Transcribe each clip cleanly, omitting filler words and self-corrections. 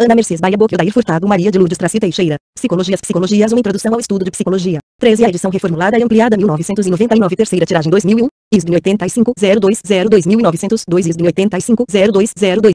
Ana Mercedes Baia Boque, Odair Furtado, Maria de Lourdes Traci Teixeira. Psicologias, uma introdução ao estudo de psicologia. 13, a edição reformulada e ampliada 1999, terceira tiragem 2001, ISBN 8502022902, ISBN 850202.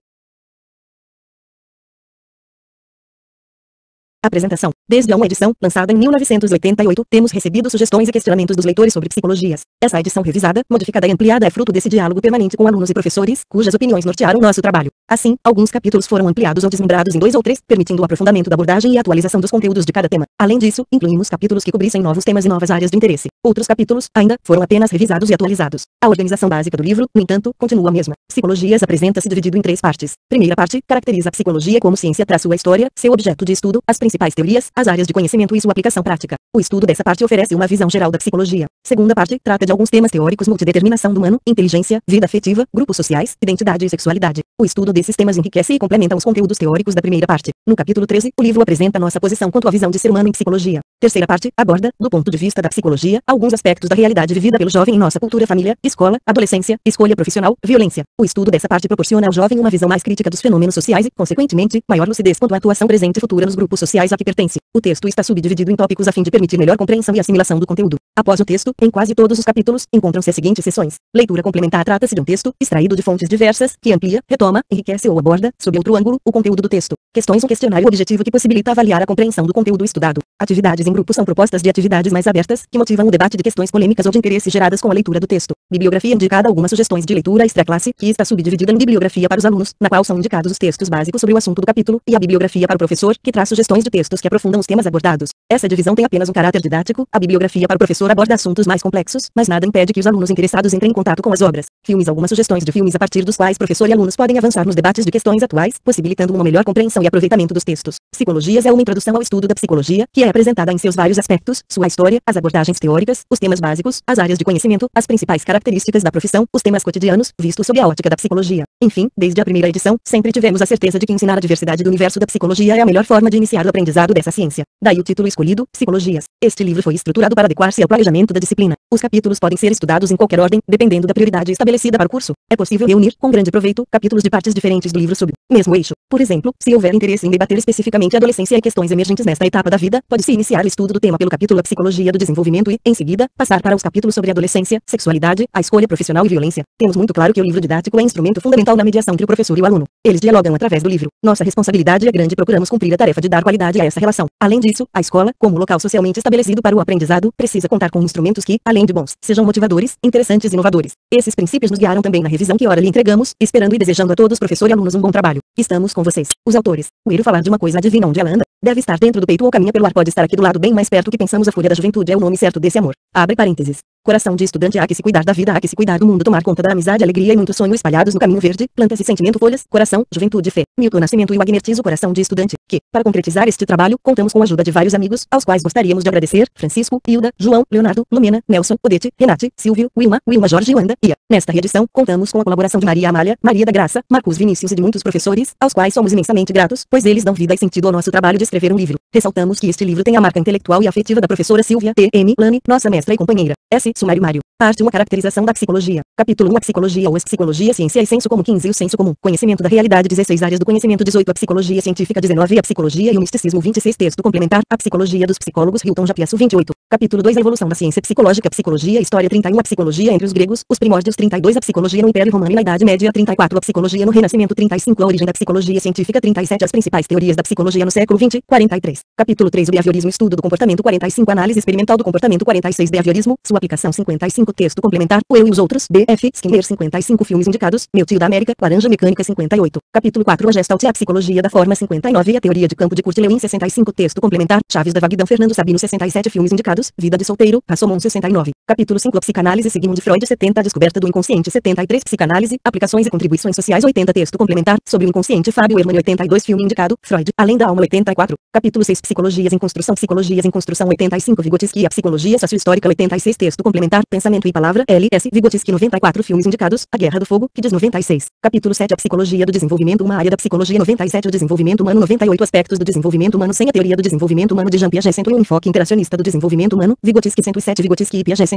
Apresentação. Desde a uma edição, lançada em 1988, temos recebido sugestões e questionamentos dos leitores sobre psicologias. Essa edição revisada, modificada e ampliada é fruto desse diálogo permanente com alunos e professores, cujas opiniões nortearam nosso trabalho. Assim, alguns capítulos foram ampliados ou desmembrados em 2 ou 3, permitindo o aprofundamento da abordagem e a atualização dos conteúdos de cada tema. Além disso, incluímos capítulos que cobrissem novos temas e novas áreas de interesse. Outros capítulos, ainda, foram apenas revisados e atualizados. A organização básica do livro, no entanto, continua a mesma. Psicologias apresenta-se dividido em 3 partes. Primeira parte, caracteriza a psicologia como ciência, sua história, seu objeto de estudo, as principais teorias, as áreas de conhecimento e sua aplicação prática. O estudo dessa parte oferece uma visão geral da psicologia. Segunda parte, trata de alguns temas teóricos: multideterminação do humano, inteligência, vida afetiva, grupos sociais, identidade e sexualidade. O estudo desses temas enriquece e complementa os conteúdos teóricos da primeira parte. No capítulo 13, o livro apresenta nossa posição quanto à visão de ser humano em psicologia. Terceira parte, aborda, do ponto de vista da psicologia, alguns aspectos da realidade vivida pelo jovem em nossa cultura, família, escola, adolescência, escolha profissional, violência. O estudo dessa parte proporciona ao jovem uma visão mais crítica dos fenômenos sociais e, consequentemente, maior lucidez quanto à atuação presente e futura nos grupos sociais a que pertence. O texto está subdividido em tópicos a fim de permitir melhor compreensão e assimilação do conteúdo. Após o texto, em quase todos os capítulos, encontram-se as seguintes seções. Leitura complementar: trata-se de um texto, extraído de fontes diversas, que amplia, retoma, enriquece ou aborda, sob outro ângulo, o conteúdo do texto. Questões: um questionário objetivo que possibilita avaliar a compreensão do conteúdo estudado. Atividades em grupo são propostas de atividades mais abertas, que motivam o debate de questões polêmicas ou de interesse geradas com a leitura do texto. Bibliografia indicada: algumas sugestões de leitura extra classe, que está subdividida em bibliografia para os alunos, na qual são indicados os textos básicos sobre o assunto do capítulo, e a bibliografia para o professor, que traz sugestões de textos que aprofundam os temas abordados. Essa divisão tem apenas um caráter didático. A bibliografia para o professor aborda assuntos mais complexos, mas nada impede que os alunos interessados entrem em contato com as obras. Filmes: algumas sugestões de filmes a partir dos quais professor e alunos podem avançar nos debates de questões atuais, possibilitando uma melhor compreensão e aproveitamento dos textos. Psicologias é uma introdução ao estudo da psicologia, que é apresentada em seus vários aspectos: sua história, as abordagens teóricas, os temas básicos, as áreas de conhecimento, as principais características da profissão, os temas cotidianos, vistos sob a ótica da psicologia. Enfim, desde a primeira edição, sempre tivemos a certeza de que ensinar a diversidade do universo da psicologia é a melhor forma de iniciar o aprendizado dessa ciência. Daí o título escolhido, Psicologias. Este livro foi estruturado para adequar-se ao planejamento da disciplina. Os capítulos podem ser estudados em qualquer ordem, dependendo da prioridade estabelecida para o curso. É possível reunir, com grande proveito, capítulos de partes diferentes do livro sob o mesmo eixo. Por exemplo, se houver interesse em debater especificamente a adolescência e questões emergentes nesta etapa da vida, pode-se iniciar o estudo do tema pelo capítulo A Psicologia do Desenvolvimento e, em seguida, passar para os capítulos sobre adolescência, sexualidade, a escolha profissional e violência. Temos muito claro que o livro didático é instrumento fundamental na mediação entre o professor e o aluno. Eles dialogam através do livro. Nossa responsabilidade é grande e procuramos cumprir a tarefa de dar qualidade a essa relação. Além disso, a escola, como local socialmente estabelecido para o aprendizado, precisa contar com instrumentos que, além de bons, sejam motivadores, interessantes e inovadores. Esses princípios nos guiaram também na revisão que ora lhe entregamos, esperando e desejando a todos, professor e alunos, um bom trabalho. Estamos com vocês. Os autores. O ir falar de uma coisa adivinha onde ela anda? Deve estar dentro do peito ou caminha pelo ar, pode estar aqui do lado bem mais perto que pensamos. A fúria da juventude é o nome certo desse amor. Abre parênteses. Coração de estudante, há que se cuidar da vida, há que se cuidar do mundo, tomar conta da amizade, alegria e muito sonho espalhados no caminho verde, plantas e sentimento, folhas, coração, juventude, fé. Milton Nascimento e Wagner Tiso, coração de estudante, que, para concretizar este trabalho, contamos com a ajuda de vários amigos, aos quais gostaríamos de agradecer: Francisco, Hilda, João, Leonardo, Lumena, Nelson, Odete, Renate, Silvio, Wilma, Jorge e Wanda, Ia. Nesta reedição, contamos com a colaboração de Maria Amália, Maria da Graça, Marcos Vinícius e de muitos professores, aos quais somos imensamente gratos, pois eles dão vida e sentido ao nosso trabalho de escrever um livro. Ressaltamos que este livro tem a marca intelectual e afetiva da professora Silvia T.M. Lane, nossa mestra e companheira. S. Sumário Mário. Parte 1. A caracterização da psicologia. Capítulo 1. A psicologia ou psicologia, ciência e senso comum. 15. O senso comum. Conhecimento da realidade. 16. Áreas do conhecimento. 18. A psicologia científica. 19. A psicologia e o misticismo. 26. Texto complementar. A psicologia dos psicólogos. Hilton Japiaço. 28. Capítulo 2. A evolução da ciência psicológica. Psicologia. História. 31. A psicologia entre os gregos. Os primórdios. 32. A psicologia no Império Romano e na Idade Média. 34. A psicologia no Renascimento. 35. A origem da psicologia científica. 37. As principais teorias da psicologia no século XX. 43. Capítulo 3. O behaviorismo. Estudo do comportamento. 45. Análise experimental do comportamento. 46. Behaviorismo. Sua aplicação. 55. Texto complementar. O eu e os outros. B.F. Skinner. 55. Filmes indicados. Meu tio da América. Laranja Mecânica. 58. Capítulo 4. A Gestalt e a psicologia da forma. 59. A teoria de campo de Kurt Lewin. 65. Texto complementar. Chaves da Vaguidão. Fernando Sabino. 67. Filmes indicados. Vida de solteiro. Rassomon. 69. Capítulo 5. A psicanálise. Sigmund Freud. 70. A descoberta do inconsciente. 73. Psicanálise. Aplicações e contribuições sociais. 80. Texto complementar. Sobre o inconsciente. Fábio Hermann. 82. Filme indicado. Freud. Além da alma. 84. Capítulo 6. Psicologias em construção. Psicologias em construção. 85. Vygotsky. A psicologia sociohistórica. 86. Texto complementar. Pensamento e palavra. L.S. Vygotsky. 94. Filmes indicados. A Guerra do Fogo. Que diz 96. Capítulo 7. A psicologia do desenvolvimento. Uma área da psicologia. 97. O desenvolvimento humano. 98. Aspectos do desenvolvimento humano sem a teoria do desenvolvimento humano de Jean Piaget. 101. Enfoque interacionista do desenvolvimento humano. Vygotsky. 107. Vygotsky e Piaget. 110.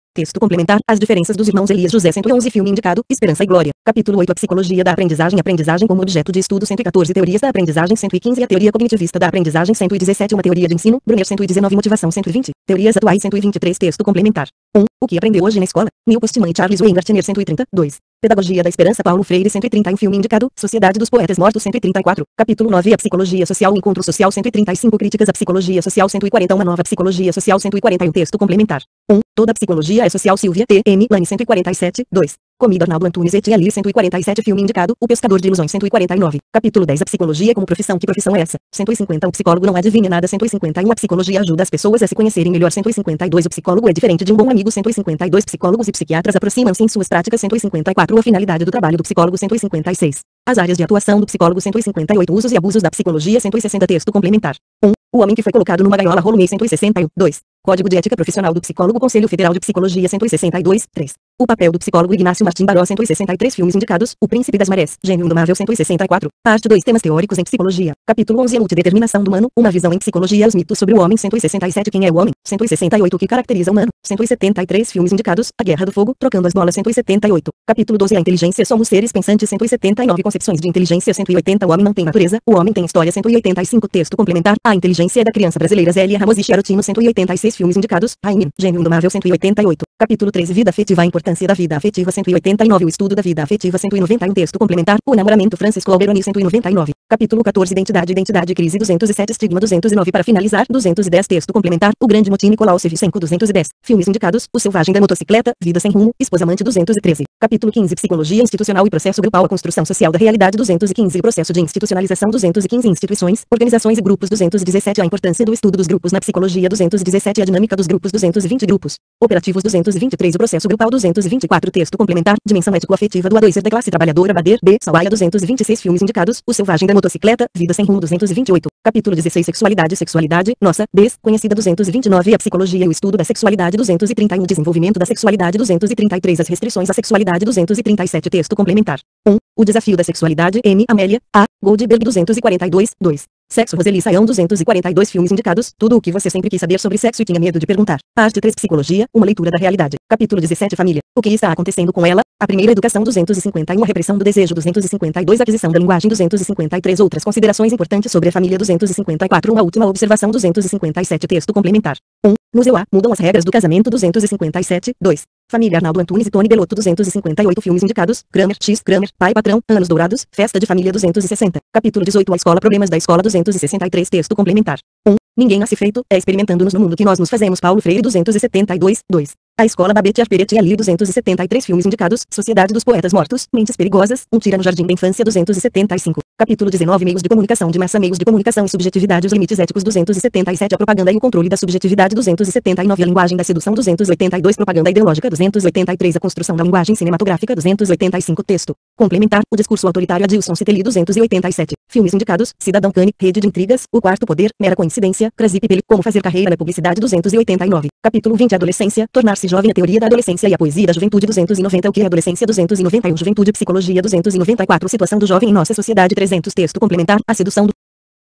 Texto complementar. As diferenças dos irmãos Elias José 111 Filme indicado. Esperança e Glória. Capítulo 8 A psicologia da aprendizagem. Aprendizagem como objeto de estudo 114 Teorias da aprendizagem 115 A teoria cognitivista da aprendizagem 117 Uma teoria de ensino. Brunner 119 Motivação 120 Teorias atuais 123 Texto complementar. 1. O que aprendeu hoje na escola? Neil Postman e Charles Weingartner 130. 2. Pedagogia da Esperança Paulo Freire 131 Filme indicado. Sociedade dos Poetas Mortos 134. Capítulo 9 A psicologia social. Encontro social 135 Críticas à psicologia social 140 Uma nova psicologia social 141 Texto complementar. 1. Toda psicologia é social Silvia T. M. Lane 147. 2. Comida Arnaldo Antunes et al. 147 Filme indicado. O Pescador de Ilusões 149. Capítulo 10 A psicologia como profissão. Que profissão é essa? 150 O psicólogo não adivinha nada 151 A psicologia ajuda as pessoas a se conhecerem melhor 152 O psicólogo é diferente de um bom amigo 152 Psicólogos e psiquiatras aproximam-se em suas práticas 154 A finalidade do trabalho do psicólogo 156 As áreas de atuação do psicólogo 158 Usos e abusos da psicologia 160 Texto complementar. 1. O homem que foi colocado numa gaiola Holmey 161. 2. Código de Ética Profissional do Psicólogo Conselho Federal de Psicologia 162. 3. O papel do psicólogo Ignácio Martim Baró 163 Filmes indicados. O Príncipe das Marés. Gênio Indomável 164. Parte 2 Temas teóricos em psicologia. Capítulo 11 A multideterminação do humano. Uma visão em psicologia. Os mitos sobre o homem 167 Quem é o homem? 168 O que caracteriza o humano? 173 Filmes indicados. A Guerra do Fogo. Trocando as bolas 178. Capítulo 12 A inteligência. Somos seres pensantes 179 Concepções de inteligência 180 O homem não tem natureza. O homem tem história 185 Texto complementar. A inteligência é da criança brasileira Zélia Ramos e Cherotino 186 Filmes indicados. Raimir. Gênio Indomável 188. Capítulo 13 Vida afetiva. A importância da vida afetiva 189 O estudo da vida afetiva 191 Texto complementar. O namoramento Francisco Alberoni 199. Capítulo 14 Identidade crise 207 Estigma 209 Para finalizar 210 Texto complementar. O grande motim Nicolau Shevchenko 210 Filmes indicados. O selvagem da motocicleta. Vida sem rumo. Esposa amante 213. Capítulo 15 Psicologia institucional e processo grupal. A construção social da realidade 215 Processo de institucionalização 215 Instituições, organizações e grupos 217 A importância do estudo dos grupos na psicologia 217 A dinâmica dos grupos 220 Grupos operativos 223 O processo grupal 224 Texto complementar. Dimensão ético-afetiva do A2 da classe trabalhadora Bader B. Sawaia 226 Filmes indicados. O selvagem da motocicleta. Vida sem rumo 228. Capítulo 16 Sexualidade. Nossa, conhecida 229 A psicologia e o estudo da sexualidade 231 Desenvolvimento da sexualidade 233 As restrições à sexualidade 237 Texto complementar. 1. O desafio da sexualidade M. Amélia A. Goldberg 242. 2. Sexo Roseli Saião 242 Filmes indicados. Tudo o que você sempre quis saber sobre sexo e tinha medo de perguntar. Parte 3 Psicologia. Uma leitura da realidade. Capítulo 17 Família. O que está acontecendo com ela? A primeira educação 251 A repressão do desejo 252 Aquisição da linguagem 253 Outras considerações importantes sobre a família 254 Uma última observação 257 Texto complementar. 1. No ZEUA, mudam as regras do casamento 257. 2. Família Arnaldo Antunes e Tony Belotto 258 Filmes indicados. Kramer, Pai Patrão, Anos Dourados, Festa de Família 260. Capítulo 18 A Escola Problemas da Escola 263 Texto complementar. 1. Ninguém nasce feito, é experimentando-nos no mundo que nós nos fazemos Paulo Freire 272. 2. A Escola Babette Arperet e Ali 273 Filmes indicados. Sociedade dos Poetas Mortos, Mentes Perigosas, Um Tira no Jardim da Infância 275. Capítulo 19 Meios de comunicação de massa Meios de comunicação e subjetividade Os limites éticos 277 A propaganda e o controle da subjetividade 279 A linguagem da sedução 282 Propaganda ideológica 283 A construção da linguagem cinematográfica 285 Texto complementar. O discurso autoritário Adilson Citeli 287 Filmes indicados. Cidadão Kane, Rede de Intrigas, O Quarto Poder, Mera Coincidência, Crasy Pipeli, Como Fazer Carreira na Publicidade 289. Capítulo 20 Adolescência, Tornar-se Jovem A Teoria da Adolescência e a Poesia da Juventude 290 O que é Adolescência 291 Juventude Psicologia 294 Situação do Jovem em Nossa Sociedade 300 Texto complementar. A sedução do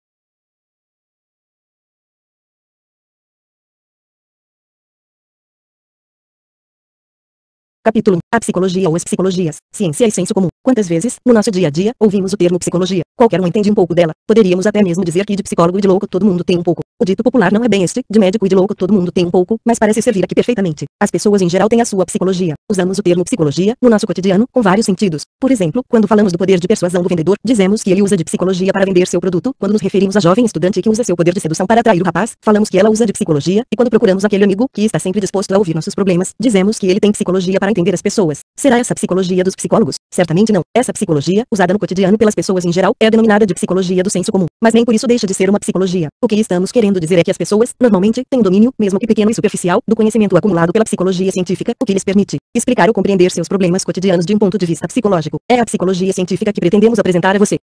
Capítulo 1 A psicologia ou as psicologias, ciência e senso comum. Quantas vezes, no nosso dia a dia, ouvimos o termo psicologia? Qualquer um entende um pouco dela. Poderíamos até mesmo dizer que de psicólogo e de louco todo mundo tem um pouco. O dito popular não é bem este, de médico e de louco todo mundo tem um pouco, mas parece servir aqui perfeitamente. As pessoas em geral têm a sua psicologia. Usamos o termo psicologia, no nosso cotidiano, com vários sentidos. Por exemplo, quando falamos do poder de persuasão do vendedor, dizemos que ele usa de psicologia para vender seu produto. Quando nos referimos a jovem estudante que usa seu poder de sedução para atrair o rapaz, falamos que ela usa de psicologia, e quando procuramos aquele amigo que está sempre disposto a ouvir nossos problemas, dizemos que ele tem psicologia para entender as pessoas. Será essa a psicologia dos psicólogos? Certamente não. Essa psicologia, usada no cotidiano pelas pessoas em geral, é denominada de psicologia do senso comum, mas nem por isso deixa de ser uma psicologia. O que estamos querendo dizer é que as pessoas, normalmente, têm domínio, mesmo que pequeno e superficial, do conhecimento acumulado pela psicologia científica, o que lhes permite explicar ou compreender seus problemas cotidianos de um ponto de vista psicológico. É a psicologia científica que pretendemos apresentar a você.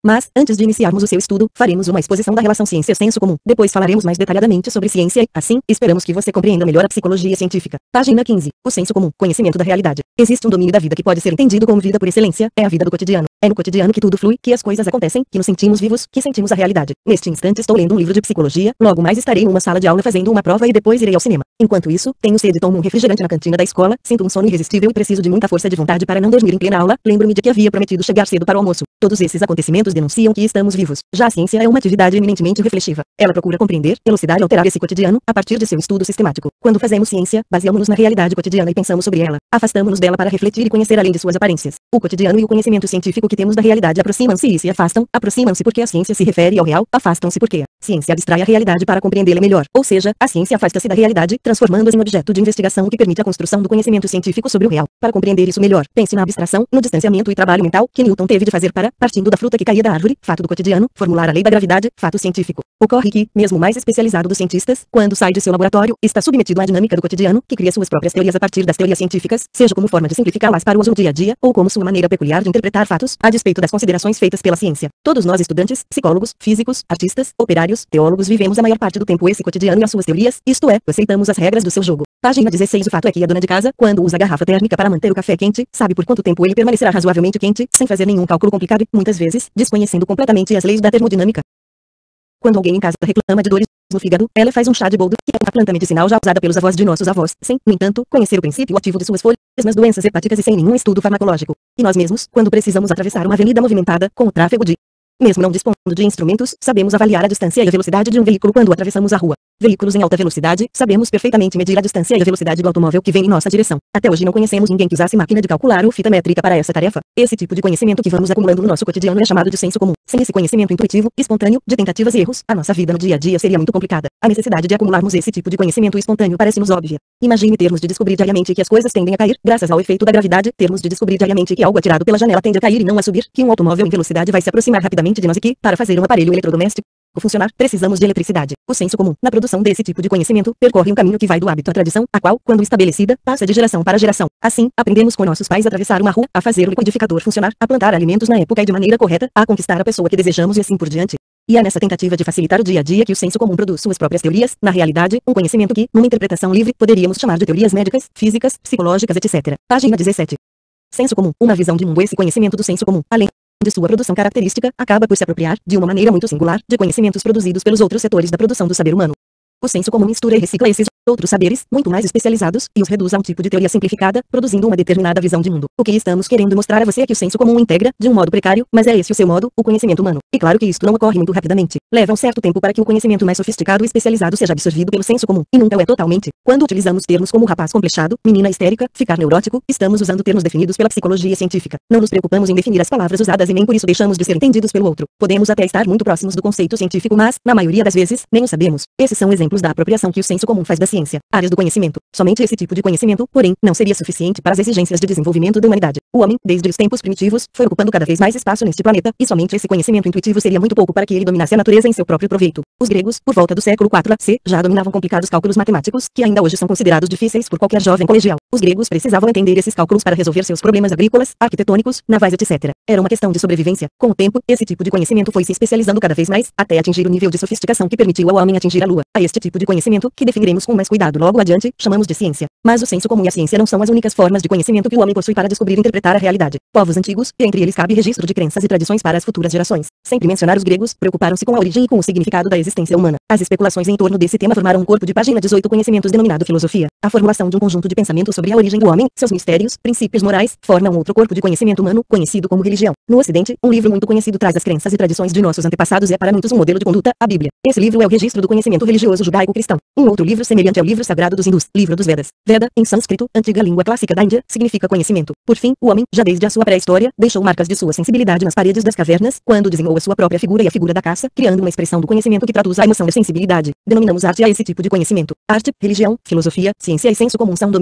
Mas, antes de iniciarmos o seu estudo, faremos uma exposição da relação ciência-senso comum. Depois falaremos mais detalhadamente sobre ciência e, assim, esperamos que você compreenda melhor a psicologia científica. Página 15. O senso comum. Conhecimento da realidade. Existe um domínio da vida que pode ser entendido como vida por excelência, é a vida do cotidiano. É no cotidiano que tudo flui, que as coisas acontecem, que nos sentimos vivos, que sentimos a realidade. Neste instante estou lendo um livro de psicologia, logo mais estarei em uma sala de aula fazendo uma prova e depois irei ao cinema. Enquanto isso, tenho sede e tomo um refrigerante na cantina da escola, sinto um sono irresistível e preciso de muita força de vontade para não dormir em plena aula, lembro-me de que havia prometido chegar cedo para o almoço. Todos esses acontecimentos denunciam que estamos vivos. Já a ciência é uma atividade eminentemente reflexiva. Ela procura compreender, elucidar e alterar esse cotidiano, a partir de seu estudo sistemático. Quando fazemos ciência, baseamos-nos na realidade cotidiana e pensamos sobre ela. Afastamos-nos dela para refletir e conhecer além de suas aparências. O cotidiano e o conhecimento científico que temos da realidade aproximam-se e se afastam, aproximam-se porque a ciência se refere ao real, afastam-se porque a ciência abstrai a realidade para compreendê-la melhor. Ou seja, a ciência afasta-se da realidade, transformando-a em objeto de investigação que permite a construção do conhecimento científico sobre o real. Para compreender isso melhor, pense na abstração, no distanciamento e trabalho mental que Newton teve de fazer para, partindo da fruta que caía da árvore, fato do cotidiano, formular a lei da gravidade, fato científico. Ocorre que, mesmo o mais especializado dos cientistas, quando sai de seu laboratório, está submetido à dinâmica do cotidiano, que cria suas próprias teorias a partir das teorias científicas, seja como forma de simplificá-las para o uso do dia a dia, ou como sua maneira peculiar de interpretar fatos, a despeito das considerações feitas pela ciência. Todos nós estudantes, psicólogos, físicos, artistas, operários, teólogos vivemos a maior parte do tempo esse cotidiano e as suas teorias, isto é, aceitamos as regras do seu jogo. Página 16. O fato é que a dona de casa, quando usa a garrafa térmica para manter o café quente, sabe por quanto tempo ele permanecerá razoavelmente quente, sem fazer nenhum cálculo complicado e, muitas vezes, desconhecendo completamente as leis da termodinâmica. Quando alguém em casa reclama de dores no fígado, ela faz um chá de boldo, que é uma planta medicinal já usada pelos avós de nossos avós, sem, no entanto, conhecer o princípio ativo de suas folhas nas doenças hepáticas e sem nenhum estudo farmacológico. E nós mesmos, quando precisamos atravessar uma avenida movimentada, com o tráfego de mesmo não dispondo de instrumentos, sabemos avaliar a distância e a velocidade de um veículo quando atravessamos a rua. Veículos em alta velocidade, sabemos perfeitamente medir a distância e a velocidade do automóvel que vem em nossa direção. Até hoje não conhecemos ninguém que usasse máquina de calcular ou fita métrica para essa tarefa. Esse tipo de conhecimento que vamos acumulando no nosso cotidiano é chamado de senso comum. Sem esse conhecimento intuitivo, espontâneo, de tentativas e erros, a nossa vida no dia a dia seria muito complicada. A necessidade de acumularmos esse tipo de conhecimento espontâneo parece-nos óbvia. Imagine termos de descobrir diariamente que as coisas tendem a cair, graças ao efeito da gravidade, termos de descobrir diariamente que algo atirado pela janela tende a cair e não a subir, que um automóvel em velocidade vai se aproximar rapidamente de nós e que, para fazer um aparelho eletrodoméstico funcionar, precisamos de eletricidade. O senso comum, na produção desse tipo de conhecimento, percorre um caminho que vai do hábito à tradição, a qual, quando estabelecida, passa de geração para geração. Assim, aprendemos com nossos pais a atravessar uma rua, a fazer o liquidificador funcionar, a plantar alimentos na época e de maneira correta, a conquistar a pessoa que desejamos e assim por diante. E é nessa tentativa de facilitar o dia a dia que o senso comum produz suas próprias teorias, na realidade, um conhecimento que, numa interpretação livre, poderíamos chamar de teorias médicas, físicas, psicológicas, etc. Página 17. Senso comum, uma visão de mundo. Esse conhecimento do senso comum, além de sua produção característica, acaba por se apropriar, de uma maneira muito singular, de conhecimentos produzidos pelos outros setores da produção do saber humano. O senso comum mistura e recicla esses outros saberes, muito mais especializados, e os reduz a um tipo de teoria simplificada, produzindo uma determinada visão de mundo. O que estamos querendo mostrar a você é que o senso comum integra, de um modo precário, mas é esse o seu modo, o conhecimento humano. E claro que isto não ocorre muito rapidamente. Leva um certo tempo para que o conhecimento mais sofisticado e especializado seja absorvido pelo senso comum, e nunca o é totalmente. Quando utilizamos termos como rapaz complexado, menina histérica, ficar neurótico, estamos usando termos definidos pela psicologia científica. Não nos preocupamos em definir as palavras usadas e nem por isso deixamos de ser entendidos pelo outro. Podemos até estar muito próximos do conceito científico, mas, na maioria das vezes, nem o sabemos. Esses são exemplos da apropriação que o senso comum faz da ciência. Áreas do conhecimento. Somente esse tipo de conhecimento, porém, não seria suficiente para as exigências de desenvolvimento da humanidade. O homem, desde os tempos primitivos, foi ocupando cada vez mais espaço neste planeta, e somente esse conhecimento intuitivo seria muito pouco para que ele dominasse a natureza em seu próprio proveito. Os gregos, por volta do século IV a.C., já dominavam complicados cálculos matemáticos, que ainda hoje são considerados difíceis por qualquer jovem colegial. Os gregos precisavam entender esses cálculos para resolver seus problemas agrícolas, arquitetônicos, navais, etc. Era uma questão de sobrevivência. Com o tempo, esse tipo de conhecimento foi se especializando cada vez mais, até atingir o nível de sofisticação que permitiu ao homem atingir a lua. A este tipo de conhecimento, que definiremos com mais cuidado logo adiante, chamamos de ciência. Mas o senso comum e a ciência não são as únicas formas de conhecimento que o homem possui para descobrir e interpretar a realidade. Povos antigos, e entre eles cabe registro de crenças e tradições para as futuras gerações. Sempre mencionar os gregos, preocuparam-se com a origem e com o significado da existência humana. As especulações em torno desse tema formaram um corpo de página 18 conhecimentos denominado filosofia. A formulação de um conjunto de pensamentos sobre a origem do homem, seus mistérios, princípios morais, forma um outro corpo de conhecimento humano, conhecido como religião. No Ocidente, um livro muito conhecido traz as crenças e tradições de nossos antepassados e é para muitos um modelo de conduta, a Bíblia. Esse livro é o registro do conhecimento religioso judaico-cristão. Um outro livro semelhante ao livro sagrado dos hindus, livro dos Vedas. Veda, em sânscrito, antiga língua clássica da Índia, significa conhecimento. Por fim, o homem, já desde a sua pré-história, deixou marcas de sua sensibilidade nas paredes das cavernas, quando desenhou a sua própria figura e a figura da caça, criando uma expressão do conhecimento que traduz a emoção da sensibilidade. Denominamos arte a esse tipo de conhecimento. Arte, religião, filosofia, ciência e senso comum são domínios do conhecimento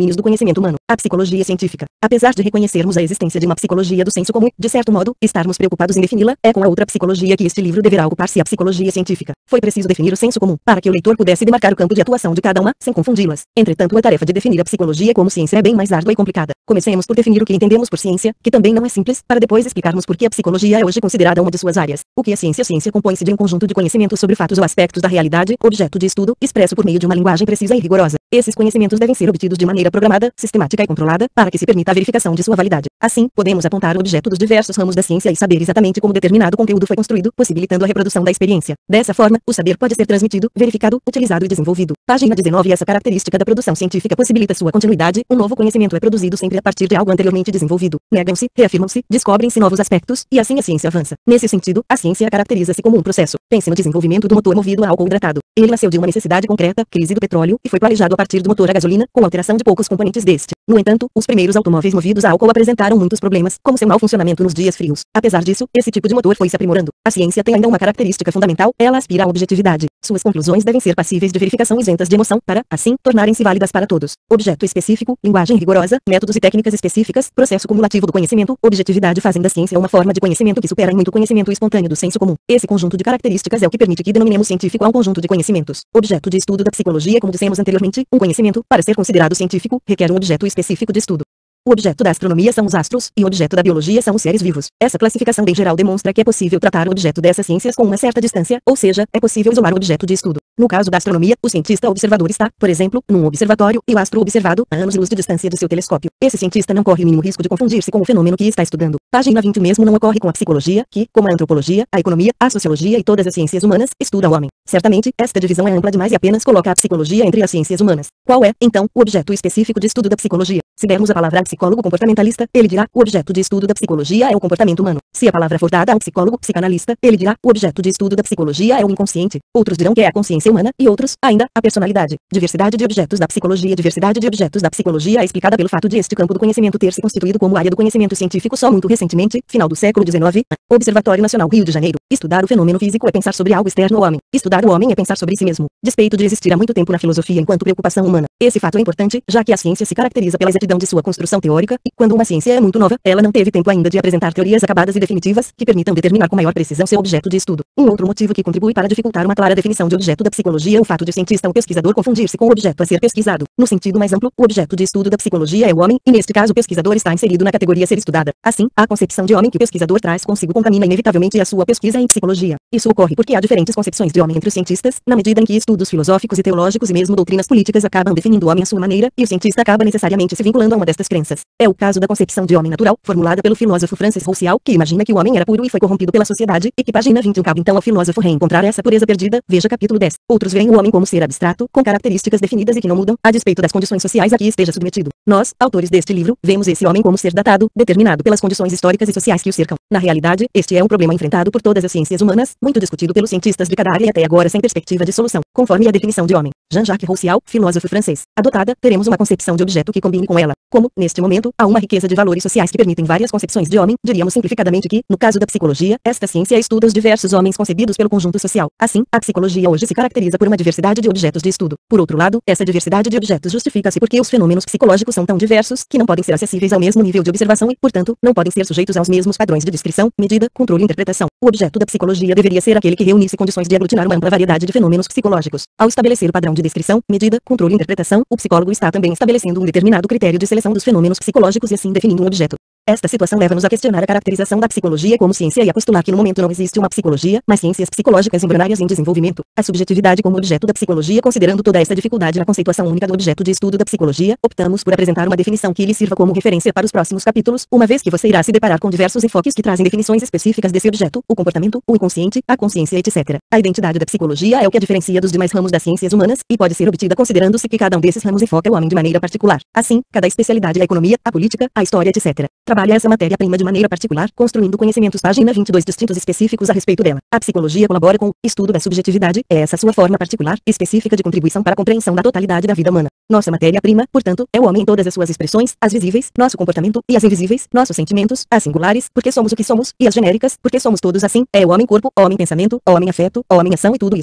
conhecimento humano. A psicologia científica. Apesar de reconhecermos a existência de uma psicologia do senso comum, de certo modo, estarmos preocupados em defini-la, é com a outra psicologia que este livro deverá ocupar-se. A psicologia científica. Foi preciso definir o senso comum, para que o leitor pudesse demarcar o campo de atuação de cada uma, sem confundi-las. Entretanto, a tarefa de definir a psicologia como ciência é bem mais árdua e complicada. Comecemos por definir o que entendemos por ciência, que também não é simples, para depois explicarmos por que a psicologia é hoje considerada uma de suas áreas. O que é ciência? Ciência compõe-se de um conjunto de conhecimentos sobre fatos ou aspectos da realidade, objeto de estudo, expresso por meio de uma linguagem precisa e rigorosa. Esses conhecimentos devem ser obtidos de maneira programada, sistemática e controlada, para que se permita a verificação de sua validade. Assim, podemos apontar o objeto dos diversos ramos da ciência e saber exatamente como determinado conteúdo foi construído, possibilitando a reprodução da experiência. Dessa forma, o saber pode ser transmitido, verificado, utilizado e desenvolvido. Página 19. Essa característica da produção científica possibilita sua continuidade. Um novo conhecimento é produzido sempre a partir de algo anteriormente desenvolvido. Negam-se, reafirmam-se, descobrem-se novos aspectos, e assim a ciência avança. Nesse sentido, a ciência caracteriza-se como um processo. Pense no desenvolvimento do motor movido a álcool hidratado. Ele nasceu de uma necessidade concreta, crise do petróleo, e foi planejado a partir do motor a gasolina, com alteração de poucos componentes deste. No entanto, os primeiros automóveis movidos a álcool apresentaram muitos problemas, como seu mau funcionamento nos dias frios. Apesar disso, esse tipo de motor foi se aprimorando. A ciência tem ainda uma característica fundamental, ela aspira à objetividade. Suas conclusões devem ser passíveis de verificação e isentas de emoção, para, assim, tornarem-se válidas para todos. Objeto específico, linguagem rigorosa, métodos e técnicas específicas, processo cumulativo do conhecimento, objetividade fazem da ciência uma forma de conhecimento que supera em muito o conhecimento espontâneo do senso comum. Esse conjunto de características é o que permite que denominemos científico a um conjunto de conhecimentos. Objeto de estudo da psicologia. Como dissemos anteriormente, um conhecimento, para ser considerado científico, requer um objeto específico de estudo. O objeto da astronomia são os astros, e o objeto da biologia são os seres vivos. Essa classificação bem geral demonstra que é possível tratar o objeto dessas ciências com uma certa distância, ou seja, é possível isolar o objeto de estudo. No caso da astronomia, o cientista observador está, por exemplo, num observatório, e o astro observado, a anos-luz de distância de seu telescópio. Esse cientista não corre o mínimo risco de confundir-se com o fenômeno que está estudando. Página 20. O mesmo não ocorre com a psicologia, que, como a antropologia, a economia, a sociologia e todas as ciências humanas, estuda o homem. Certamente, esta divisão é ampla demais e apenas coloca a psicologia entre as ciências humanas. Qual é, então, o objeto específico de estudo da psicologia? Se dermos a palavra a psicólogo comportamentalista, ele dirá: o objeto de estudo da psicologia é o comportamento humano. Se a palavra for dada a um psicólogo psicanalista, ele dirá: o objeto de estudo da psicologia é o inconsciente. Outros dirão que é a consciência humana, e outros, ainda, a personalidade. Diversidade de objetos da psicologia. Diversidade de objetos da psicologia é explicada pelo fato de este campo do conhecimento ter se constituído como área do conhecimento científico só muito recentemente, final do século XIX. Observatório Nacional, Rio de Janeiro. Estudar o fenômeno físico é pensar sobre algo externo ao homem. Estudar o homem é pensar sobre si mesmo. Despeito de existir há muito tempo na filosofia enquanto preocupação humana. Esse fato é importante, já que a ciência se caracteriza pela exatidão de sua construção teórica, e quando uma ciência é muito nova, ela não teve tempo ainda de apresentar teorias acabadas e definitivas, que permitam determinar com maior precisão seu objeto de estudo. Um outro motivo que contribui para dificultar uma clara definição de objeto da psicologia é o fato de o cientista ou pesquisador confundir-se com o objeto a ser pesquisado. No sentido mais amplo, o objeto de estudo da psicologia é o homem, e neste caso o pesquisador está inserido na categoria ser estudada. Assim, a concepção de homem que o pesquisador traz consigo contamina inevitavelmente a sua pesquisa em psicologia. Isso ocorre porque há diferentes concepções de homem entre os cientistas, na medida em que estudos filosóficos e teológicos e mesmo doutrinas políticas acabam definindo o homem à sua maneira, e o cientista acaba necessariamente se vinculando a uma destas crenças. É o caso da concepção de homem natural, formulada pelo filósofo Francis Roussel, que imagina que o homem era puro e foi corrompido pela sociedade, e que página 21 cabe então ao filósofo reencontrar essa pureza perdida, veja capítulo 10. Outros veem o homem como ser abstrato, com características definidas e que não mudam, a despeito das condições sociais a que esteja submetido. Nós, autores deste livro, vemos esse homem como ser datado, determinado pelas condições históricas e sociais que o cercam. Na realidade, este é um problema enfrentado por todas as ciências humanas, muito discutido pelos cientistas de cada área e até agora sem perspectiva de solução. Conforme a definição de homem, Jean-Jacques Roussel, filósofo francês, adotada, teremos uma concepção de objeto que combine com ela. Como, neste momento, há uma riqueza de valores sociais que permitem várias concepções de homem, diríamos simplificadamente que, no caso da psicologia, esta ciência estuda os diversos homens concebidos pelo conjunto social. Assim, a psicologia hoje se caracteriza por uma diversidade de objetos de estudo. Por outro lado, essa diversidade de objetos justifica-se porque os fenômenos psicológicos são tão diversos que não podem ser acessíveis ao mesmo nível de observação e, portanto, não podem ser sujeitos aos mesmos padrões de descrição, medida, controle e interpretação. O objeto da psicologia deveria ser aquele que reunisse condições de aglutinar uma ampla variedade de fenômenos psicológicos. Ao estabelecer o padrão de descrição, medida, controle e interpretação, o psicólogo está também estabelecendo um determinado critério de seleção dos fenômenos psicológicos e assim definindo um objeto. Esta situação leva-nos a questionar a caracterização da psicologia como ciência e a postular que no momento não existe uma psicologia, mas ciências psicológicas embrionárias em desenvolvimento. A subjetividade como objeto da psicologia. Considerando toda esta dificuldade na conceituação única do objeto de estudo da psicologia, optamos por apresentar uma definição que lhe sirva como referência para os próximos capítulos, uma vez que você irá se deparar com diversos enfoques que trazem definições específicas desse objeto, o comportamento, o inconsciente, a consciência, etc. A identidade da psicologia é o que a diferencia dos demais ramos das ciências humanas, e pode ser obtida considerando-se que cada um desses ramos enfoca o homem de maneira particular. Assim, cada especialidade é a economia, a política, a história, etc. Trabalha essa matéria-prima de maneira particular, construindo conhecimentos. Página 22 distintos específicos a respeito dela. A psicologia colabora com o estudo da subjetividade, é essa sua forma particular, específica de contribuição para a compreensão da totalidade da vida humana. Nossa matéria-prima, portanto, é o homem em todas as suas expressões, as visíveis, nosso comportamento, e as invisíveis, nossos sentimentos, as singulares, porque somos o que somos, e as genéricas, porque somos todos assim, é o homem corpo, homem pensamento, homem afeto, homem ação e tudo isso está.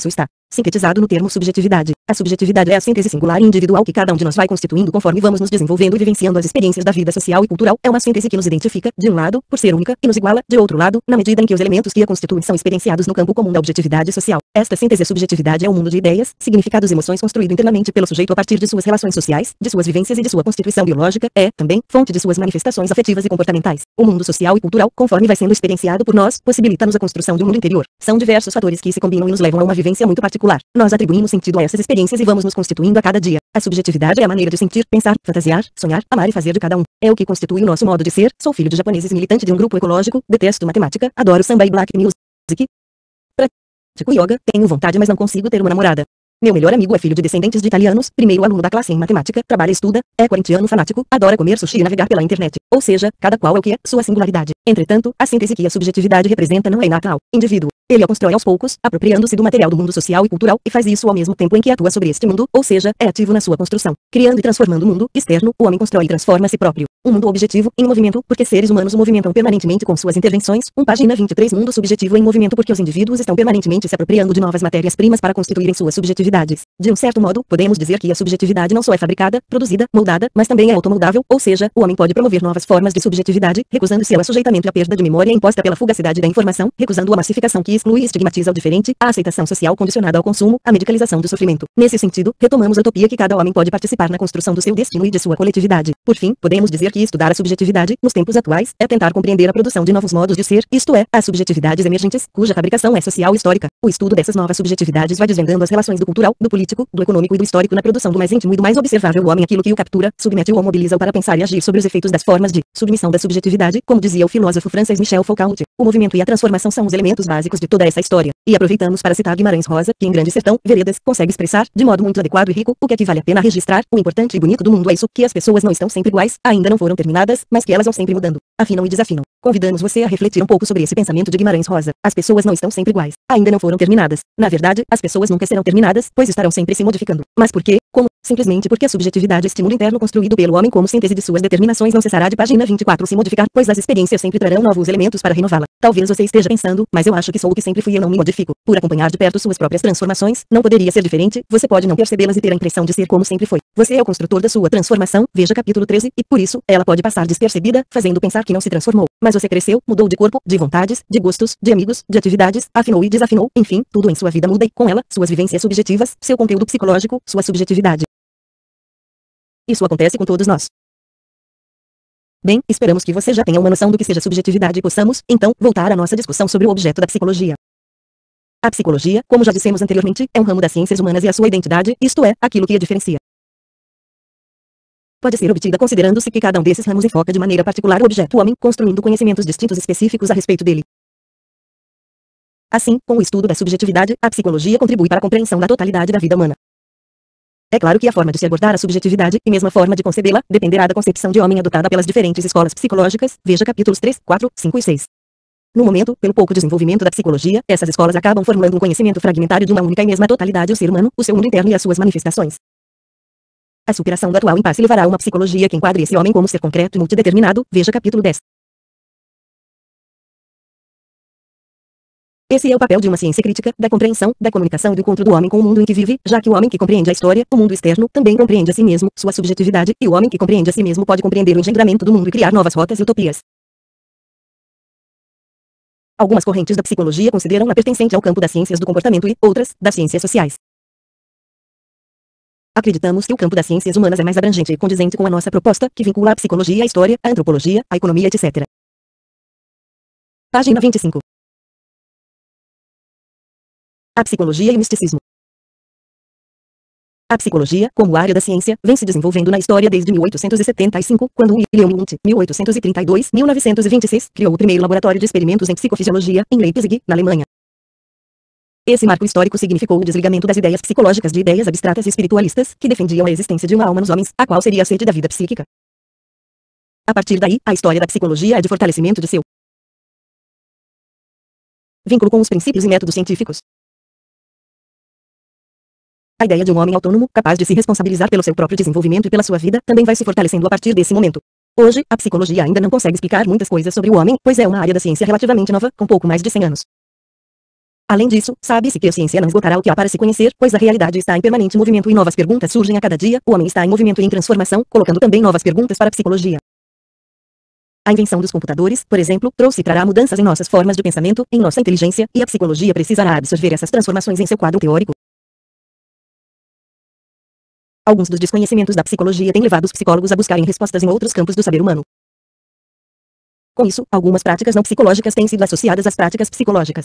sintetizado no termo subjetividade. A subjetividade é a síntese singular e individual que cada um de nós vai constituindo conforme vamos nos desenvolvendo e vivenciando as experiências da vida social e cultural. É uma síntese que nos identifica, de um lado, por ser única, e nos iguala, de outro lado, na medida em que os elementos que a constituem são experienciados no campo comum da objetividade social. Esta síntese subjetividade é um mundo de ideias, significados e emoções construído internamente pelo sujeito a partir de suas relações sociais, de suas vivências e de sua constituição biológica, é, também, fonte de suas manifestações afetivas e comportamentais. O mundo social e cultural, conforme vai sendo experienciado por nós, possibilita-nos a construção de um mundo interior. São diversos fatores que se combinam e nos levam a uma vivência muito particular. Nós atribuímos sentido a essas experiências e vamos nos constituindo a cada dia. A subjetividade é a maneira de sentir, pensar, fantasiar, sonhar, amar e fazer de cada um. É o que constitui o nosso modo de ser. Sou filho de japoneses, militante de um grupo ecológico, detesto matemática, adoro samba e black music. Pratico yoga, tenho vontade mas não consigo ter uma namorada. Meu melhor amigo é filho de descendentes de italianos, primeiro aluno da classe em matemática, trabalha e estuda, é corintiano fanático, adora comer sushi e navegar pela internet. Ou seja, cada qual é o que é, sua singularidade. Entretanto, a síntese que a subjetividade representa não é inata ao indivíduo. Ele a constrói aos poucos, apropriando-se do material do mundo social e cultural, e faz isso ao mesmo tempo em que atua sobre este mundo, ou seja, é ativo na sua construção. Criando e transformando o mundo externo, o homem constrói e transforma a si próprio. Um mundo objetivo, em movimento, porque seres humanos o movimentam permanentemente com suas intervenções. Página 23. Mundo subjetivo em movimento porque os indivíduos estão permanentemente se apropriando de novas matérias-primas para constituírem suas subjetividades. De um certo modo, podemos dizer que a subjetividade não só é fabricada, produzida, moldada, mas também é automoldável, ou seja, o homem pode promover novas formas de subjetividade, recusando-se ao assujeitamento e à perda de memória imposta pela fugacidade da informação, recusando a massificação que exclui e estigmatiza o diferente, a aceitação social condicionada ao consumo, a medicalização do sofrimento. Nesse sentido, retomamos a utopia que cada homem pode participar na construção do seu destino e de sua coletividade. Por fim, podemos dizer que estudar a subjetividade, nos tempos atuais, é tentar compreender a produção de novos modos de ser, isto é, as subjetividades emergentes, cuja fabricação é social e histórica. O estudo dessas novas subjetividades vai desvendando as relações do cultural, do político, do econômico e do histórico na produção do mais íntimo e do mais observável o homem, aquilo que o captura, submete-o ou mobiliza-o para pensar e agir sobre os efeitos das formas de submissão da subjetividade, como dizia o filósofo francês Michel Foucault. O movimento e a transformação são os elementos básicos de toda essa história. E aproveitamos para citar Guimarães Rosa, que em Grande Sertão, Veredas, consegue expressar, de modo muito adequado e rico, o que é que vale a pena registrar. O importante e bonito do mundo é isso, que as pessoas não estão sempre iguais, ainda não foram terminadas, mas que elas vão sempre mudando, afinam e desafinam. Convidamos você a refletir um pouco sobre esse pensamento de Guimarães Rosa. As pessoas não estão sempre iguais, ainda não foram terminadas. Na verdade, as pessoas nunca serão terminadas, pois estarão sempre se modificando. Mas por quê? Como? Simplesmente porque a subjetividade, este mundo interno construído pelo homem como síntese de suas determinações, não cessará de página 24 se modificar, pois as experiências sempre trarão novos elementos para renová-la. Talvez você esteja pensando, mas eu acho que sou o que sempre fui e eu não me modifico. Por acompanhar de perto suas próprias transformações, não poderia ser diferente, você pode não percebê-las e ter a impressão de ser como sempre foi. Você é o construtor da sua transformação, veja capítulo 13, e por isso, ela pode passar despercebida, fazendo pensar que não se transformou. Mas você cresceu, mudou de corpo, de vontades, de gostos, de amigos, de atividades, afinou e desafinou, enfim, tudo em sua vida muda e, com ela, suas vivências subjetivas, seu conteúdo psicológico, sua subjetividade. Isso acontece com todos nós. Bem, esperamos que você já tenha uma noção do que seja subjetividade e possamos, então, voltar à nossa discussão sobre o objeto da psicologia. A psicologia, como já dissemos anteriormente, é um ramo das ciências humanas e a sua identidade, isto é, aquilo que a diferencia, pode ser obtida considerando-se que cada um desses ramos enfoca de maneira particular o objeto homem, construindo conhecimentos distintos específicos a respeito dele. Assim, com o estudo da subjetividade, a psicologia contribui para a compreensão da totalidade da vida humana. É claro que a forma de se abordar a subjetividade, e mesmo a forma de concebê-la, dependerá da concepção de homem adotada pelas diferentes escolas psicológicas, veja capítulos 3, 4, 5 e 6. No momento, pelo pouco desenvolvimento da psicologia, essas escolas acabam formando um conhecimento fragmentário de uma única e mesma totalidade, o ser humano, o seu mundo interno e as suas manifestações. A superação do atual impasse levará a uma psicologia que enquadre esse homem como ser concreto e multideterminado, veja capítulo 10. Esse é o papel de uma ciência crítica, da compreensão, da comunicação e do encontro do homem com o mundo em que vive, já que o homem que compreende a história, o mundo externo, também compreende a si mesmo, sua subjetividade, e o homem que compreende a si mesmo pode compreender o engendramento do mundo e criar novas rotas e utopias. Algumas correntes da psicologia consideram-na pertencente ao campo das ciências do comportamento e, outras, das ciências sociais. Acreditamos que o campo das ciências humanas é mais abrangente e condizente com a nossa proposta, que vincula a psicologia à história, a antropologia, a economia, etc. Página 25. A psicologia e o misticismo. A psicologia, como área da ciência, vem se desenvolvendo na história desde 1875, quando William Wundt, 1832-1926, criou o primeiro laboratório de experimentos em psicofisiologia, em Leipzig, na Alemanha. Esse marco histórico significou o desligamento das ideias psicológicas de ideias abstratas e espiritualistas, que defendiam a existência de uma alma nos homens, a qual seria a sede da vida psíquica. A partir daí, a história da psicologia é de fortalecimento de seu vínculo com os princípios e métodos científicos. A ideia de um homem autônomo, capaz de se responsabilizar pelo seu próprio desenvolvimento e pela sua vida, também vai se fortalecendo a partir desse momento. Hoje, a psicologia ainda não consegue explicar muitas coisas sobre o homem, pois é uma área da ciência relativamente nova, com pouco mais de 100 anos. Além disso, sabe-se que a ciência não esgotará o que há para se conhecer, pois a realidade está em permanente movimento e novas perguntas surgem a cada dia. O homem está em movimento e em transformação, colocando também novas perguntas para a psicologia. A invenção dos computadores, por exemplo, trouxe e trará mudanças em nossas formas de pensamento, em nossa inteligência, e a psicologia precisará absorver essas transformações em seu quadro teórico. Alguns dos desconhecimentos da psicologia têm levado os psicólogos a buscarem respostas em outros campos do saber humano. Com isso, algumas práticas não psicológicas têm sido associadas às práticas psicológicas.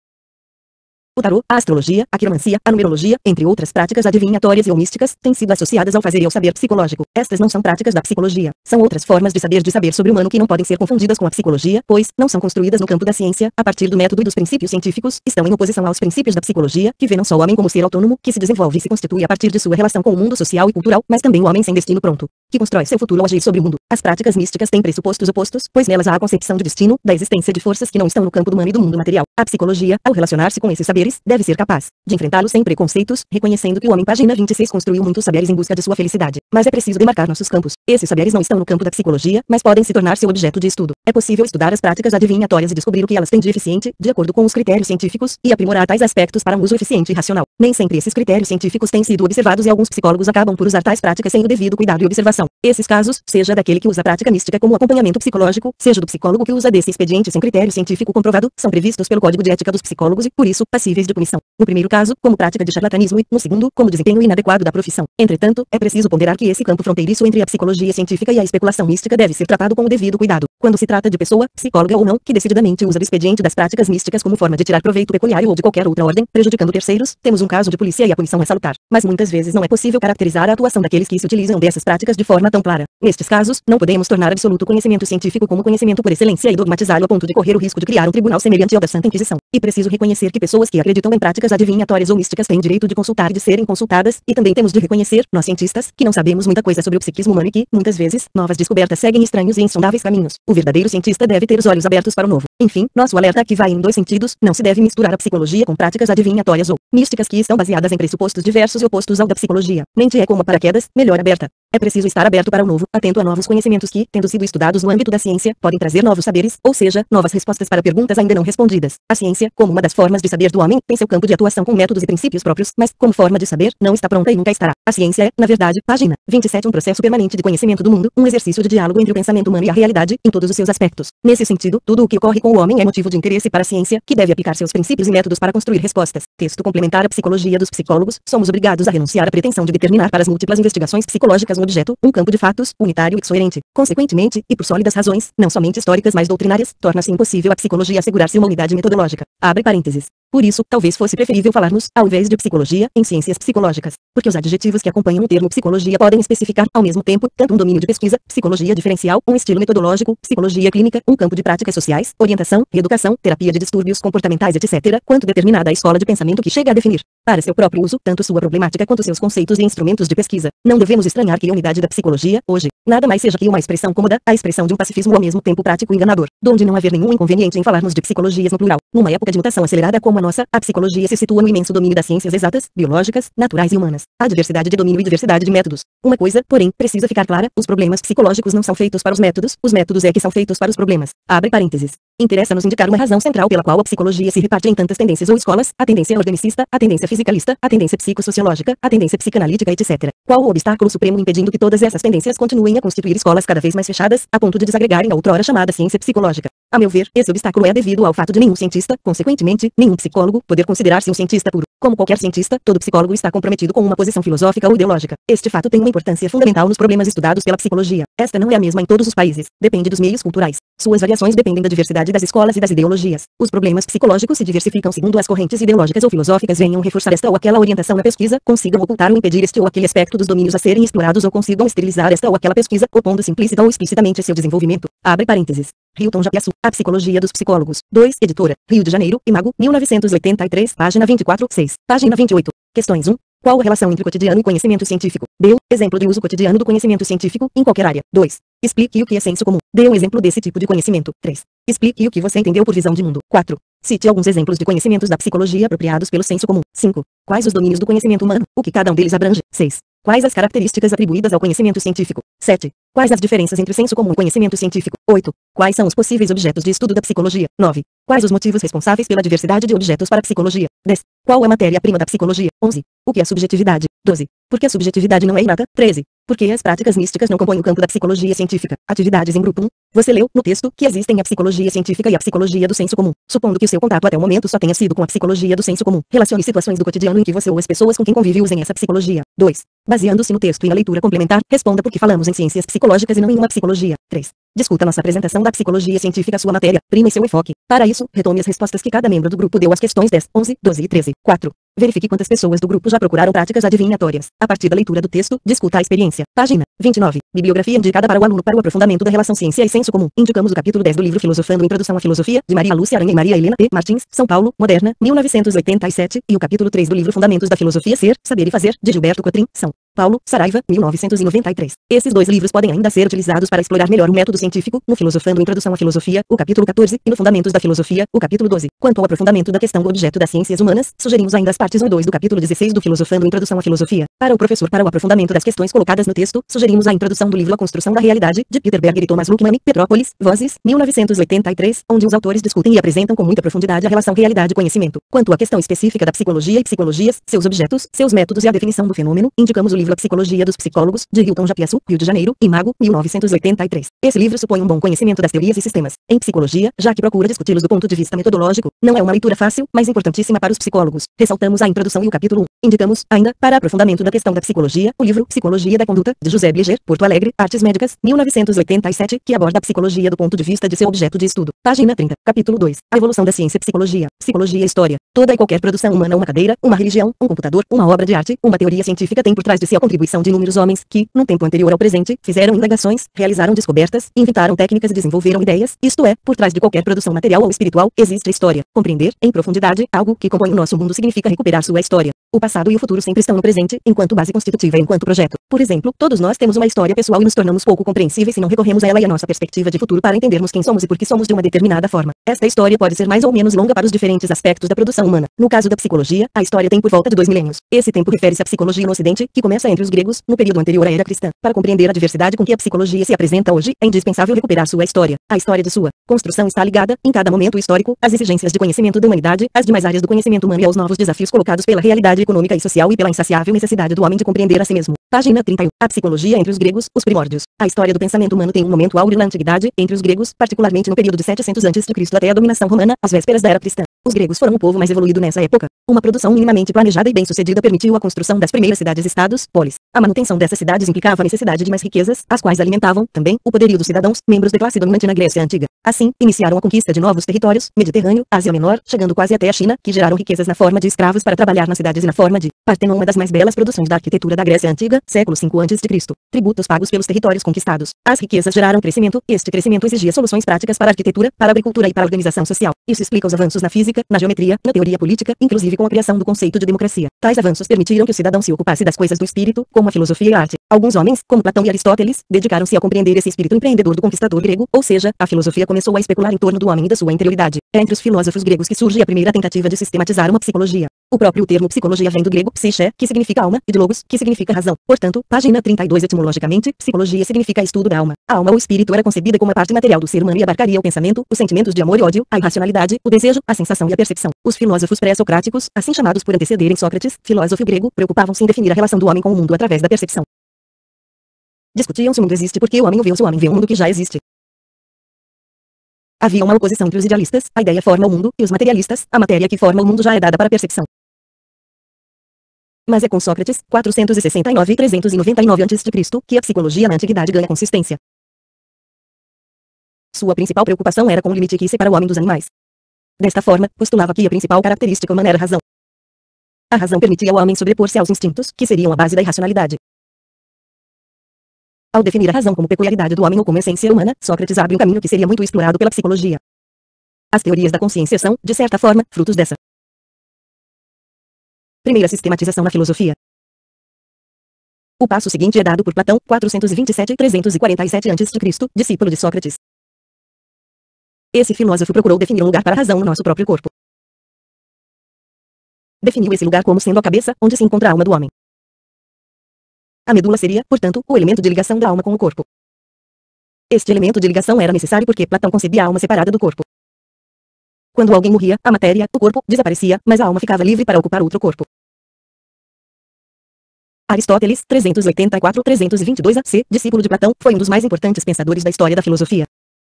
O tarô, a astrologia, a quiromancia, a numerologia, entre outras práticas adivinhatórias e ou místicas, têm sido associadas ao fazer e ao saber psicológico. Estas não são práticas da psicologia. São outras formas de saber sobre o humano que não podem ser confundidas com a psicologia, pois não são construídas no campo da ciência, a partir do método e dos princípios científicos, estão em oposição aos princípios da psicologia, que vê não só o homem como ser autônomo, que se desenvolve e se constitui a partir de sua relação com o mundo social e cultural, mas também o homem sem destino pronto, que constrói seu futuro ao agir sobre o mundo. As práticas místicas têm pressupostos opostos, pois nelas há a concepção de destino, da existência de forças que não estão no campo do humano e do mundo material. A psicologia, ao relacionar-se com esses saberes, deve ser capaz de enfrentá-los sem preconceitos, reconhecendo que o homem página 26 construiu muitos saberes em busca de sua felicidade. Mas é preciso demarcar nossos campos. Esses saberes não estão no campo da psicologia, mas podem se tornar seu objeto de estudo. É possível estudar as práticas adivinhatórias e descobrir o que elas têm de eficiente, de acordo com os critérios científicos, e aprimorar tais aspectos para um uso eficiente e racional. Nem sempre esses critérios científicos têm sido observados e alguns psicólogos acabam por usar tais práticas sem o devido cuidado e observação. Esses casos, seja daquele que usa a prática mística como acompanhamento psicológico, seja do psicólogo que usa desse expediente sem critério científico comprovado, são previstos pelo Código de Ética dos Psicólogos e, por isso, passíveis de punição. No primeiro caso, como prática de charlatanismo e, no segundo, como desempenho inadequado da profissão. Entretanto, é preciso ponderar que esse campo fronteiriço entre a psicologia científica e a especulação mística deve ser tratado com o devido cuidado. Quando se trata de pessoa, psicóloga ou não, que decididamente usa do expediente das práticas místicas como forma de tirar proveito pecuniário ou de qualquer outra ordem, prejudicando terceiros, temos um caso de polícia e a punição é salutar. Mas muitas vezes não é possível caracterizar a atuação daqueles que se utilizam dessas práticas de forma tão clara. Nestes casos, não podemos tornar absoluto conhecimento científico como conhecimento por excelência e dogmatizá-lo a ponto de correr o risco de criar um tribunal semelhante ao da Santa Inquisição. E preciso reconhecer que pessoas que acreditam em práticas adivinhatórias ou místicas têm direito de consultar e de serem consultadas, e também temos de reconhecer, nós cientistas, que não sabemos muita coisa sobre o psiquismo humano e que, muitas vezes, novas descobertas seguem estranhos e insondáveis caminhos. O verdadeiro cientista deve ter os olhos abertos para o novo. Enfim, nosso alerta aqui vai em dois sentidos: não se deve misturar a psicologia com práticas adivinhatórias ou místicas que estão baseadas em pressupostos diversos e opostos ao da psicologia. Mente é como a paraquedas, melhor aberta. É preciso estar aberto para o novo, atento a novos conhecimentos que, tendo sido estudados no âmbito da ciência, podem trazer novos saberes, ou seja, novas respostas para perguntas ainda não respondidas. A ciência, como uma das formas de saber do homem, tem seu campo de atuação com métodos e princípios próprios, mas, como forma de saber, não está pronta e nunca estará. A ciência é, na verdade, página 27, um processo permanente de conhecimento do mundo, um exercício de diálogo entre o pensamento humano e a realidade, em todos os seus aspectos. Nesse sentido, tudo o que ocorre com o homem é motivo de interesse para a ciência, que deve aplicar seus princípios e métodos para construir respostas. Texto complementar à psicologia dos psicólogos: somos obrigados a renunciar à pretensão de determinar para as múltiplas investigações psicológicas um objeto, um campo de fatos, unitário e coerente. Consequentemente, e por sólidas razões, não somente históricas mas doutrinárias, torna-se impossível à psicologia assegurar-se uma unidade metodológica. Abre parênteses. Por isso, talvez fosse preferível falarmos, ao invés de psicologia, em ciências psicológicas, porque os adjetivos que acompanham o termo psicologia podem especificar, ao mesmo tempo, tanto um domínio de pesquisa, psicologia diferencial, um estilo metodológico, psicologia clínica, um campo de práticas sociais, orientação, reeducação, terapia de distúrbios comportamentais, etc., quanto determinada a escola de pensamento que chega a definir, para seu próprio uso, tanto sua problemática quanto seus conceitos e instrumentos de pesquisa. Não devemos estranhar que a unidade da psicologia, hoje, nada mais seja que uma expressão cômoda, a expressão de um pacifismo ao mesmo tempo prático e enganador, donde não haver nenhum inconveniente em falarmos de psicologias no plural. Numa época de mutação acelerada como a nossa, a psicologia se situa no imenso domínio das ciências exatas, biológicas, naturais e humanas. Há diversidade de domínio e diversidade de métodos. Uma coisa, porém, precisa ficar clara: os problemas psicológicos não são feitos para os métodos é que são feitos para os problemas. Abre parênteses. Interessa-nos indicar uma razão central pela qual a psicologia se reparte em tantas tendências ou escolas: a tendência organicista, a tendência fisicalista, a tendência psicossociológica, a tendência psicanalítica, etc. Qual o obstáculo supremo impedindo que todas essas tendências continuem a constituir escolas cada vez mais fechadas, a ponto de desagregarem a outrora chamada ciência psicológica? A meu ver, esse obstáculo é devido ao fato de nenhum cientista, consequentemente, nenhum psicólogo, poder considerar-se um cientista puro. Como qualquer cientista, todo psicólogo está comprometido com uma posição filosófica ou ideológica. Este fato tem uma importância fundamental nos problemas estudados pela psicologia. Esta não é a mesma em todos os países. Depende dos meios culturais. Suas variações dependem da diversidade das escolas e das ideologias. Os problemas psicológicos se diversificam segundo as correntes ideológicas ou filosóficas venham reforçar esta ou aquela orientação na pesquisa, consigam ocultar ou impedir este ou aquele aspecto dos domínios a serem explorados ou consigam esterilizar esta ou aquela pesquisa, opondo-se implícita ou explicitamente seu desenvolvimento. Abre parênteses. Hilton Japiaçu, A Psicologia dos Psicólogos. 2, Editora, Rio de Janeiro, Imago, 1983, página 24, 6. Página 28. Questões 1. Qual a relação entre cotidiano e conhecimento científico? Dê um exemplo de uso cotidiano do conhecimento científico, em qualquer área. 2. Explique o que é senso comum. Dê um exemplo desse tipo de conhecimento. 3. Explique o que você entendeu por visão de mundo. 4. Cite alguns exemplos de conhecimentos da psicologia apropriados pelo senso comum. 5. Quais os domínios do conhecimento humano, o que cada um deles abrange. 6. Quais as características atribuídas ao conhecimento científico? 7. Quais as diferenças entre senso comum e conhecimento científico? 8. Quais são os possíveis objetos de estudo da psicologia? 9. Quais os motivos responsáveis pela diversidade de objetos para a psicologia? 10. Qual a matéria-prima da psicologia? 11. O que é subjetividade? 12. Por que a subjetividade não é inata? 13. Por que as práticas místicas não compõem o campo da psicologia científica? Atividades em grupo 1. Você leu, no texto, que existem a psicologia científica e a psicologia do senso comum. Supondo que o seu contato até o momento só tenha sido com a psicologia do senso comum. Relacione situações do cotidiano em que você ou as pessoas com quem convive usem essa psicologia. 2. Baseando-se no texto e na leitura complementar, responda por que falamos em ciências psicológicas e não em uma psicologia. 3. Discuta nossa apresentação da psicologia científica, sua matéria-prima e seu enfoque. Para isso, retome as respostas que cada membro do grupo deu às questões 10, 11, 12 e 13. 4. Verifique quantas pessoas do grupo já procuraram práticas adivinhatórias. A partir da leitura do texto, discuta a experiência. Página 29. Bibliografia indicada para o aluno para o aprofundamento da relação ciência e senso comum. Indicamos o capítulo 10 do livro Filosofando, Introdução à Filosofia, de Maria Lúcia Aranha e Maria Helena T. Martins, São Paulo, Moderna, 1987, e o capítulo 3 do livro Fundamentos da Filosofia Ser, Saber e Fazer, de Gilberto Cotrim, São Paulo, Saraiva, 1993. Esses dois livros podem ainda ser utilizados para explorar melhor o método científico, no Filosofando Introdução à Filosofia, o capítulo 14, e no Fundamentos da Filosofia, o capítulo 12. Quanto ao aprofundamento da questão do objeto das ciências humanas, sugerimos ainda as partes 1 e 2 do capítulo 16 do Filosofando Introdução à Filosofia. Para o professor, para o aprofundamento das questões colocadas no texto, sugerimos a introdução do livro A Construção da Realidade, de Peter Berger e Thomas Luckman, Petrópolis, Vozes, 1983, onde os autores discutem e apresentam com muita profundidade a relação realidade-conhecimento. Quanto à questão específica da psicologia e psicologias, seus objetos, seus métodos e a definição do fenômeno, indicamos o livro A Psicologia dos Psicólogos, de Hilton Japiaçu, Rio de Janeiro, Imago, 1983. Esse livro supõe um bom conhecimento das teorias e sistemas em psicologia, já que procura discuti-los do ponto de vista metodológico. Não é uma leitura fácil, mas importantíssima para os psicólogos. Ressaltamos a introdução e o capítulo 1. Indicamos, ainda, para aprofundamento da questão da psicologia, o livro Psicologia da Conduta, de José Bliger, Porto Alegre, Artes Médicas, 1987, que aborda a psicologia do ponto de vista de seu objeto de estudo. Página 30. Capítulo 2. A evolução da ciência psicologia. Psicologia e história. Toda e qualquer produção humana, uma cadeira, uma religião, um computador, uma obra de arte, uma teoria científica tem por trás de si a contribuição de inúmeros homens que, num tempo anterior ao presente, fizeram indagações, realizaram descobertas, inventaram técnicas e desenvolveram ideias. Isto é, por trás de qualquer produção material ou espiritual, existe a história. Compreender, em profundidade, algo que compõe o nosso mundo significa recuperar sua história. O passado e o futuro sempre estão no presente, enquanto base constitutiva e enquanto projeto. Por exemplo, todos nós temos uma história pessoal e nos tornamos pouco compreensíveis se não recorremos a ela e a nossa perspectiva de futuro para entendermos quem somos e por que somos de uma determinada forma. Esta história pode ser mais ou menos longa para os diferentes aspectos da produção humana. No caso da psicologia, a história tem por volta de 2 milênios. Esse tempo refere-se à psicologia no Ocidente, que começa entre os gregos, no período anterior à era cristã. Para compreender a diversidade com que a psicologia se apresenta hoje, é indispensável recuperar sua história. A história de sua construção está ligada, em cada momento histórico, às exigências de conhecimento da humanidade, às demais áreas do conhecimento humano e aos novos desafios colocados pela realidade econômica e social e pela insaciável necessidade do homem de compreender a si mesmo. Página 31. A psicologia entre os gregos, os primórdios. A história do pensamento humano tem um momento áureo na antiguidade, entre os gregos, particularmente no período de 700 a.C. até a dominação romana, às vésperas da era cristã. Os gregos foram o povo mais evoluído nessa época. Uma produção minimamente planejada e bem-sucedida permitiu a construção das primeiras cidades-estados, polis. A manutenção dessas cidades implicava a necessidade de mais riquezas, as quais alimentavam, também, o poderio dos cidadãos, membros da classe dominante na Grécia Antiga. Assim, iniciaram a conquista de novos territórios, Mediterrâneo, Ásia Menor, chegando quase até a China, que geraram riquezas na forma de escravos para trabalhar nas cidades e na forma de Partenon, uma das mais belas produções da arquitetura da Grécia Antiga, século V a.C. Tributos pagos pelos territórios conquistados. As riquezas geraram crescimento, este crescimento exigia soluções práticas para a arquitetura, para a agricultura e para a organização social. Isso explica os avanços na física, na geometria, na teoria política, inclusive com a criação do conceito de democracia. Tais avanços permitiram que o cidadão se ocupasse das coisas do espírito, como a filosofia e a arte. Alguns homens, como Platão e Aristóteles, dedicaram-se a compreender esse espírito empreendedor do conquistador grego, ou seja, a filosofia começou a especular em torno do homem e da sua interioridade. É entre os filósofos gregos que surge a primeira tentativa de sistematizar uma psicologia. O próprio termo psicologia vem do grego psyché, que significa alma, e de logos, que significa razão. Portanto, página 32 etimologicamente, psicologia significa estudo da alma. A alma ou espírito era concebida como a parte material do ser humano e abarcaria o pensamento, os sentimentos de amor e ódio, a irracionalidade, o desejo, a sensação e a percepção. Os filósofos pré-socráticos, assim chamados por antecederem Sócrates, filósofo grego, preocupavam-se em definir a relação do homem com o mundo através da percepção. Discutiam se o mundo existe porque o homem o vê ou se o homem vê o mundo que já existe. Havia uma oposição entre os idealistas, a ideia forma o mundo, e os materialistas, a matéria que forma o mundo já é dada para a percepção. Mas é com Sócrates, 469 e 399 a.C., que a psicologia na antiguidade ganha consistência. Sua principal preocupação era com o limite que separa o homem dos animais. Desta forma, postulava que a principal característica humana era a razão. A razão permitia ao homem sobrepor-se aos instintos, que seriam a base da irracionalidade. Ao definir a razão como peculiaridade do homem ou como essência humana, Sócrates abre um caminho que seria muito explorado pela psicologia. As teorias da consciência são, de certa forma, frutos dessa primeira sistematização na filosofia. O passo seguinte é dado por Platão, 427 e 347 a.C., discípulo de Sócrates. Esse filósofo procurou definir um lugar para a razão no nosso próprio corpo. Definiu esse lugar como sendo a cabeça, onde se encontra a alma do homem. A medula seria, portanto, o elemento de ligação da alma com o corpo. Este elemento de ligação era necessário porque Platão concebia a alma separada do corpo. Quando alguém morria, a matéria, o corpo, desaparecia, mas a alma ficava livre para ocupar outro corpo. Aristóteles, 384-322 a.C., discípulo de Platão, foi um dos mais importantes pensadores da história da filosofia.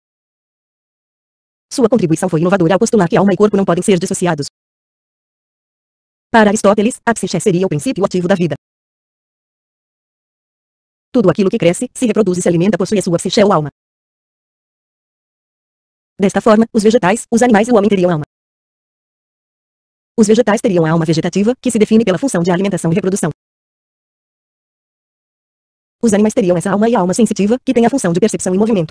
Sua contribuição foi inovadora ao postular que alma e corpo não podem ser dissociados. Para Aristóteles, a psique seria o princípio ativo da vida. Tudo aquilo que cresce, se reproduz e se alimenta possui a sua psique ou alma. Desta forma, os vegetais, os animais e o homem teriam alma. Os vegetais teriam a alma vegetativa, que se define pela função de alimentação e reprodução. Os animais teriam essa alma e a alma sensitiva, que tem a função de percepção e movimento.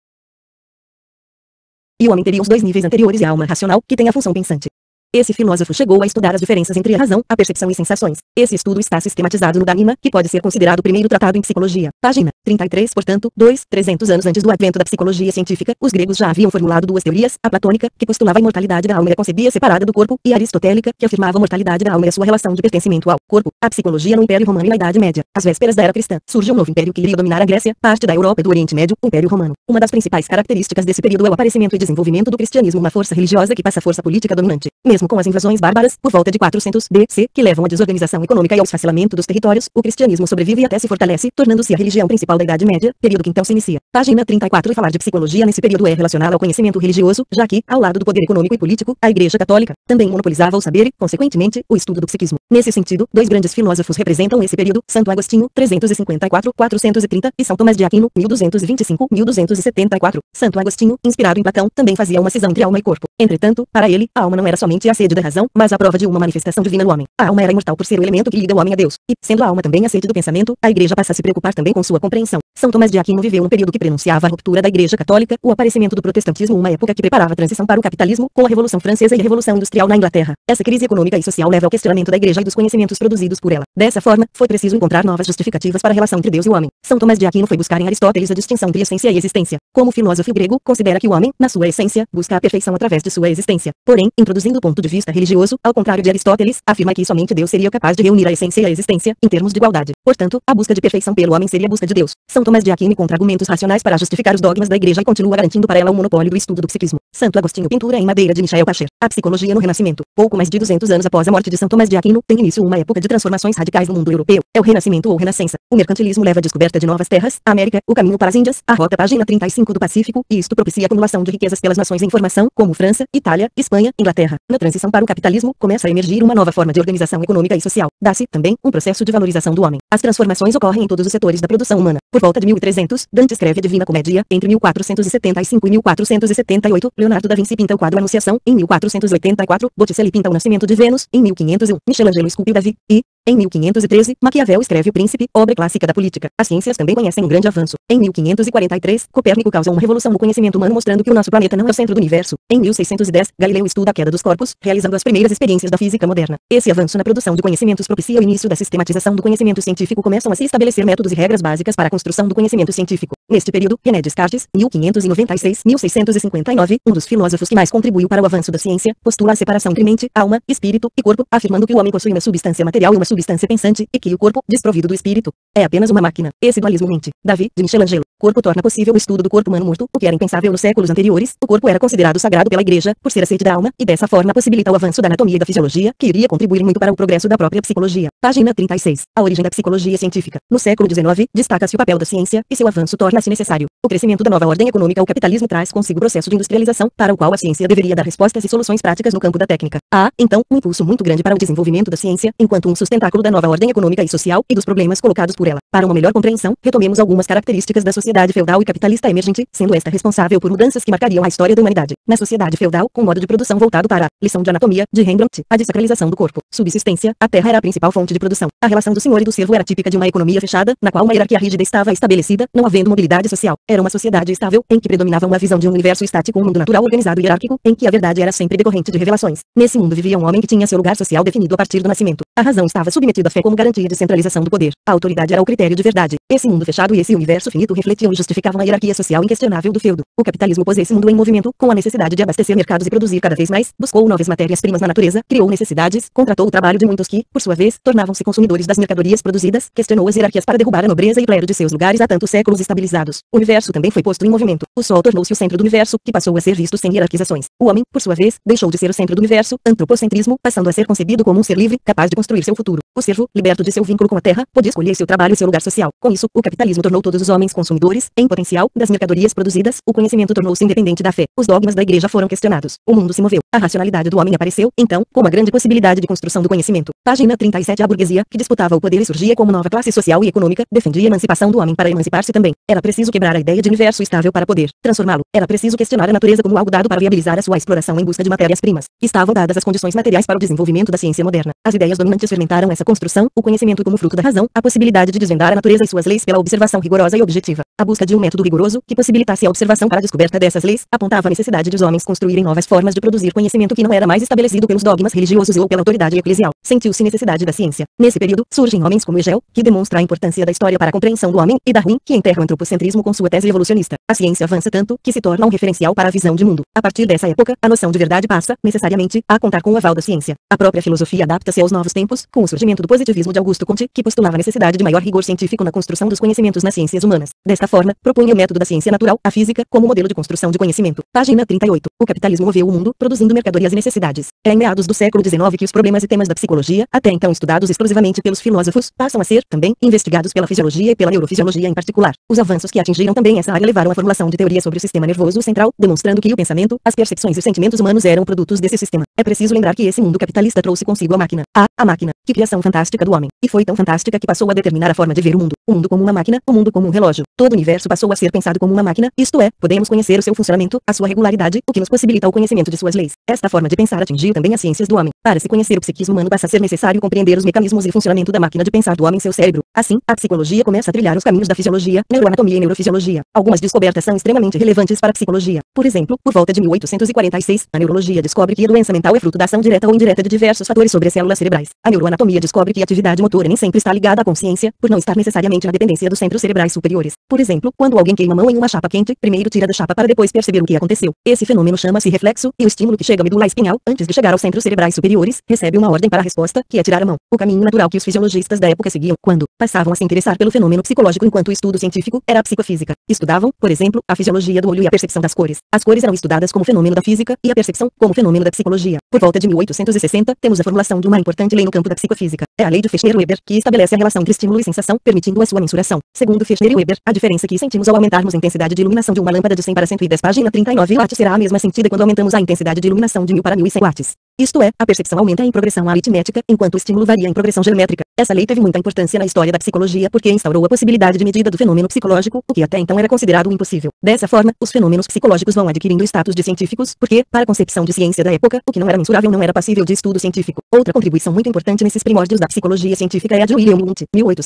E o homem teria os dois níveis anteriores e a alma racional, que tem a função pensante. Esse filósofo chegou a estudar as diferenças entre a razão, a percepção e sensações. Esse estudo está sistematizado no Dhamma, que pode ser considerado o primeiro tratado em psicologia. Página 33, portanto, 300 anos antes do advento da psicologia científica, os gregos já haviam formulado duas teorias, a platônica, que postulava a imortalidade da alma e a concebia separada do corpo, e a aristotélica, que afirmava a mortalidade da alma e a sua relação de pertencimento ao corpo. A psicologia no Império Romano e na Idade Média. Às vésperas da Era Cristã, surge um novo império que iria dominar a Grécia, parte da Europa e do Oriente Médio, o Império Romano. Uma das principais características desse período é o aparecimento e desenvolvimento do cristianismo, uma força religiosa que passa a força política dominante. Mesmo com as invasões bárbaras, por volta de 400 BC, que levam à desorganização econômica e ao esfacelamento dos territórios, o cristianismo sobrevive e até se fortalece, tornando-se a religião principal da Idade Média, período que então se inicia. Página 34. E falar de psicologia nesse período é relacionado ao conhecimento religioso, já que, ao lado do poder econômico e político, a Igreja Católica também monopolizava o saber e, consequentemente, o estudo do psiquismo. Nesse sentido, dois grandes filósofos representam esse período: Santo Agostinho, 354-430, e São Tomás de Aquino, 1225-1274. Santo Agostinho, inspirado em Platão, também fazia uma cisão entre alma e corpo. Entretanto, para ele, a alma não era somente a sede da razão, mas a prova de uma manifestação divina no homem. A alma era imortal por ser o elemento que liga o homem a Deus. E, sendo a alma também a sede do pensamento, a Igreja passa a se preocupar também com sua compreensão. São Tomás de Aquino viveu um período que prenunciava a ruptura da Igreja Católica, o aparecimento do protestantismo, uma época que preparava a transição para o capitalismo, com a Revolução Francesa e a Revolução Industrial na Inglaterra. Essa crise econômica e social leva ao questionamento da Igreja e dos conhecimentos produzidos por ela. Dessa forma, foi preciso encontrar novas justificativas para a relação entre Deus e o homem. São Tomás de Aquino foi buscar em Aristóteles a distinção entre essência e existência. Como filósofo grego, considera que o homem, na sua essência, busca a perfeição através de sua existência. Porém, introduzindo o ponto de vista religioso, ao contrário de Aristóteles, afirma que somente Deus seria capaz de reunir a essência e a existência, em termos de igualdade. Portanto, a busca de perfeição pelo homem seria a busca de Deus. São Tomás de Aquino encontra argumentos racionais para justificar os dogmas da Igreja e continua garantindo para ela o monopólio do estudo do psiquismo. Santo Agostinho, pintura em madeira de Michael Pacher. A psicologia no Renascimento. Pouco mais de 200 anos após a morte de São Tomás de Aquino, tem início uma época de transformações radicais no mundo europeu. É o Renascimento ou Renascença. O mercantilismo leva à descoberta de novas terras, a América, o caminho para as Índias, a rota página 35 do Pacífico, e isto propicia a acumulação de riquezas pelas nações em formação, como França, Itália, Espanha, Inglaterra. Na transição para o capitalismo, começa a emergir uma nova forma de organização econômica e social. Dá-se, também, um processo de valorização do homem. As transformações ocorrem em todos os setores da produção humana. Por volta de 1300, Dante escreve a Divina Comédia. Entre 1475 e 1478, Leonardo da Vinci pinta o quadro Anunciação. Em 1484, Botticelli pinta o Nascimento de Vênus. Em 1501, Michelangelo esculpe o Davi. E, em 1513, Maquiavel escreve O Príncipe, obra clássica da política. As ciências também conhecem um grande avanço. Em 1543, Copérnico causa uma revolução no conhecimento humano mostrando que o nosso planeta não é o centro do universo. Em 1610, Galileu estuda a queda dos corpos, realizando as primeiras experiências da física moderna. Esse avanço na produção de conhecimentos propicia o início da sistematização do conhecimento científico. Começam a se estabelecer métodos e regras básicas para a construção do conhecimento científico. Neste período, René Descartes, 1596-1659, um dos filósofos que mais contribuiu para o avanço da ciência, postula a separação entre mente, alma, espírito e corpo, afirmando que o homem possui uma substância material e uma substância pensante, e que o corpo, desprovido do espírito, é apenas uma máquina. Esse dualismo mente, Davi, de Michelangelo. Corpo torna possível o estudo do corpo humano morto, o que era impensável nos séculos anteriores. O corpo era considerado sagrado pela Igreja, por ser a sede da alma, e dessa forma possibilita o avanço da anatomia e da fisiologia, que iria contribuir muito para o progresso da própria psicologia. Página 36. A origem da psicologia científica. No século XIX, destaca-se o papel da ciência, e seu avanço torna-se necessário. O crescimento da nova ordem econômica, o capitalismo traz consigo o processo de industrialização, para o qual a ciência deveria dar respostas e soluções práticas no campo da técnica. Há, então, um impulso muito grande para o desenvolvimento da ciência, enquanto um sustentáculo da nova ordem econômica e social, e dos problemas colocados por ela. Para uma melhor compreensão, retomemos algumas características da sociedade feudal e capitalista emergente, sendo esta responsável por mudanças que marcariam a história da humanidade. Na sociedade feudal, com modo de produção voltado para a lição de anatomia, de Rembrandt, a desacralização do corpo. Subsistência, a terra era a principal fonte de produção. A relação do senhor e do servo era típica de uma economia fechada, na qual uma hierarquia rígida estava estabelecida, não havendo mobilidade social. Era uma sociedade estável, em que predominava uma visão de um universo estático, um mundo natural organizado e hierárquico, em que a verdade era sempre decorrente de revelações. Nesse mundo vivia um homem que tinha seu lugar social definido a partir do nascimento. A razão estava estava submetido à fé como garantia de centralização do poder. A autoridade era o critério de verdade. Esse mundo fechado e esse universo finito refletiam e justificavam a hierarquia social inquestionável do feudo. O capitalismo pôs esse mundo em movimento, com a necessidade de abastecer mercados e produzir cada vez mais, buscou novas matérias-primas na natureza, criou necessidades, contratou o trabalho de muitos que, por sua vez, tornavam-se consumidores das mercadorias produzidas, questionou as hierarquias para derrubar a nobreza e clero de seus lugares há tantos séculos estabilizados. O universo também foi posto em movimento. O Sol tornou-se o centro do universo, que passou a ser visto sem hierarquizações. O homem, por sua vez, deixou de ser o centro do universo, antropocentrismo, passando a ser concebido como um ser livre, capaz de construir seu futuro. O servo, liberto de seu vínculo com a terra, podia escolher seu trabalho e seu lugar social. Com isso, o capitalismo tornou todos os homens consumidores, em potencial, das mercadorias produzidas. O conhecimento tornou-se independente da fé. Os dogmas da igreja foram questionados. O mundo se moveu. A racionalidade do homem apareceu, então, como a grande possibilidade de construção do conhecimento. Página 37. A burguesia, que disputava o poder e surgia como nova classe social e econômica, defendia a emancipação do homem para emancipar-se também. Era preciso quebrar a ideia de universo estável para poder transformá-lo. Era preciso questionar a natureza como algo dado para viabilizar a sua exploração em busca de matérias-primas. Estavam dadas as condições materiais para o desenvolvimento da ciência moderna. As ideias dominantes fermentaram essa construção, o conhecimento como fruto da razão, a possibilidade de desvendar a natureza e suas leis pela observação rigorosa e objetiva. A busca de um método rigoroso, que possibilitasse a observação para a descoberta dessas leis, apontava a necessidade de os homens construírem novas formas de produzir conhecimento que não era mais estabelecido pelos dogmas religiosos ou pela autoridade eclesial. Sentiu-se necessidade da ciência. Nesse período, surgem homens como Hegel, que demonstra a importância da história para a compreensão do homem, e Darwin, que enterra o antropocentrismo com sua tese evolucionista. A ciência avança tanto, que se torna um referencial para a visão de mundo. A partir dessa época, a noção de verdade passa, necessariamente, a contar com o aval da ciência. A própria filosofia adapta-se aos novos tempos, com o surgimento do positivismo de Augusto Comte, que postulava a necessidade de maior rigor científico na construção dos conhecimentos nas ciências humanas. Desta forma, propunha o método da ciência natural, a física, como modelo de construção de conhecimento. Página 38. O capitalismo moveu o mundo, produzindo mercadorias e necessidades. É em meados do século XIX que os problemas e temas da psicologia, até então estudados exclusivamente pelos filósofos, passam a ser, também, investigados pela fisiologia e pela neurofisiologia em particular. Os avanços que atingiram também essa área levaram à formulação de teorias sobre o sistema nervoso central, demonstrando que o pensamento, as percepções e os sentimentos humanos eram produtos desse sistema. É preciso lembrar que esse mundo capitalista trouxe consigo a máquina. A máquina. Que criação fantástica do homem. E foi tão fantástica que passou a determinar a forma de ver o mundo. O mundo como uma máquina, o mundo como um relógio. Todo o universo passou a ser pensado como uma máquina, isto é, podemos conhecer o seu funcionamento, a sua regularidade, o que nos possibilita o conhecimento de suas leis. Esta forma de pensar atingiu também as ciências do homem. Para se conhecer o psiquismo humano passa a ser necessário compreender os mecanismos e funcionamento da máquina de pensar do homem, seu cérebro. Assim, a psicologia começa a trilhar os caminhos da fisiologia, neuroanatomia e neurofisiologia. Algumas descobertas são extremamente relevantes para a psicologia. Por exemplo, por volta de 1846, a neurologia descobre que a doença mental é fruto da ação direta ou indireta de diversos fatores sobre as células cerebrais. A neuroanatomia descobre que a atividade motora nem sempre está ligada à consciência, por não estar necessariamente na dependência dos centros cerebrais superiores. Por exemplo, quando alguém queima a mão em uma chapa quente, primeiro tira da chapa para depois perceber o que aconteceu. Esse fenômeno chama-se reflexo, e o estímulo que chega à medula espinhal, antes de chegar aos centros cerebrais superiores, recebe uma ordem para a resposta, que é tirar a mão. O caminho natural que os fisiologistas da época seguiam, quando passavam a se interessar pelo fenômeno psicológico enquanto o estudo científico era a psicofísica. Estudavam, por exemplo, a fisiologia do olho e a percepção das cores. As cores eram estudadas como fenômeno da física, e a percepção, como fenômeno da psicologia. Por volta de 1860, temos a formulação de uma importante lei no campo da psicofísica. É a lei de Fechner-Weber, que estabelece a relação entre estímulo e sensação, permitindo a sua mensuração. Segundo Fechner e Weber, a diferença que sentimos ao aumentarmos a intensidade de iluminação de uma lâmpada de 100 para 110 página 39 watts será a mesma sentida quando aumentamos a intensidade de iluminação de 1000 para 1100 watts. Isto é, a percepção aumenta em progressão aritmética, enquanto o estímulo varia em progressão geométrica. Essa lei teve muita importância na história da psicologia porque instaurou a possibilidade de medida do fenômeno psicológico, o que até então era considerado impossível. Dessa forma, os fenômenos psicológicos vão adquirindo status de científicos, porque, para a concepção de ciência da época, o que não era mensurável não era passível de estudo científico. Outra contribuição muito importante nesses primórdios da psicologia científica é a de William Wundt,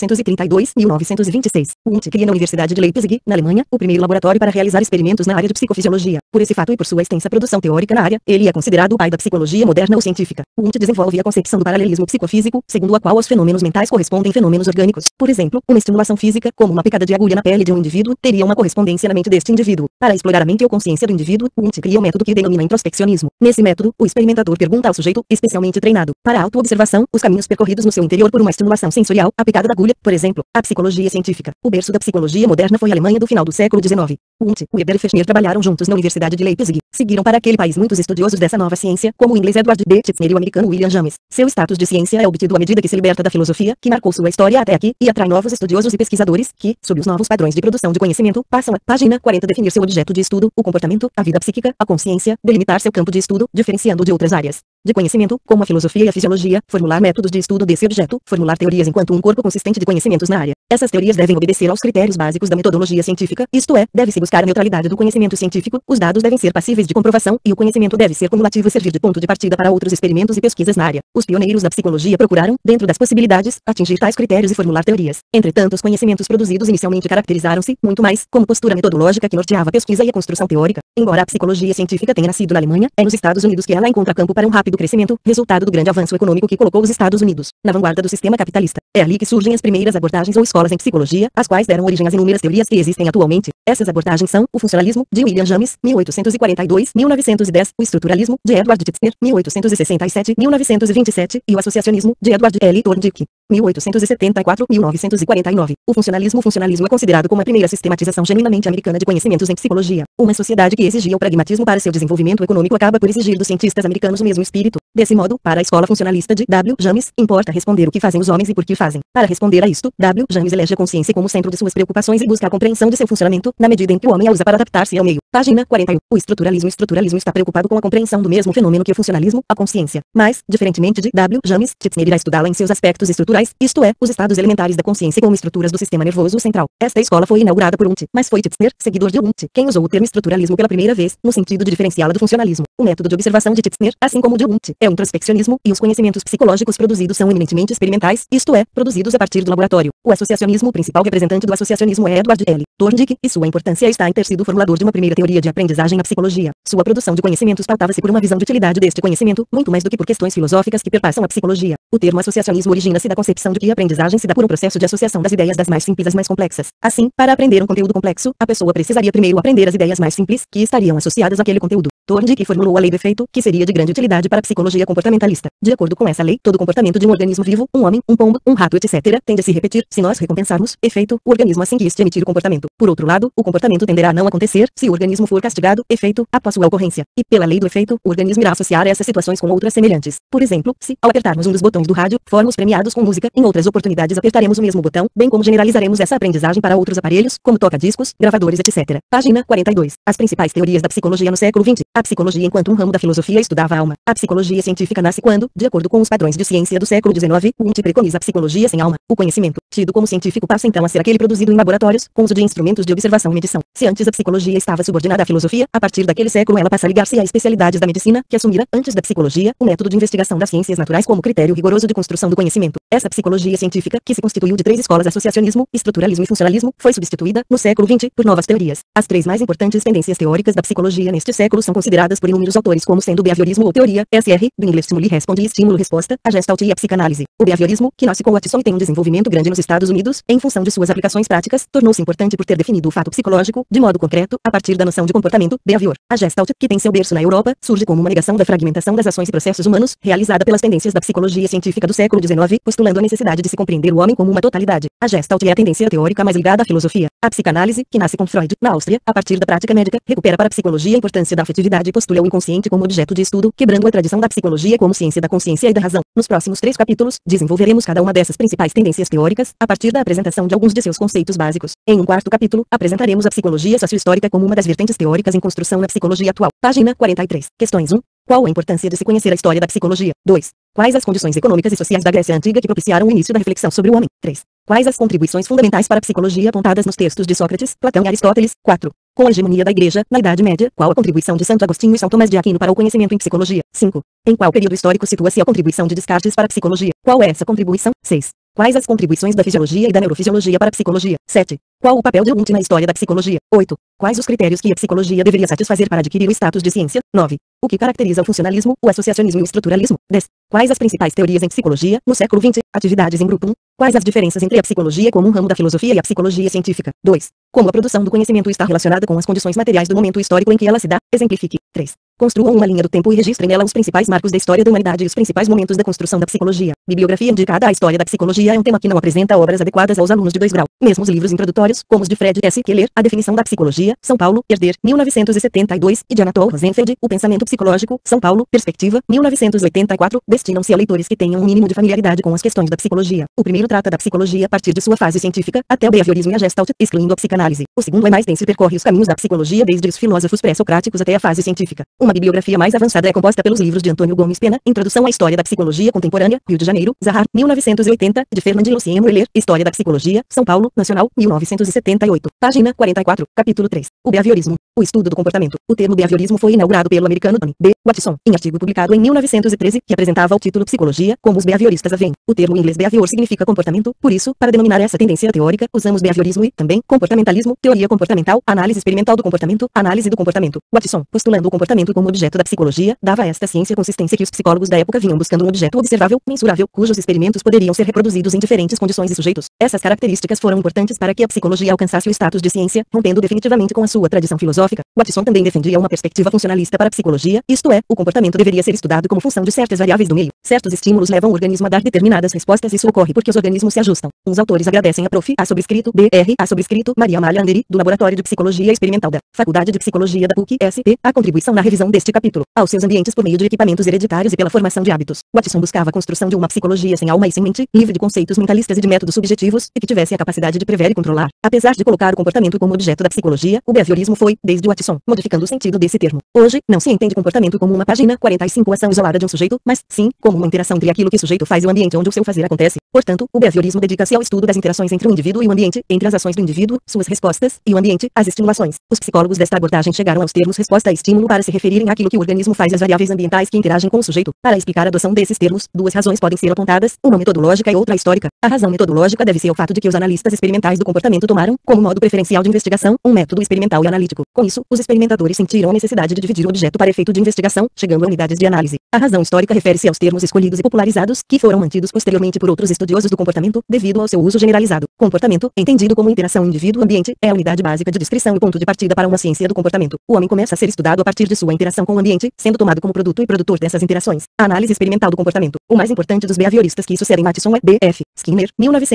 1832-1926. Wundt cria na Universidade de Leipzig, na Alemanha, o primeiro laboratório para realizar experimentos na área de psicofisiologia. Por esse fato e por sua extensa produção teórica na área, ele é considerado o pai da psicologia moderna ou científica. Wundt desenvolve a concepção do paralelismo psicofísico, segundo a qual aos fenômenos mentais correspondem fenômenos orgânicos. Por exemplo, uma estimulação física, como uma picada de agulha na pele de um indivíduo, teria uma correspondência na mente deste indivíduo. Para explorar a mente ou consciência do indivíduo, Wundt cria um método que denomina introspeccionismo. Nesse método, o experimentador pergunta ao sujeito, especialmente treinado, para a autoobservação, os caminhos percorridos no seu interior por uma estimulação sensorial, a picada da agulha, por exemplo. A psicologia científica. O berço da psicologia moderna foi a Alemanha do final do século XIX. Wundt, Weber e Fechner trabalharam juntos na Universidade de Leipzig. Seguiram para aquele país muitos estudiosos dessa nova ciência, como o inglês Edward B. Titchener e o americano William James. Seu status de ciência é obtido à medida que se liberta da filosofia, que marcou sua história até aqui, e atrai novos estudiosos e pesquisadores, que, sob os novos padrões de produção de conhecimento, passam a, página 40, definir seu objeto de estudo, o comportamento, a vida psíquica, a consciência, delimitar seu campo de estudo, diferenciando de outras áreas de conhecimento, como a filosofia e a fisiologia, formular métodos de estudo desse objeto, formular teorias enquanto um corpo consistente de conhecimentos na área. Essas teorias devem obedecer aos critérios básicos da metodologia científica, isto é, deve-se buscar a neutralidade do conhecimento científico, os dados devem ser passíveis de comprovação, e o conhecimento deve ser cumulativo e servir de ponto de partida para outros experimentos e pesquisas na área. Os pioneiros da psicologia procuraram, dentro das possibilidades, atingir tais critérios e formular teorias. Entretanto, os conhecimentos produzidos inicialmente caracterizaram-se, muito mais, como postura metodológica que norteava a pesquisa e a construção teórica. Embora a psicologia científica tenha nascido na Alemanha, é nos Estados Unidos que ela encontra campo para um rápido rápido crescimento, resultado do grande avanço econômico que colocou os Estados Unidos na vanguarda do sistema capitalista. É ali que surgem as primeiras abordagens ou escolas em psicologia, as quais deram origem às inúmeras teorias que existem atualmente. Essas abordagens são o funcionalismo, de William James, 1842-1910, o estruturalismo, de Edward Titchener, 1867-1927, e o associacionismo, de Edward L. Thorndike, 1874-1949. O funcionalismo é considerado como a primeira sistematização genuinamente americana de conhecimentos em psicologia. Uma sociedade que exigia o pragmatismo para seu desenvolvimento econômico acaba por exigir dos cientistas americanos o mesmo espírito. Desse modo, para a escola funcionalista de W. James, importa responder o que fazem os homens e por que fazem. Para responder a isto, W. James elege a consciência como centro de suas preocupações e busca a compreensão de seu funcionamento, na medida em que o homem a usa para adaptar-se ao meio. Página 41. O estruturalismo está preocupado com a compreensão do mesmo fenômeno que o funcionalismo, a consciência. Mas, diferentemente de W. James, Titchener irá estudá-la em seus aspectos estruturais, isto é, os estados elementares da consciência como estruturas do sistema nervoso central. Esta escola foi inaugurada por Wundt, mas foi Titchener, seguidor de Wundt, quem usou o termo estruturalismo pela primeira vez, no sentido de diferenciá-la do funcionalismo. O método de observação de Titchener, assim como o de Wundt, é o introspeccionismo, e os conhecimentos psicológicos produzidos são eminentemente experimentais, isto é, produzidos a partir do laboratório. O associacionismo, o principal representante do associacionismo é Edward L. Thorndike, e sua importância está em ter sido o formulador de uma primeira teoria de aprendizagem na psicologia. Sua produção de conhecimentos pautava-se por uma visão de utilidade deste conhecimento, muito mais do que por questões filosóficas que perpassam a psicologia. O termo associacionismo origina-se da concepção de que a aprendizagem se dá por um processo de associação das ideias das mais simples às mais complexas. Assim, para aprender um conteúdo complexo, a pessoa precisaria primeiro aprender as ideias mais simples, que estariam associadas àquele conteúdo. Thorndike formulou a lei do efeito, que seria de grande utilidade para a psicologia comportamentalista. De acordo com essa lei, todo comportamento de um organismo vivo, um homem, um pombo, um rato, etc., tende a se repetir, se nós recompensarmos, efeito, o organismo assim quis emitir o comportamento. Por outro lado, o comportamento tenderá a não acontecer, se o organismo for castigado, efeito, após sua ocorrência. E pela lei do efeito, o organismo irá associar essas situações com outras semelhantes. Por exemplo, se, ao apertarmos um dos botões do rádio, formos premiados com música, em outras oportunidades apertaremos o mesmo botão, bem como generalizaremos essa aprendizagem para outros aparelhos, como toca-discos, gravadores, etc. Página 42. As principais teorias da psicologia no século XX. A psicologia enquanto um ramo da filosofia estudava a alma. A psicologia científica nasce quando, de acordo com os padrões de ciência do século XIX, Wundt preconiza a psicologia sem alma. O conhecimento, tido como científico, passa então a ser aquele produzido em laboratórios, com uso de instrumentos de observação e medição. Se antes a psicologia estava subordinada à filosofia, a partir daquele século ela passa a ligar-se a especialidades da medicina, que assumira, antes da psicologia, o método de investigação das ciências naturais como critério rigoroso de construção do conhecimento. Essa psicologia científica, que se constituiu de três escolas: associacionismo, estruturalismo e funcionalismo, foi substituída, no século XX, por novas teorias. As três mais importantes tendências teóricas da psicologia neste século são consideradas por inúmeros autores como sendo o behaviorismo ou teoria, SR, do inglês stimuli responde e estímulo-resposta, a Gestalt e a psicanálise. O behaviorismo, que nasce com Watson e tem um desenvolvimento grande nos Estados Unidos, em função de suas aplicações práticas, tornou-se importante por ter definido o fato psicológico, de modo concreto, a partir da noção de comportamento, behavior. A Gestalt, que tem seu berço na Europa, surge como uma negação da fragmentação das ações e processos humanos, realizada pelas tendências da psicologia científica do século XIX, postulando a necessidade de se compreender o homem como uma totalidade. A Gestalt é a tendência teórica mais ligada à filosofia. A psicanálise, que nasce com Freud, na Áustria, a partir da prática médica, recupera para a psicologia a importância da afetividade e postula o inconsciente como objeto de estudo, quebrando a tradição da psicologia como ciência da consciência e da razão. Nos próximos 3 capítulos, desenvolveremos cada uma dessas principais tendências teóricas, a partir da apresentação de alguns de seus conceitos básicos. Em um quarto capítulo, apresentaremos a psicologia sociohistórica como uma das vertentes teóricas em construção na psicologia atual. Página 43. Questões 1. Qual a importância de se conhecer a história da psicologia? 2. Quais as condições econômicas e sociais da Grécia Antiga que propiciaram o início da reflexão sobre o homem? 3. Quais as contribuições fundamentais para a psicologia apontadas nos textos de Sócrates, Platão e Aristóteles? 4. Com a hegemonia da Igreja, na Idade Média, qual a contribuição de Santo Agostinho e São Tomás de Aquino para o conhecimento em psicologia? 5. Em qual período histórico situa-se a contribuição de Descartes para a psicologia? Qual é essa contribuição? 6. Quais as contribuições da fisiologia e da neurofisiologia para a psicologia? 7. Qual o papel de Wundt na história da psicologia? 8. Quais os critérios que a psicologia deveria satisfazer para adquirir o status de ciência? 9. O que caracteriza o funcionalismo, o associacionismo e o estruturalismo? 10. Quais as principais teorias em psicologia, no século XX? Atividades em grupo 1. Quais as diferenças entre a psicologia como um ramo da filosofia e a psicologia científica? 2. Como a produção do conhecimento está relacionada com as condições materiais do momento histórico em que ela se dá? Exemplifique. 3. Construam uma linha do tempo e registrem nela os principais marcos da história da humanidade e os principais momentos da construção da psicologia. Bibliografia indicada. A história da psicologia é um tema que não apresenta obras adequadas aos alunos de 2 graus. Mesmo os livros introdutórios, como os de Fred S. Keller, A Definição da Psicologia, São Paulo, Herder, 1972, e de Anatol Rosenfeld, O Pensamento Psicológico, São Paulo, Perspectiva, 1984, destinam-se a leitores que tenham um mínimo de familiaridade com as questões da psicologia. O primeiro trata da psicologia a partir de sua fase científica, até o behaviorismo e a Gestalt, excluindo a psicanálise. O segundo é mais denso e percorre os caminhos da psicologia desde os filósofos pré-socráticos até a fase científica. Uma bibliografia mais avançada é composta pelos livros de Antônio Gomes Pena, Introdução à História da Psicologia Contemporânea, Rio de Janeiro, Zahar, 1980, de Fernand Lucien Mueller, História da Psicologia, São Paulo, Nacional, 1978. Página 44, capítulo 3. O behaviorismo. O estudo do comportamento. O termo behaviorismo foi inaugurado pelo americano Tony B. Watson, em artigo publicado em 1913, que apresentava o título Psicologia, como os behavioristas a veem. O termo em inglês behavior significa comportamento, por isso, para denominar essa tendência teórica, usamos behaviorismo e, também, comportamentalismo, teoria comportamental, análise experimental do comportamento, análise do comportamento. Watson, postulando o comportamento como objeto da psicologia, dava a esta ciência consistência que os psicólogos da época vinham buscando um objeto observável, mensurável, cujos experimentos poderiam ser reproduzidos em diferentes condições e sujeitos. Essas características foram importantes para que a psicologia alcançasse o status de ciência, rompendo definitivamente com a sua tradição filosófica. Watson também defendia uma perspectiva funcionalista para a psicologia, isto é, o comportamento deveria ser estudado como função de certas variáveis do meio. Certos estímulos levam o organismo a dar determinadas respostas e isso ocorre porque os organismos se ajustam. Uns autores agradecem a prof. A sobrescrito Br. A sobrescrito Maria Amália Anderi, do Laboratório de Psicologia Experimental da Faculdade de Psicologia da PUC, SP, a contribuição na revisão deste capítulo, aos seus ambientes por meio de equipamentos hereditários e pela formação de hábitos. Watson buscava a construção de uma psicologia sem alma e sem mente, livre de conceitos mentalistas e de métodos subjetivos, e que tivesse a capacidade de prever e controlar. Apesar de colocar o comportamento como objeto da psicologia, o behaviorismo foi, desde Watson, modificando o sentido desse termo. Hoje, não se entende comportamento como uma página 45 ação isolada de um sujeito, mas, sim, como uma interação entre aquilo que o sujeito faz e o ambiente onde o seu fazer acontece. Portanto, o behaviorismo dedica-se ao estudo das interações entre o indivíduo e o ambiente, entre as ações do indivíduo, suas respostas, e o ambiente, as estimulações. Os psicólogos desta abordagem chegaram aos termos resposta e estímulo para se referirem àquilo que o organismo faz e às variáveis ambientais que interagem com o sujeito. Para explicar a adoção desses termos, duas razões podem ser apontadas, uma metodológica e outra histórica. A razão metodológica deve-se ao fato de que os analistas experimentais do comportamento tomaram, como modo preferencial de investigação, um método experimental e analítico. Com isso, os experimentadores sentiram a necessidade de dividir o objeto para efeito de investigação, chegando a unidades de análise. A razão histórica refere-se aos termos escolhidos e popularizados, que foram mantidos posteriormente por outros estudiosos do comportamento, devido ao seu uso generalizado. Comportamento, entendido como interação indivíduo-ambiente, é a unidade básica de descrição e ponto de partida para uma ciência do comportamento. O homem começa a ser estudado a partir de sua interação com o ambiente, sendo tomado como produto e produtor dessas interações. A análise experimental do comportamento. O mais importante dos behavioristas que sucedem Matheson é B.F. Skinner,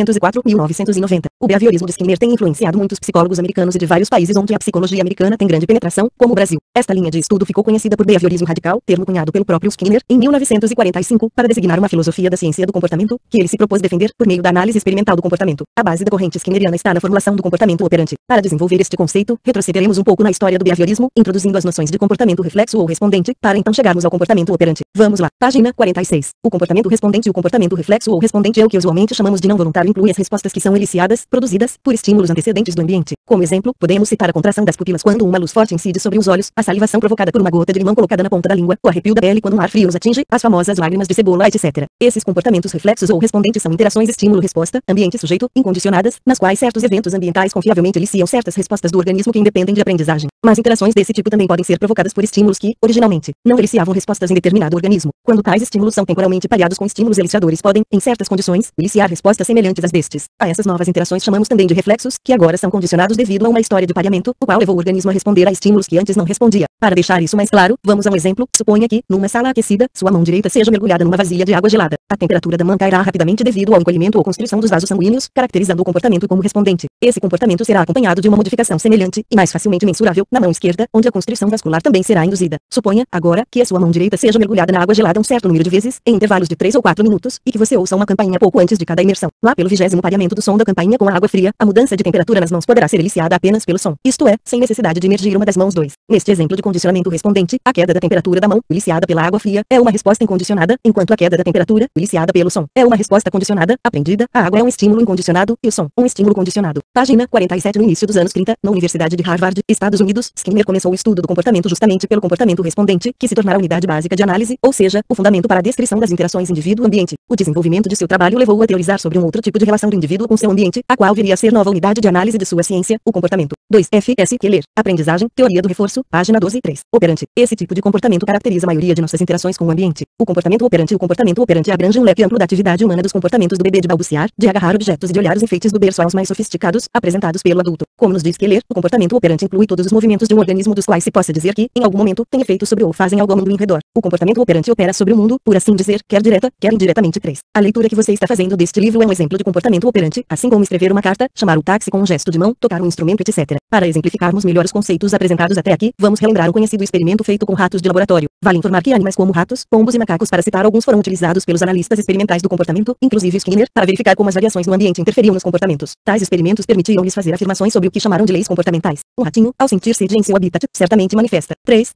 1904-1990. O behaviorismo de Skinner tem influenciado muitos psicólogos americanos e de vários países onde a psicologia americana tem grande penetração, como o Brasil. Esta linha de estudo ficou conhecida por behaviorismo radical, termo cunhado pelo próprio Skinner, em 1945, para designar uma filosofia da ciência do comportamento, que ele se propôs defender por meio da análise experimental do comportamento. A base da corrente skinneriana está na formulação do comportamento operante. Para desenvolver este conceito, retrocederemos um pouco na história do behaviorismo, introduzindo as noções de comportamento reflexo ou respondente, para então chegarmos ao comportamento operante. Vamos lá. Página 46. O comportamento respondente e o comportamento reflexo ou respondente é o que usualmente chamamos de não voluntário, inclui as respostas que são eliciadas, produzidas, por estímulos antecedentes do ambiente. Como exemplo, podemos citar a contração das pupilas quando uma luz forte incide sobre os olhos, a salivação provocada por uma gota de limão colocada na ponta da língua, o arrepio da pele quando um ar frio os atinge, as famosas lágrimas de cebola, etc. Esses comportamentos reflexos ou respondentes são interações estímulo-resposta, ambiente-sujeito, incondicionadas, nas quais certos eventos ambientais confiavelmente eliciam certas respostas do organismo que independem de aprendizagem. Mas interações desse tipo também podem ser provocadas por estímulos que, originalmente, não eliciavam respostas em determinado organismo. Quando tais estímulos são temporalmente pareados com estímulos eliciadores podem, em certas condições, eliciar respostas semelhantes às destes. A essas novas interações chamamos também de reflexos, que agora são condicionados devido a uma história de pareamento, o qual levou o organismo a responder a estímulos que antes não respondia. Para deixar isso mais claro, vamos a um exemplo. Suponha que, numa sala aquecida, sua mão direita seja mergulhada numa vasilha de água gelada. A temperatura da mão cairá rapidamente devido ao encolhimento ou constrição dos vasos sanguíneos, caracterizando o comportamento como respondente. Esse comportamento será acompanhado de uma modificação semelhante, e mais facilmente mensurável, na mão esquerda, onde a constrição vascular também será induzida. Suponha, agora, que a sua mão direita seja mergulhada na água gelada um certo número de vezes, em intervalos de 3 ou 4 minutos, e que você ouça uma campainha pouco antes de cada imersão. Lá pelo 20º pareamento do som da campainha com a água fria, a mudança de temperatura nas mãos poderá ser eliciada apenas pelo som. Isto é, sem necessidade de emergir uma das mãos 2. Neste exemplo de condicionamento respondente, a queda da temperatura da mão, eliciada pela água fria, é uma resposta incondicionada, enquanto a queda da temperatura, eliciada pelo som, é uma resposta condicionada, aprendida. A água é um estímulo incondicionado, e o som, um estímulo condicionado. Página 47. No início dos anos 30, na Universidade de Harvard, Estados Unidos, Skinner começou o estudo do comportamento justamente pelo comportamento respondente, que se tornará a unidade básica de análise, ou seja, o fundamento para a descrição das interações indivíduo-ambiente. O desenvolvimento de seu trabalho levou-o a teorizar sobre um outro tipo de relação do indivíduo com seu ambiente, a qual viria a ser nova unidade de análise de sua ciência, o comportamento. 2. F. S. Keller. Aprendizagem, teoria do reforço, página 12. 3. Operante. Esse tipo de comportamento caracteriza a maioria de nossas interações com o ambiente. O comportamento operante abrange um leque amplo da atividade humana dos comportamentos do bebê de balbuciar, de agarrar objetos e de olhar os enfeites do berço aos mais sofisticados, apresentados pelo adulto. Como nos diz Keller, o comportamento operante inclui todos os movimentos de um organismo dos quais se possa dizer que, em algum momento, tem efeito sobre ou fazem algo ao mundo em redor. O comportamento operante opera sobre o mundo, por assim dizer, quer direta, quer indiretamente. 3. A leitura que você está fazendo deste livro é um exemplo de comportamento operante, assim como escrever uma carta, chamar o táxi com um gesto de mão, tocar um instrumento, etc. Para exemplificarmos melhor os conceitos apresentados até aqui, vamos relembrar um conhecido experimento feito com ratos de laboratório. Vale informar que animais como ratos, pombos e macacos, para citar alguns, foram utilizados pelos analistas experimentais do comportamento, inclusive Skinner, para verificar como as variações no ambiente interferiam nos comportamentos. Tais experimentos permitiam-lhes fazer afirmações sobre o que chamaram de leis comportamentais. Um ratinho, ao sentir sede em seu habitat, certamente manifesta. 3.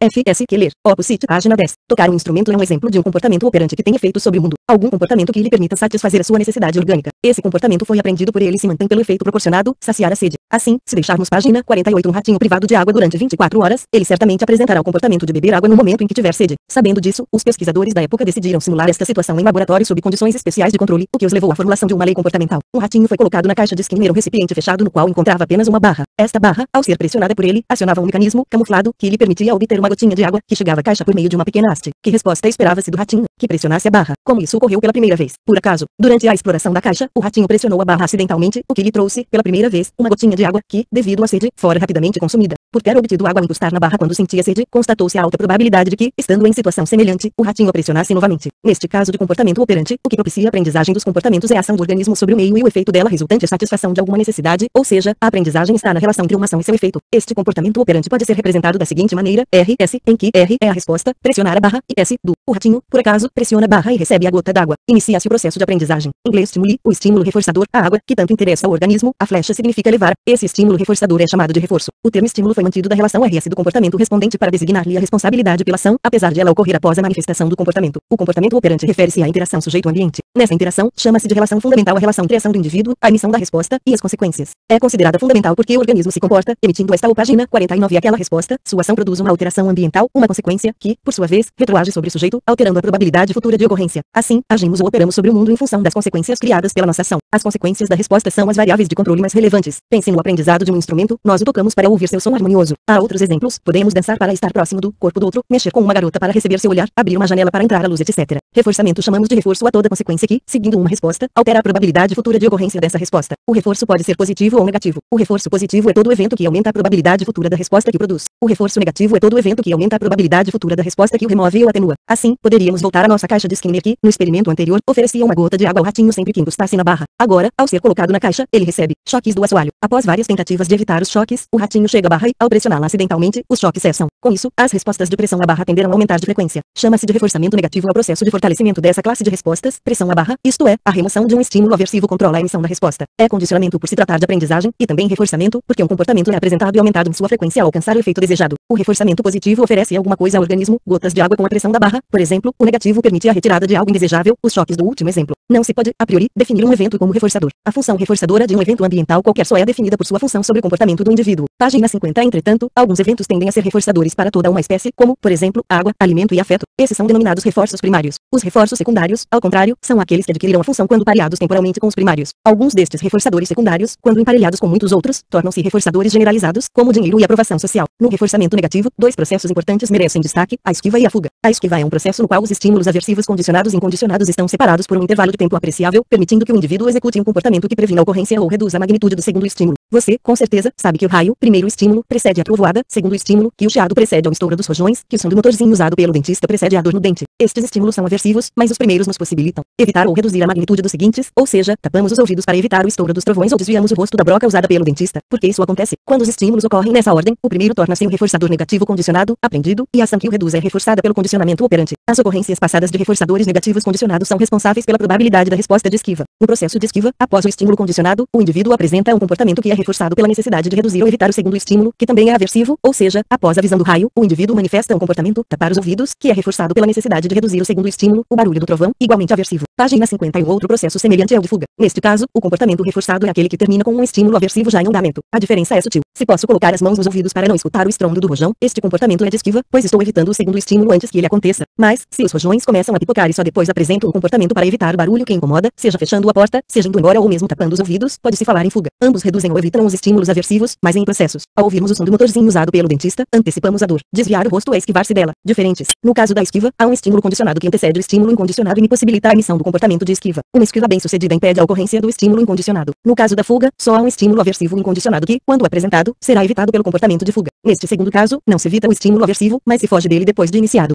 F.S. Keller. Opposite, página 10. Tocar um instrumento é um exemplo de um comportamento operante que tem efeito sobre o mundo. Algum comportamento que lhe permita satisfazer a sua necessidade orgânica. Esse comportamento foi aprendido por ele e se mantém pelo efeito proporcionado, saciar a sede. Assim, se deixarmos página 48 um ratinho privado de água durante 24 horas, ele certamente apresentará o comportamento de beber água no momento em que tiver sede. Sabendo disso, os pesquisadores da época decidiram simular esta situação em laboratório sob condições especiais de controle, o que os levou à formulação de uma lei comportamental. Um ratinho foi colocado na caixa de Skinner, um recipiente fechado no qual encontrava apenas uma barra. Esta barra, ao ser pressionada por ele, acionava um mecanismo camuflado que lhe permitia obter uma gotinha de água que chegava à caixa por meio de uma pequena haste. Que resposta esperava-se do ratinho? Que pressionasse a barra. Como isso ocorreu pela primeira vez? Por acaso, durante a exploração da caixa, o ratinho pressionou a barra acidentalmente, o que lhe trouxe, pela primeira vez, uma gotinha de água que, devido à sede, fora rapidamente consumida. Por ter obtido água ao encostar na barra quando sentia sede, constatou-se a alta probabilidade de que, estando em situação semelhante, o ratinho a pressionasse novamente. Neste caso de comportamento operante, o que propicia a aprendizagem dos comportamentos é a ação do organismo sobre o meio e o efeito dela resultante é satisfação de alguma necessidade, ou seja, a aprendizagem está na relação entre uma ação e seu efeito. Este comportamento operante pode ser representado da seguinte maneira: R.S., em que R é a resposta, pressionar a barra, e S, do. O ratinho, por acaso, pressiona a barra e recebe a gota d'água. Inicia-se o processo de aprendizagem. Inglês estimule, o estímulo reforçador, a água, que tanto interessa ao organismo, a flecha significa levar. Esse estímulo reforçador é chamado de reforço. O termo estímulo foi mantido da relação RS do comportamento respondente para designar-lhe a responsabilidade pela ação, apesar de ela ocorrer após a manifestação do comportamento. O comportamento operante refere-se à interação sujeito-ambiente. Nessa interação, chama-se de relação fundamental a relação entre a ação do indivíduo, a emissão da resposta e as consequências. É considerada fundamental porque o organismo se comporta, emitindo esta ou página 49 aquela resposta, sua ação produz uma alteração ambiental, uma consequência, que, por sua vez, retroage sobre o sujeito, alterando a probabilidade futura de ocorrência. Assim, agimos ou operamos sobre o mundo em função das consequências criadas pela nossa ação. As consequências da resposta são as variáveis de controle mais relevantes. Pense no aprendizado de um instrumento, nós o tocamos para ouvir seu som harmonioso. Há outros exemplos, podemos dançar para estar próximo do corpo do outro, mexer com uma garota para receber seu olhar, abrir uma janela para entrar a luz, etc. Reforçamento chamamos de reforço a toda consequência que, seguindo uma resposta, altera a probabilidade futura de ocorrência dessa resposta. O reforço pode ser positivo ou negativo. O reforço positivo é todo evento que aumenta a probabilidade futura da resposta que produz. O reforço negativo é todo evento que aumenta a probabilidade futura da resposta que o remove ou atenua. Assim, poderíamos voltar à nossa caixa de Skinner que, no experimento anterior, oferecia uma gota de água ao ratinho sempre que encostasse na barra. Agora, ao ser colocado na caixa, ele recebe choques do assoalho. Após várias tentativas de evitar os choques, o ratinho chega à barra e, ao pressioná-la acidentalmente, os choques cessam. Com isso, as respostas de pressão à barra tenderão a aumentar de frequência. Chama-se de reforçamento negativo ao processo de fortalecimento dessa classe de respostas, pressão à barra, isto é, a remoção de um estímulo aversivo controla a emissão da resposta. É condicionamento por se tratar de aprendizagem, e também reforçamento, porque um comportamento é apresentado e aumentado em sua frequência ao alcançar o efeito desejado. O reforçamento positivo oferece alguma coisa ao organismo, gotas de água com a pressão da barra, por exemplo, o negativo permite a retirada de algo indesejável, os choques do último exemplo. Não se pode, a priori, definir um evento como reforçador. A função reforçadora de um evento ambiental qualquer só é definida por sua função sobre o comportamento do indivíduo. Página 50. Entretanto, alguns eventos tendem a ser reforçadores para toda uma espécie, como, por exemplo, água, alimento e afeto. Esses são denominados reforços primários. Os reforços secundários, ao contrário, são aqueles que adquirirão a função quando pareados temporalmente com os primários. Alguns destes reforçadores secundários, quando emparelhados com muitos outros, tornam-se reforçadores generalizados, como o dinheiro e a aprovação social. No reforçamento negativo, dois processos importantes merecem destaque: a esquiva e a fuga. A esquiva é um processo no qual os estímulos aversivos condicionados e incondicionados estão separados por um intervalo de tempo apreciável, permitindo que o indivíduo execute um comportamento que previna a ocorrência ou reduza a magnitude do segundo estímulo. Você, com certeza, sabe que o raio, primeiro estímulo, precede a trovoada, segundo estímulo, que o chiado precede ao estouro dos rojões, que o som do motorzinho usado pelo dentista precede a dor no dente. Estes estímulos são aversivos, mas os primeiros nos possibilitam evitar ou reduzir a magnitude dos seguintes, ou seja, tapamos os ouvidos para evitar o estouro dos trovões ou desviamos o rosto da broca usada pelo dentista. Porque isso acontece? Quando os estímulos ocorrem nessa ordem, o primeiro torna-se um reforçador negativo condicionado, aprendido, e a ação que o reduz é reforçada pelo condicionamento operante. As ocorrências passadas de reforçadores negativos condicionados são responsáveis pela probabilidade da resposta de esquiva. No processo de esquiva, após o estímulo condicionado, o indivíduo apresenta um comportamento que é reforçado pela necessidade de reduzir ou evitar o segundo estímulo, que também é aversivo, ou seja, após a visão do raio, o indivíduo manifesta um comportamento, tapar os ouvidos, que é reforçado pela necessidade de reduzir o segundo estímulo, o barulho do trovão, igualmente aversivo. Página 50. E um outro processo semelhante é o de fuga. Neste caso, o comportamento reforçado é aquele que termina com um estímulo aversivo já em andamento. A diferença é sutil. Se posso colocar as mãos nos ouvidos para não escutar o estrondo do rojão, este comportamento é de esquiva, pois estou evitando o segundo estímulo antes que ele aconteça. Mas, se os rojões começam a pipocar e só depois apresento o comportamento para evitar o barulho que incomoda, seja fechando a porta, seja indo embora ou mesmo tapando os ouvidos, pode-se falar em fuga. Ambos reduzem ou evitam os estímulos aversivos, mas em processos. Ao ouvirmos o som do motorzinho usado pelo dentista, antecipamos a dor. Desviar o rosto é esquivar-se dela. Diferentes. No caso da esquiva, há um estímulo condicionado que antecede o estímulo incondicionado e me possibilita a emissão do comportamento de esquiva. Uma esquiva bem-sucedida impede a ocorrência do estímulo incondicionado. No caso da fuga, só há um estímulo aversivo incondicionado que, quando apresentado, será evitado pelo comportamento de fuga. Neste segundo caso, não se evita o estímulo aversivo, mas se foge dele depois de iniciado.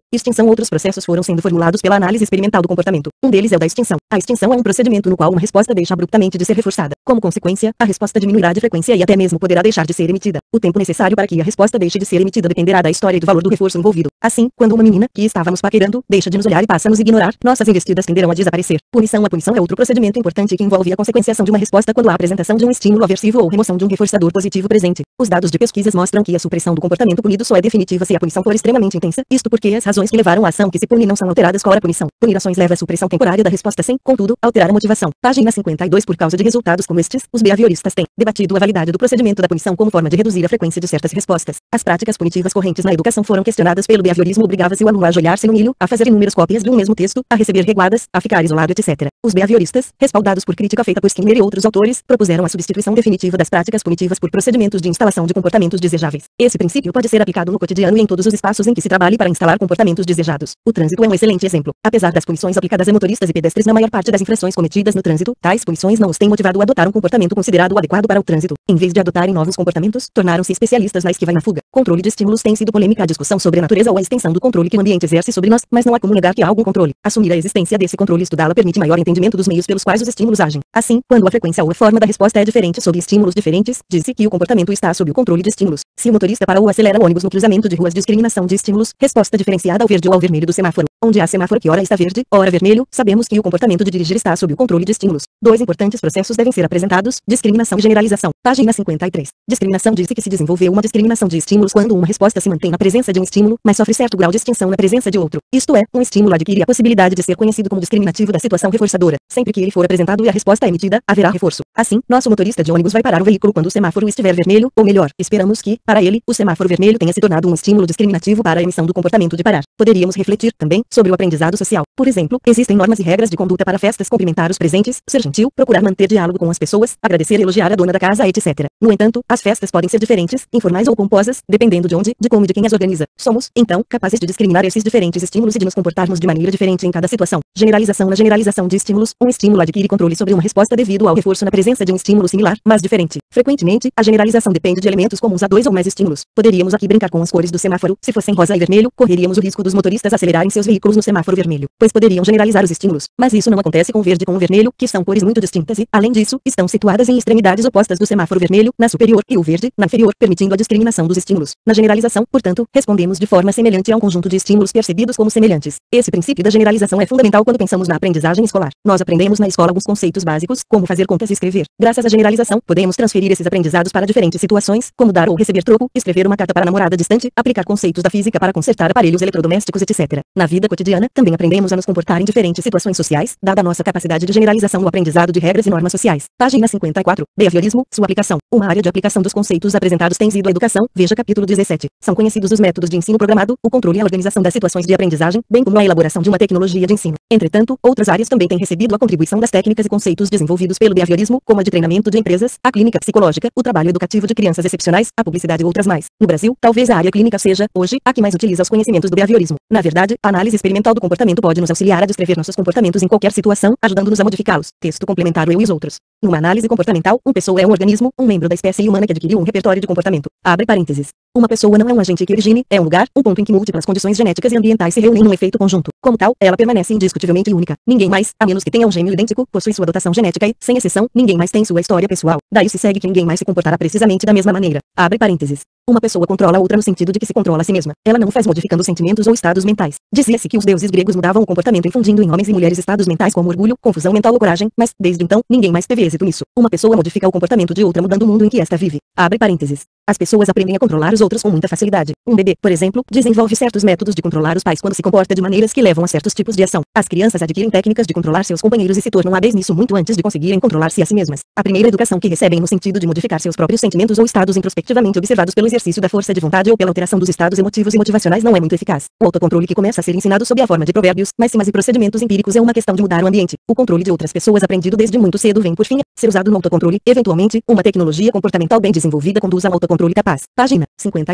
extinção. Outros processos foram sendo formulados pela análise experimental do comportamento. Um deles é o da extinção. A extinção é um procedimento no qual uma resposta deixa abruptamente de ser reforçada. Como consequência, a resposta diminuirá de frequência e até mesmo poderá deixar de ser emitida. O tempo necessário para que a resposta deixe de ser emitida dependerá da história e do valor do reforço envolvido. Assim, quando uma menina, que estávamos paquerando, deixa de nos olhar e passa a nos ignorar, nossas investidas tenderão a desaparecer. Punição. A punição é outro procedimento importante que envolve a consequenciação de uma resposta quando há apresentação de um estímulo aversivo ou remoção de um reforçador positivo presente. Os dados de pesquisas mostram que a supressão do comportamento punido só é definitiva se a punição for extremamente intensa, isto porque as razões que levaram à ação que se pune não são alteradas com a punição. Punir ações leva à supressão temporária da resposta sem, contudo, alterar a motivação. Página 52. Por causa de resultados como estes, os behavioristas têm debatido a validade do procedimento da punição como forma de reduzir a frequência de certas respostas. As práticas punitivas correntes na educação foram questionadas pelo behaviorismo. Obrigava-se o aluno a ajoelhar-se no milho, a fazer inúmeras cópias de um mesmo texto, a receber reguadas, a ficar isolado, etc. Os behavioristas, respaldados por crítica feita por Skinner e outros autores, propuseram a substituição definitiva das práticas punitivas por procedimentos de instalação de comportamentos desejáveis. Esse princípio pode ser aplicado no cotidiano e em todos os espaços em que se trabalhe para instalar comportamentos desejados. O trânsito é um excelente exemplo. Apesar das punições aplicadas a motoristas e pedestres na maior parte das infrações cometidas no trânsito, tais punições não os têm motivado a adotar um comportamento considerado adequado para o trânsito. Em vez de adotarem novos comportamentos, tornaram-se especialistas na esquiva e na fuga. Controle de estímulos. Tem sido polêmica a discussão sobre a natureza ou a extensão do controle que o ambiente exerce sobre nós, mas não há como negar que há algum controle. Assumir a existência desse controle e estudá-la permite maior entendimento dos meios pelos quais os estímulos agem. Assim, quando a frequência ou a forma da resposta é diferente sob estímulos diferentes, diz-se que o comportamento está sob o controle de estímulos. Se o motorista para ou acelera o ônibus no cruzamento de ruas, discriminação de estímulos, resposta diferenciada ao verde ou ao vermelho do semáforo. Onde há semáforo que ora está verde, ora vermelho, sabemos que o comportamento de dirigir está sob o controle de estímulos. Dois importantes processos devem ser apresentados: discriminação e generalização. Página 53. Discriminação. Diz-se que se desenvolveu uma discriminação de estímulos quando uma resposta se mantém na presença de um estímulo, mas sofre certo grau de extinção na presença de outro. Isto é, um estímulo adquire a possibilidade de ser conhecido como discriminativo da situação reforçadora. Sempre que ele for apresentado e a resposta é emitida, haverá reforço. Assim, nosso motorista de ônibus vai parar o veículo quando o semáforo estiver vermelho, ou melhor, esperamos que, para ele, o semáforo vermelho tenha se tornado um estímulo discriminativo para a emissão do comportamento de parar. Poderíamos refletir também sobre o aprendizado social. Por exemplo, existem normas e regras de conduta para festas: cumprimentar os presentes, ser gentil, procurar manter diálogo com as pessoas, agradecer e elogiar a dona da casa, etc. No entanto, as festas podem ser diferentes, informais ou pomposas, dependendo de onde, de como e de quem as organiza. Somos, então, capazes de discriminar esses diferentes estímulos e de nos comportarmos de maneira diferente em cada situação. Generalização. Na generalização de estímulos, um estímulo adquire controle sobre uma resposta devido ao reforço na presença de um estímulo similar, mas diferente. Frequentemente, a generalização depende de elementos comuns a dois ou mais estímulos. Poderíamos aqui brincar com as cores do semáforo. Se fossem rosa e vermelho, correríamos o risco dos motoristas acelerarem seus veículos no semáforo vermelho, pois poderiam generalizar os estímulos. Mas isso não acontece com o verde e com o vermelho, que são cores muito distintas e, além disso, estão situadas em extremidades opostas do semáforo vermelho, na superior, e o verde, na inferior, permitindo a discriminação dos estímulos. Na generalização, portanto, respondemos de forma semelhante a um conjunto de estímulos percebidos como semelhantes. Esse princípio da generalização é fundamental quando pensamos na aprendizagem escolar. Nós aprendemos na escola alguns conceitos básicos, como fazer contas e escrever. Graças à generalização, podemos transferir esses aprendizados para diferentes situações, como dar ou receber troco, escrever uma carta para a namorada distante, aplicar conceitos da física para consertar aparelhos eletrodomésticos, etc. Na vida cotidiana, também aprendemos a nos comportar em diferentes situações sociais, dada a nossa capacidade de generalização no aprendizado de regras e normas sociais. Página 54. Behaviorismo, sua aplicação. Uma área de aplicação dos conceitos apresentados tem sido a educação. Veja capítulo 17. São conhecidos os métodos de ensino programado, o controle e a organização das situações de aprendizagem, bem como a elaboração de uma tecnologia de ensino. Entretanto, outras áreas também têm recebido a contribuição das técnicas e conceitos desenvolvidos pelo behaviorismo, como a de treinamento de empresas, a clínica psicológica, o trabalho educativo de crianças excepcionais, a publicidade e outras mais. No Brasil, talvez a área clínica seja, hoje, a que mais utiliza os conhecimentos do behaviorismo. Na verdade, a análise experimental do comportamento pode nos auxiliar a descrever nossos comportamentos em qualquer situação, ajudando-nos a modificá-los. Texto complementar: o eu e os outros. Numa análise comportamental, uma pessoa é um organismo, um membro da espécie humana que adquiriu um repertório de comportamento. Abre parênteses. Uma pessoa não é um agente que origine, é um lugar, um ponto em que múltiplas condições genéticas e ambientais se reúnem num efeito conjunto. Como tal, ela permanece indiscutivelmente única. Ninguém mais, a menos que tenha um gêmeo idêntico, possui sua dotação genética e, sem exceção, ninguém mais tem sua história pessoal. Daí se segue que ninguém mais se comportará precisamente da mesma maneira. Abre parênteses. Uma pessoa controla a outra no sentido de que se controla a si mesma. Ela não o faz modificando sentimentos ou estados mentais. Dizia-se que os deuses gregos mudavam o comportamento infundindo em homens e mulheres estados mentais como orgulho, confusão mental ou coragem, mas, desde então, ninguém mais teve êxito nisso. Uma pessoa modifica o comportamento de outra mudando o mundo em que esta vive. Abre parênteses. As pessoas aprendem a controlar os outros com muita facilidade. Um bebê, por exemplo, desenvolve certos métodos de controlar os pais quando se comporta de maneiras que levam a certos tipos de ação. As crianças adquirem técnicas de controlar seus companheiros e se tornam hábeis nisso muito antes de conseguirem controlar-se a si mesmas. A primeira educação que recebem no sentido de modificar seus próprios sentimentos ou estados introspectivamente observados pelo exercício da força de vontade ou pela alteração dos estados emotivos e motivacionais não é muito eficaz. O autocontrole que começa a ser ensinado sob a forma de provérbios, máximas e procedimentos empíricos é uma questão de mudar o ambiente. O controle de outras pessoas aprendido desde muito cedo vem por fim a ser usado no autocontrole. Eventualmente, uma tecnologia comportamental bem desenvolvida conduz ao autocontrole capaz. Página 55.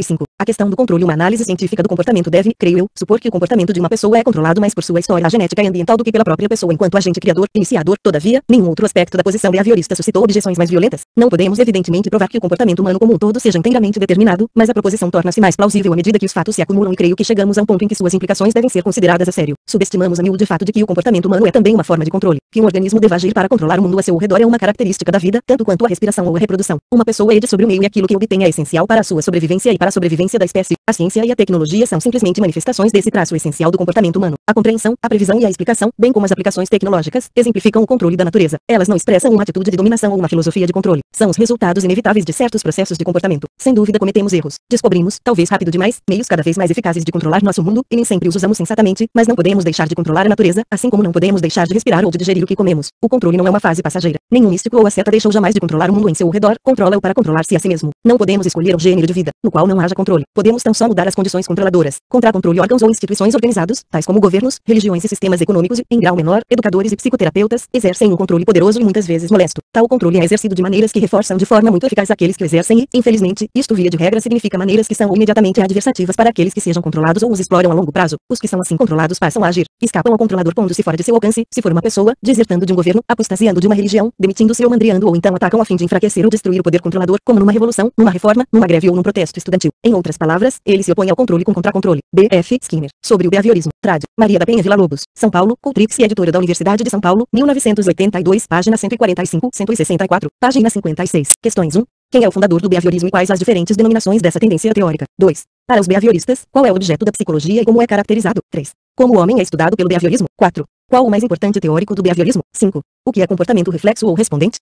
A questão do controle. Uma análise científica do comportamento deve, creio eu, supor que o comportamento de uma pessoa é controlado mais por sua história genética e ambiental do que pela própria pessoa enquanto agente criador, iniciador. Todavia, nenhum outro aspecto da posição behaviorista suscitou objeções mais violentas. Não podemos evidentemente provar que o comportamento humano como um todo seja inteiramente determinado, mas a proposição torna-se mais plausível à medida que os fatos se acumulam e creio que chegamos a um ponto em que suas implicações devem ser consideradas a sério. Subestimamos a miúde fato de que o comportamento humano é também uma forma de controle. Que um organismo deva agir para controlar o mundo a seu redor é uma característica da vida, tanto quanto a respiração ou a reprodução. Uma pessoa age sobre o meio e aquilo que obtém é essencial para a sua sobrevivência e para a sobrevivência da espécie. A ciência e a tecnologia são simplesmente manifestações desse traço essencial do comportamento humano. A compreensão, a previsão e a explicação, bem como as aplicações tecnológicas, exemplificam o controle da natureza. Elas não expressam uma atitude de dominação ou uma filosofia de controle. São os resultados inevitáveis de certos processos de comportamento. Sem dúvida cometemos erros. Descobrimos, talvez rápido demais, meios cada vez mais eficazes de controlar nosso mundo, e nem sempre os usamos sensatamente, mas não podemos deixar de controlar a natureza, assim como não podemos deixar de respirar ou de digerir o que comemos. O controle não é uma fase passageira. Nenhum místico ou asceta deixou jamais de controlar o mundo em seu redor, controla-o para controlar-se a si mesmo. Não podemos escolher um gênero de vida, no qual não haja controle. Podemos tão só mudar as condições controladoras. Contra controle órgãos ou instituições organizados, tais como governos, religiões e sistemas econômicos e, em grau menor, educadores e psicoterapeutas, exercem um controle poderoso e muitas vezes molesto. Tal controle é exercido de maneiras que reforçam de forma muito eficaz aqueles que o exercem e, infelizmente, isto via de regra significa maneiras que são imediatamente adversativas para aqueles que sejam controlados ou os exploram a longo prazo. Os que são assim controlados passam a agir. Escapam ao controlador pondo-se fora de seu alcance, se for uma pessoa, desertando de um governo, apostasiando de uma religião, demitindo-se ou mandriando ou então atacam a fim de enfraquecer ou destruir o poder controlador, como numa revolução, numa reforma, numa greve ou num protesto estudantil. Em outras palavras, ele se opõe ao controle com contracontrole. B. F. Skinner. Sobre o behaviorismo. Trad. Maria da Penha Villa-Lobos. São Paulo, Coutrix e editora da Universidade de São Paulo, 1982, página 145, 164, página 56. Questões 1. Quem é o fundador do behaviorismo e quais as diferentes denominações dessa tendência teórica? 2. Para os behavioristas, qual é o objeto da psicologia e como é caracterizado? 3. Como o homem é estudado pelo behaviorismo? 4. Qual o mais importante teórico do behaviorismo? 5. O que é comportamento reflexo ou respondente?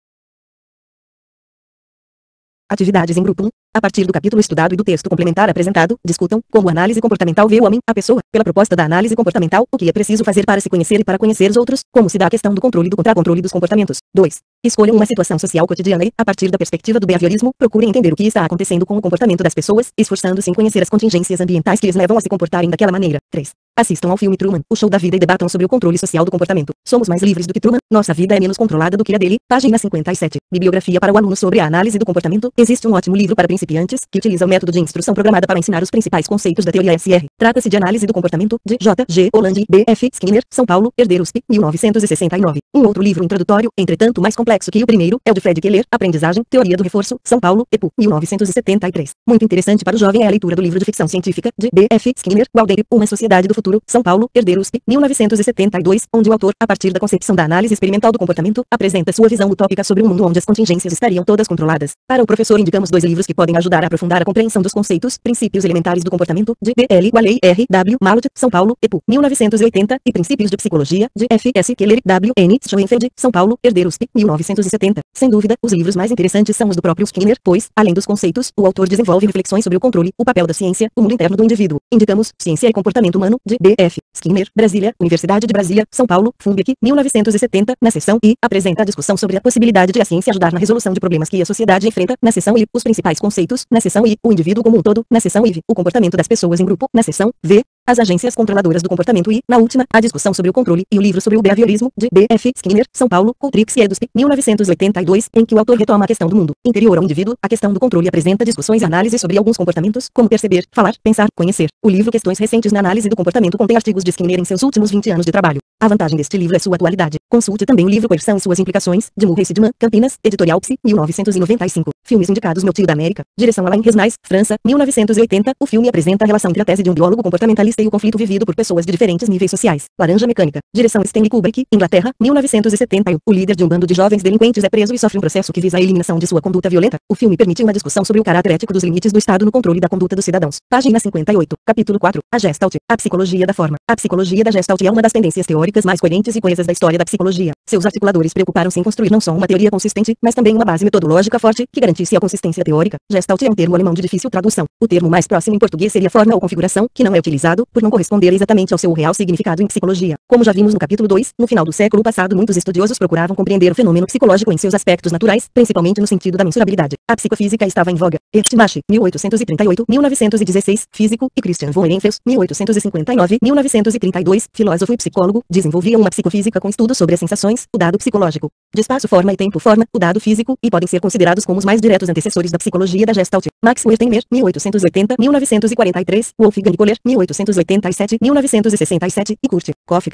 Atividades em grupo 1. A partir do capítulo estudado e do texto complementar apresentado, discutam como a análise comportamental vê o homem, a pessoa, pela proposta da análise comportamental, o que é preciso fazer para se conhecer e para conhecer os outros, como se dá a questão do controle e do contracontrole dos comportamentos. 2. Escolham uma situação social cotidiana e, a partir da perspectiva do behaviorismo, procurem entender o que está acontecendo com o comportamento das pessoas, esforçando-se em conhecer as contingências ambientais que lhes levam a se comportarem daquela maneira. 3. Assistam ao filme Truman, o show da vida e debatam sobre o controle social do comportamento. Somos mais livres do que Truman, nossa vida é menos controlada do que a dele. Página 57. Bibliografia para o aluno sobre a análise do comportamento. Existe um ótimo livro para principiantes, que utiliza o método de instrução programada para ensinar os principais conceitos da teoria SR. Trata-se de Análise do Comportamento, de J. G. Holland e B. F. Skinner, São Paulo, Herdeiros, 1969. Um outro livro introdutório, entretanto mais complexo que o primeiro, é o de Fred Keller, Aprendizagem, Teoria do Reforço, São Paulo, EPU, 1973. Muito interessante para o jovem é a leitura do livro de ficção científica, de B. F. Skinner, Walden, Uma Sociedade do Futuro, São Paulo, Herdeiros, 1972, onde o autor, a partir da concepção da análise experimental do comportamento, apresenta sua visão utópica sobre um mundo onde as contingências estariam todas controladas. Para o professor indicamos 2 livros que podem ajudar a aprofundar a compreensão dos conceitos, Princípios Elementares do Comportamento, de B. L. Waley, R. W. Malott, São Paulo, EPU, 1980, e Princípios de Psicologia, de F. S. Keller, W. N. Schoenfeld, São Paulo, Herdeiros, 1970. Sem dúvida, os livros mais interessantes são os do próprio Skinner, pois, além dos conceitos, o autor desenvolve reflexões sobre o controle, o papel da ciência, o mundo interno do indivíduo. Indicamos Ciência e Comportamento Humano, de B. F. Skinner, Brasília, Universidade de Brasília, São Paulo, Fumbeck, 1970, na seção I, apresenta a discussão sobre a possibilidade de a ciência ajudar na resolução de problemas que a sociedade enfrenta, na seção I, os principais conceitos, na seção I, o indivíduo como um todo, na seção IV, o comportamento das pessoas em grupo, na seção V, as agências controladoras do comportamento e, na última, a discussão sobre o controle e o livro sobre o behaviorismo, de B. F. Skinner, São Paulo, Coutrix e Edusp, 1982, em que o autor retoma a questão do mundo interior ao indivíduo, a questão do controle apresenta discussões e análises sobre alguns comportamentos, como perceber, falar, pensar, conhecer. O livro Questões Recentes na Análise do Comportamento contém artigos de Skinner em seus últimos 20 anos de trabalho. A vantagem deste livro é sua atualidade. Consulte também o livro Coerção e suas implicações, de Murray Sidman, Campinas, Editorial Psi, 1995. Filmes indicados: Meu Tio da América, direção Alain Resnais, França, 1980. O filme apresenta a relação entre a tese de um biólogo comportamentalista e o conflito vivido por pessoas de diferentes níveis sociais. Laranja Mecânica, direção Stanley Kubrick, Inglaterra, 1971. O líder de um bando de jovens delinquentes é preso e sofre um processo que visa a eliminação de sua conduta violenta. O filme permite uma discussão sobre o caráter ético dos limites do Estado no controle da conduta dos cidadãos. Página 58. Capítulo 4. A Gestalt. A psicologia da forma. A psicologia da Gestalt é uma das tendências teóricas mais coerentes e coesas da história da psicologia. Seus articuladores preocuparam-se em construir não só uma teoria consistente, mas também uma base metodológica forte, que garantisse a consistência teórica. Gestalt é um termo alemão de difícil tradução. O termo mais próximo em português seria forma ou configuração, que não é utilizado, por não corresponder exatamente ao seu real significado em psicologia. Como já vimos no capítulo 2, no final do século passado muitos estudiosos procuravam compreender o fenômeno psicológico em seus aspectos naturais, principalmente no sentido da mensurabilidade. A psicofísica estava em voga. Ernst Mach, 1838-1916, físico, e Christian von Ehrenfels, 1859-1932, filósofo e psicólogo, desenvolviam uma psicofísica com estudos sobre as sensações, o dado psicológico, de espaço, forma e tempo, forma, o dado físico, e podem ser considerados como os mais mais diretos antecessores da psicologia da Gestalt. Max Wertheimer, 1880-1943, Wolfgang Kohler, 1887-1967 e Kurt Kofka,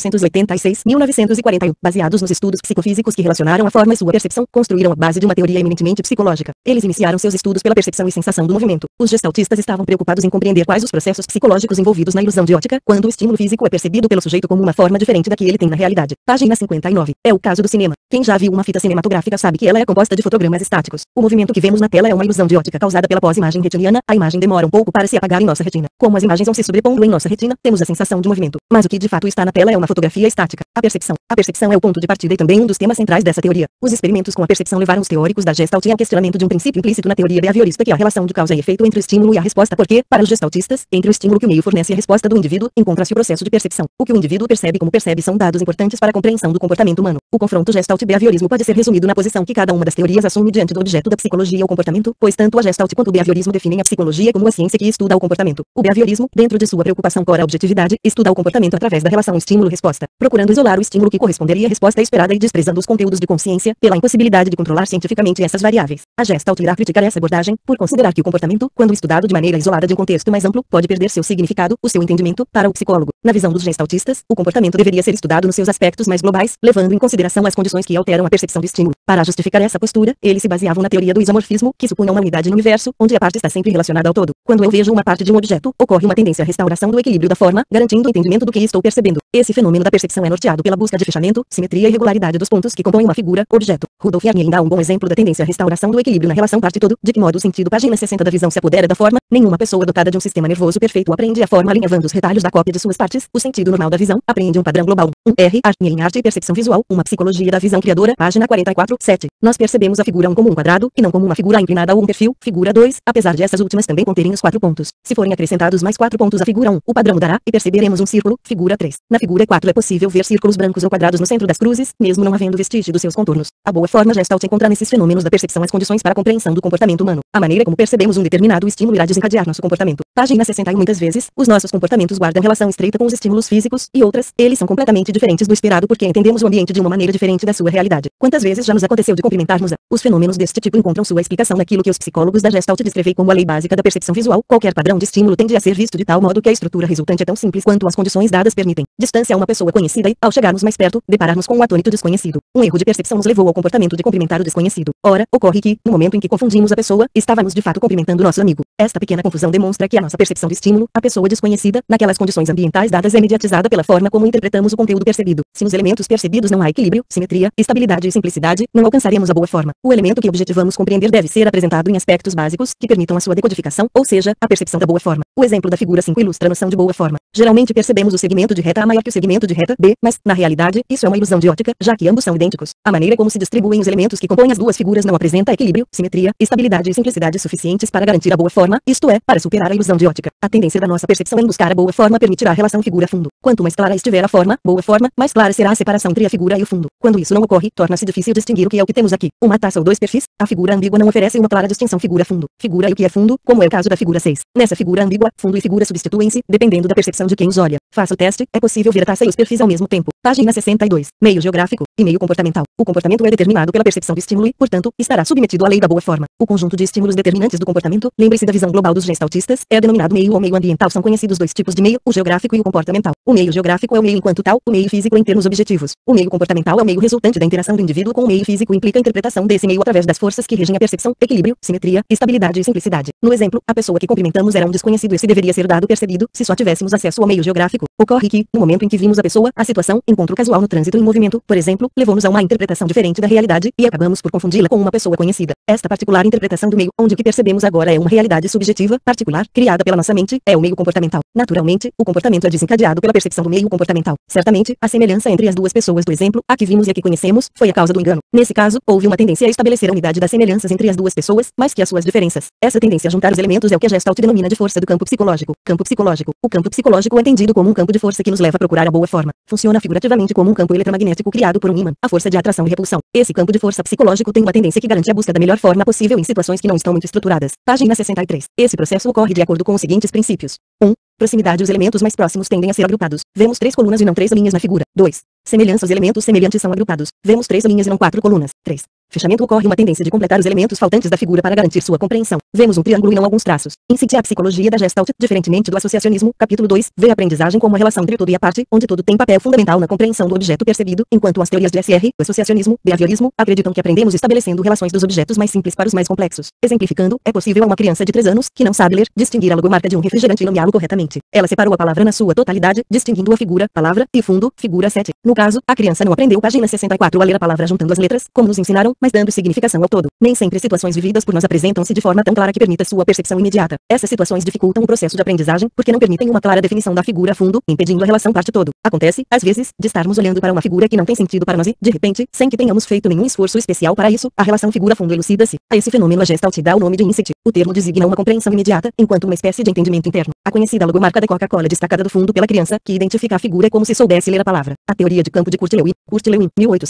1886-1941. Baseados nos estudos psicofísicos que relacionaram a forma e sua percepção, construíram a base de uma teoria eminentemente psicológica. Eles iniciaram seus estudos pela percepção e sensação do movimento. Os gestaltistas estavam preocupados em compreender quais os processos psicológicos envolvidos na ilusão de ótica, quando o estímulo físico é percebido pelo sujeito como uma forma diferente da que ele tem na realidade. Página 59. É o caso do cinema. Quem já viu uma fita cinematográfica sabe que ela é composta de fotogramas estáticos. O movimento que vemos na tela é uma ilusão de ótica causada pela pós-imagem retiniana. A imagem demora um pouco para se apagar em nossa retina. Como as imagens vão se sobrepondo em nossa retina, temos a sensação de movimento. Mas o que de fato está na tela é uma fotografia estática. A percepção. A percepção é o ponto de partida e também um dos temas centrais dessa teoria. Os experimentos com a percepção levaram os teóricos da Gestalt ao questionamento de um princípio implícito na teoria behaviorista, que é a relação de causa e efeito entre o estímulo e a resposta, porque, para os gestaltistas, entre o estímulo que o meio fornece e a resposta do indivíduo, encontra-se o processo de percepção. O que o indivíduo percebe como percebe são dados importantes para a compreensão do comportamento humano. O confronto Gestalt-behaviorismo pode ser resumido na posição que cada uma das teorias assume diante do objeto da psicologia ou comportamento, pois tanto a Gestalt quanto o behaviorismo definem a psicologia como a ciência que estuda o comportamento. O behaviorismo, dentro de sua preocupação com a objetividade, estuda o comportamento através da relação estímulo-resposta, procurando isolar o estímulo que corresponderia à resposta esperada e desprezando os conteúdos de consciência, pela impossibilidade de controlar cientificamente essas variáveis. A Gestalt irá criticar essa abordagem, por considerar que o comportamento, quando estudado de maneira isolada de um contexto mais amplo, pode perder seu significado, o seu entendimento, para o psicólogo. Na visão dos gestaltistas, o comportamento deveria ser estudado nos seus aspectos mais globais, levando em consideração as condições que alteram a percepção do estímulo. Para justificar essa postura, eles se baseavam na teoria do isomorfismo, que supunha uma unidade no universo, onde a parte está sempre relacionada ao todo. Quando eu vejo uma parte de um objeto, ocorre uma tendência à restauração do equilíbrio da forma, garantindo o entendimento do que estou percebendo. Esse fenômeno da percepção é norteado pela busca de fechamento, simetria e regularidade dos pontos que compõem uma figura, objeto. Rudolf Yarnian dá um bom exemplo da tendência à restauração do equilíbrio na relação parte-todo, de que modo o sentido página 60 da visão se apodera da forma. Nenhuma pessoa dotada de um sistema nervoso perfeito aprende a forma alinhavando os retalhos da cópia de suas partes. O sentido normal da visão aprende um padrão global. Yarnian em arte e percepção visual, uma psicologia da visão criadora, página 44, 7. Nós percebemos a figura 1 como um quadrado, e não como uma figura inclinada ou um perfil, figura 2, apesar de essas últimas também conterem os 4 pontos. Se forem acrescentados mais 4 pontos à figura 1, o padrão mudará, e perceberemos um círculo, figura 3. Na figura 4 é possível ver círculos brancos ou quadrados no centro das cruzes, mesmo não havendo vestígio dos seus contornos. A boa forma Gestalt encontra nesses fenômenos da percepção as condições para a compreensão do comportamento humano. A maneira como percebemos um determinado estímulo irá desencadear nosso comportamento. Página 61. Muitas vezes, os nossos comportamentos guardam relação estreita com os estímulos físicos, e outras, eles são completamente diferentes do esperado porque entendemos o ambiente de uma maneira diferente da sua realidade. Quantas vezes já nos aconteceu de cumprimentarmos-a? Os fenômenos deste tipo encontram sua explicação naquilo que os psicólogos da Gestalt descrevem como a lei básica da percepção visual. Qualquer padrão de estímulo tende a ser visto de tal modo que a estrutura resultante é tão simples quanto as condições dadas permitem. Distância a uma pessoa conhecida e, ao chegarmos mais perto, depararmos com um atônito desconhecido. Um erro de percepção nos levou ao comportamento de cumprimentar o desconhecido. Ora, ocorre que, no momento em que confundimos a pessoa, estávamos de fato cumprimentando nosso amigo. Esta pequena confusão demonstra que a nossa percepção de estímulo, a pessoa desconhecida, naquelas condições ambientais dadas é mediatizada pela forma como interpretamos o conteúdo percebido. Se nos elementos percebidos não há equilíbrio, simetria, estabilidade e simplicidade, não alcançaremos a boa forma. O elemento que objetivamos compreender deve ser apresentado em aspectos básicos que permitam a sua decodificação, ou seja, a percepção da boa forma. O exemplo da figura 5 ilustra a noção de boa forma. Geralmente percebemos o segmento de reta A maior que o segmento de reta B, mas, na realidade, isso é uma ilusão de ótica, já que ambos são idênticos. A maneira como se distribuem os elementos que compõem as duas figuras não apresenta equilíbrio, simetria, estabilidade e simplicidade suficientes para garantir a boa forma, isto é, para superar a ilusão de ótica. A tendência da nossa percepção em buscar a boa forma permitirá a relação figura-fundo. Quanto mais clara estiver a forma, boa forma, mais clara será a separação entre a figura e o fundo. Quando isso não ocorre, torna-se difícil distinguir o que é o que temos aqui. Uma taça ou dois perfis, a figura ambígua não oferece uma clara distinção figura-fundo. Figura e o que é fundo, como é o caso da figura 6. Nessa figura ambígua, fundo e figura substituem-se, dependendo da percepção de quem os olha. Faça o teste, é possível ver a taça e os perfis ao mesmo tempo. Página 62. Meio geográfico e meio comportamental. O comportamento é determinado pela percepção do estímulo e, portanto, estará submetido à lei da boa forma. O conjunto de estímulos determinantes do comportamento, lembre-se da visão global dos gestaltistas, é denominado meio ou meio ambiental. São conhecidos dois tipos de meio, o geográfico e o comportamental. O meio geográfico é o meio enquanto tal, o meio físico em termos objetivos. O meio comportamental é o meio resultante da interação do indivíduo com o meio físico, implica a interpretação desse meio através das forças que regem a percepção, equilíbrio, simetria, estabilidade e simplicidade. No exemplo, a pessoa que cumprimentamos era um desconhecido. Esse deveria ser dado percebido se só tivéssemos acesso ao meio geográfico. Ocorre que, no momento em que vimos a pessoa, a situação, encontro casual no trânsito em movimento, por exemplo, levou-nos a uma interpretação diferente da realidade e acabamos por confundi-la com uma pessoa conhecida. Esta particular interpretação do meio, onde o que percebemos agora é uma realidade subjetiva, particular, criada pela nossa mente, é o meio comportamental. Naturalmente, o comportamento é desencadeado pela percepção do meio comportamental. Certamente, a semelhança entre as duas pessoas do exemplo, a que vimos e a que conhecemos, foi a causa do engano. Nesse caso, houve uma tendência a estabelecer a unidade das semelhanças entre as duas pessoas, mais que as suas diferenças. Essa tendência a juntar os elementos é o que a Gestalt denomina de força do campo psicológico. Campo psicológico. O campo psicológico é entendido como um campo de força que nos leva a procurar a boa forma. Funciona figurativamente como um campo eletromagnético criado por um ímã, a força de atração e repulsão. Esse campo de força psicológico tem uma tendência que garante a busca da melhor forma possível em situações que não estão muito estruturadas. Página 63. Esse processo ocorre de acordo com os seguintes princípios. 1. Proximidade. Os elementos mais próximos tendem a ser agrupados. Vemos 3 colunas e não 3 linhas na figura. 2. Semelhança. Os elementos semelhantes são agrupados. Vemos 3 linhas e não 4 colunas. 3. fechamento ocorre uma tendência de completar os elementos faltantes da figura para garantir sua compreensão. Vemos um triângulo e não alguns traços. Incite a psicologia da Gestalt, diferentemente do associacionismo. Capítulo 2, vê a aprendizagem como a relação entre o todo e a parte, onde todo tem papel fundamental na compreensão do objeto percebido, enquanto as teorias de SR, o associacionismo, behaviorismo, acreditam que aprendemos estabelecendo relações dos objetos mais simples para os mais complexos. Exemplificando, é possível a uma criança de 3 anos, que não sabe ler, distinguir a logomarca de um refrigerante e nomeá-lo corretamente. Ela separou a palavra na sua totalidade, distinguindo a figura, palavra, e fundo, figura 7. No caso, a criança não aprendeu página 64 a ler a palavra juntando as letras, como nos ensinaram, mas dando significação ao todo. Nem sempre situações vividas por nós apresentam-se de forma tão clara que permita sua percepção imediata. Essas situações dificultam o processo de aprendizagem, porque não permitem uma clara definição da figura fundo, impedindo a relação parte-todo. Acontece, às vezes, de estarmos olhando para uma figura que não tem sentido para nós e, de repente, sem que tenhamos feito nenhum esforço especial para isso, a relação figura-fundo elucida-se. A esse fenômeno a Gestalt dá o nome de insight. O termo designa uma compreensão imediata, enquanto uma espécie de entendimento interno. A conhecida logomarca da Coca-Cola destacada do fundo pela criança, que identifica a figura como se soubesse ler a palavra. A teoria de campo de Kurt Lewin,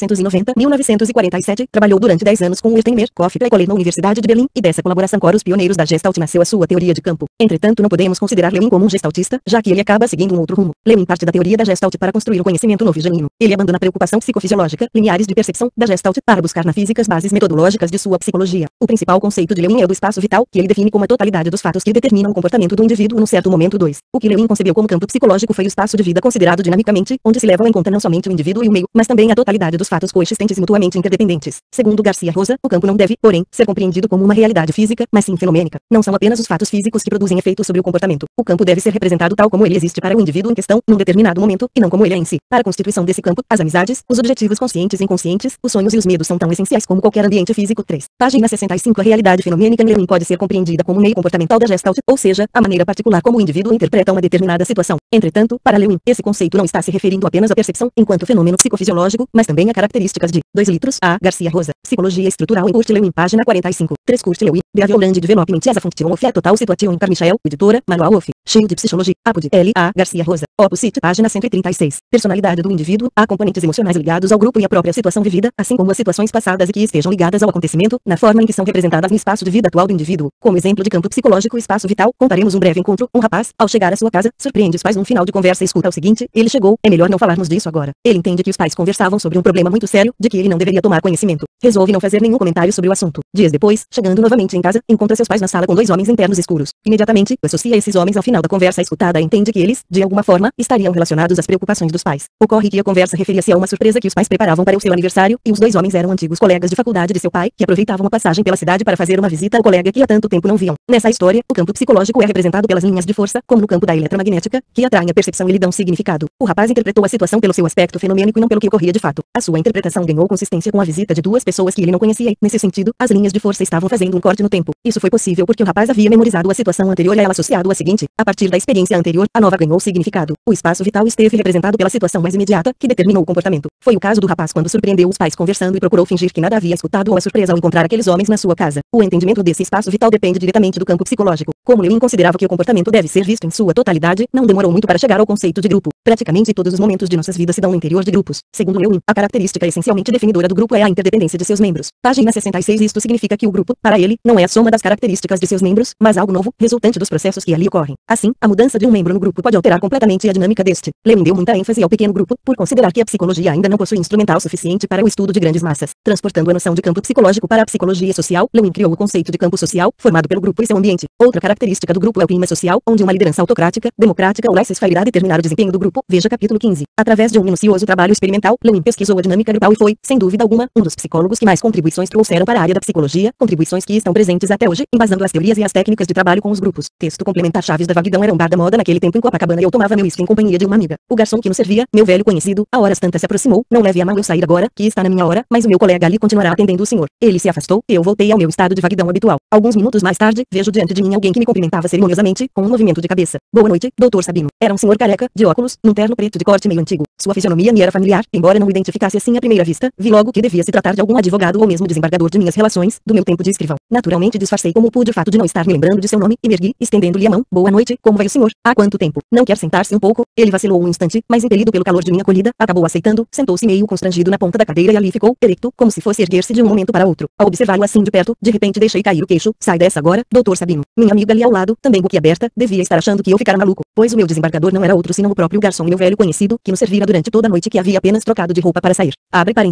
1890-1947, trabalhou durante 10 anos com o Wertheimer Koff École na Universidade de Berlim, e dessa colaboração com os pioneiros da Gestalt nasceu a sua teoria de campo. Entretanto, não podemos considerar Lewin como um gestaltista, já que ele acaba seguindo um outro rumo. Lewin parte da teoria da Gestalt para construir o conhecimento novo e genuíno. Ele abandona a preocupação psicofisiológica, lineares de percepção, da Gestalt, para buscar na física as bases metodológicas de sua psicologia. O principal conceito de Lewin é o do espaço vital, que ele define como a totalidade dos fatos que determinam o comportamento do indivíduo num certo momento. 2. O que Lewin concebeu como campo psicológico foi o espaço de vida considerado dinamicamente, onde se levam em conta não somente o indivíduo e o meio, mas também a totalidade dos fatos coexistentes e mutuamente interdependentes. Segundo Garcia Rosa, o campo não deve, porém, ser compreendido como uma realidade física, mas sim fenomênica. Não são apenas os fatos físicos que produzem efeitos sobre o comportamento. O campo deve ser representado tal como ele existe para o indivíduo em questão, num determinado momento, e não como ele é em si. Para a constituição desse campo, as amizades, os objetivos conscientes e inconscientes, os sonhos e os medos são tão essenciais como qualquer ambiente físico. 3. Página 65. A realidade fenomênica em Lewin pode ser compreendida como meio comportamental da Gestalt, ou seja, a maneira particular como o indivíduo interpreta uma determinada situação. Entretanto, para Lewin, esse conceito não está se referindo apenas à percepção, enquanto fenômeno psicofisiológico, mas também a características de 2 litros. A. Garcia Rosa. Psicologia estrutural em Kurt Lewin, página 45. 3. Kurt Lewin. Behavioral and Development as a Function of a Total Situation in Michael, editora, Manual of Cheio de Psicologia. Apod. L. A. Garcia Rosa. Opposite, página 136. Personalidade do indivíduo. Há componentes emocionais ligados ao grupo e à própria situação vivida, assim como as situações passadas e que estejam ligadas ao acontecimento, na forma em que são representadas no espaço de vida atual do indivíduo. Como exemplo de campo psicológico e espaço vital, contaremos um breve encontro. Um rapaz, ao chegar à sua casa, surpreende os pais num final de conversa e escuta o seguinte: ele chegou, é melhor não falarmos disso agora. Ele entende que os pais conversavam sobre um problema muito sério, de que ele não deveria tomar conhecimento. Resolve não fazer nenhum comentário sobre o assunto. Dias depois, chegando novamente em casa, encontra seus pais na sala com 2 homens internos escuros. Imediatamente, associa esses homens ao final da conversa escutada e entende que eles, de alguma forma, estariam relacionados às preocupações dos pais. Ocorre que a conversa referia-se a uma surpresa que os pais preparavam para o seu aniversário, e os 2 homens eram antigos colegas de faculdade de seu pai, que aproveitavam a passagem pela cidade para fazer uma visita ao colega que há tanto tempo não viam. Nessa história, o campo psicológico é representado pelas linhas de força, como no campo da eletromagnética, que atraem a percepção e lhe dão significado. O rapaz interpretou a situação pelo seu aspecto fenomênico e não pelo que ocorria de fato. A sua interpretação ganhou consistência com a visita de 2 pessoas que ele não conhecia e, nesse sentido, as linhas de força estavam fazendo um corte no tempo. Isso foi possível porque o rapaz havia memorizado a situação anterior e a ela associado a seguinte. A partir da experiência anterior, a nova ganhou significado. O espaço vital esteve representado pela situação mais imediata, que determinou o comportamento. Foi o caso do rapaz quando surpreendeu os pais conversando e procurou fingir que nada havia escutado ou a surpresa ao encontrar aqueles homens na sua casa. O entendimento desse espaço vital depende diretamente do campo psicológico. Como Lewin considerava que o comportamento deve ser visto em sua totalidade, não demorou muito para chegar ao conceito de grupo. Praticamente todos os momentos de nossas vidas se dão no interior de grupos. Segundo Lewin, a característica essencialmente definidora do grupo é a interdependência de seus membros. Página 66. Isto significa que o grupo, para ele, não é a soma das características de seus membros, mas algo novo, resultante dos processos que ali ocorrem. Assim, a mudança de um membro no grupo pode alterar completamente a dinâmica deste. Lewin deu muita ênfase ao pequeno grupo, por considerar que a psicologia ainda não possui instrumental suficiente para o estudo de grandes massas. Transportando a noção de campo psicológico para a psicologia social, Lewin criou o conceito de campo social, formado pelo grupo e seu ambiente. Outra característica do grupo é o clima social, onde uma liderança autocrática, democrática ou laissez-faire irá determinar o desempenho do grupo. Veja capítulo 15. Através de um minucioso trabalho experimental, Lewin pesquisou a dinâmica grupal e foi, sem dúvida alguma, um dos psicólogos que mais contribuições trouxeram para a área da psicologia, contribuições que estão presentes até hoje, embasando as teorias e as técnicas de trabalho com os grupos. Texto complementar. Chaves da Vaguidão era um bar da moda naquele tempo em Copacabana e eu tomava meu uísque em companhia de uma amiga. O garçom que nos servia, meu velho conhecido, a horas tantas se aproximou, não leve a mal eu sair agora, que está na minha hora, mas o meu colega ali continuará atendendo o senhor. Ele se afastou, e eu voltei ao meu estado de vaguidão habitual. Alguns minutos mais tarde, vejo diante de mim alguém que me cumprimentava cerimoniosamente, com um movimento de cabeça. Boa noite, doutor Sabino. Era um senhor careca, de óculos, num terno preto de corte meio antigo. Sua fisionomia me era familiar, embora não o identificasse assim à primeira vista, vi logo que devia se tratar de algum advogado ou mesmo desembargador de minhas relações, do meu tempo de escrivão. Naturalmente disfarcei como pude o fato de não estar me lembrando de seu nome, e me ergui, estendendo-lhe a mão. Boa noite, como vai o senhor? Há quanto tempo? Não quer sentar-se um pouco? Ele vacilou um instante, mas impelido pelo calor de minha acolhida, acabou aceitando, sentou-se meio constrangido na ponta da cadeira e ali ficou, erecto, como se fosse erguer-se de um momento para outro. Ao observá-lo assim de perto, de repente deixei cair o queixo. Sai dessa agora, doutor Sabino. Minha amiga ali ao lado, também boquiaberta, devia estar achando que eu ficara maluco, pois o meu desembargador não era outro senão o próprio garçom e meu velho conhecido, que nos servira durante toda a noite, que havia apenas trocado de roupa para sair. Abre parênteses.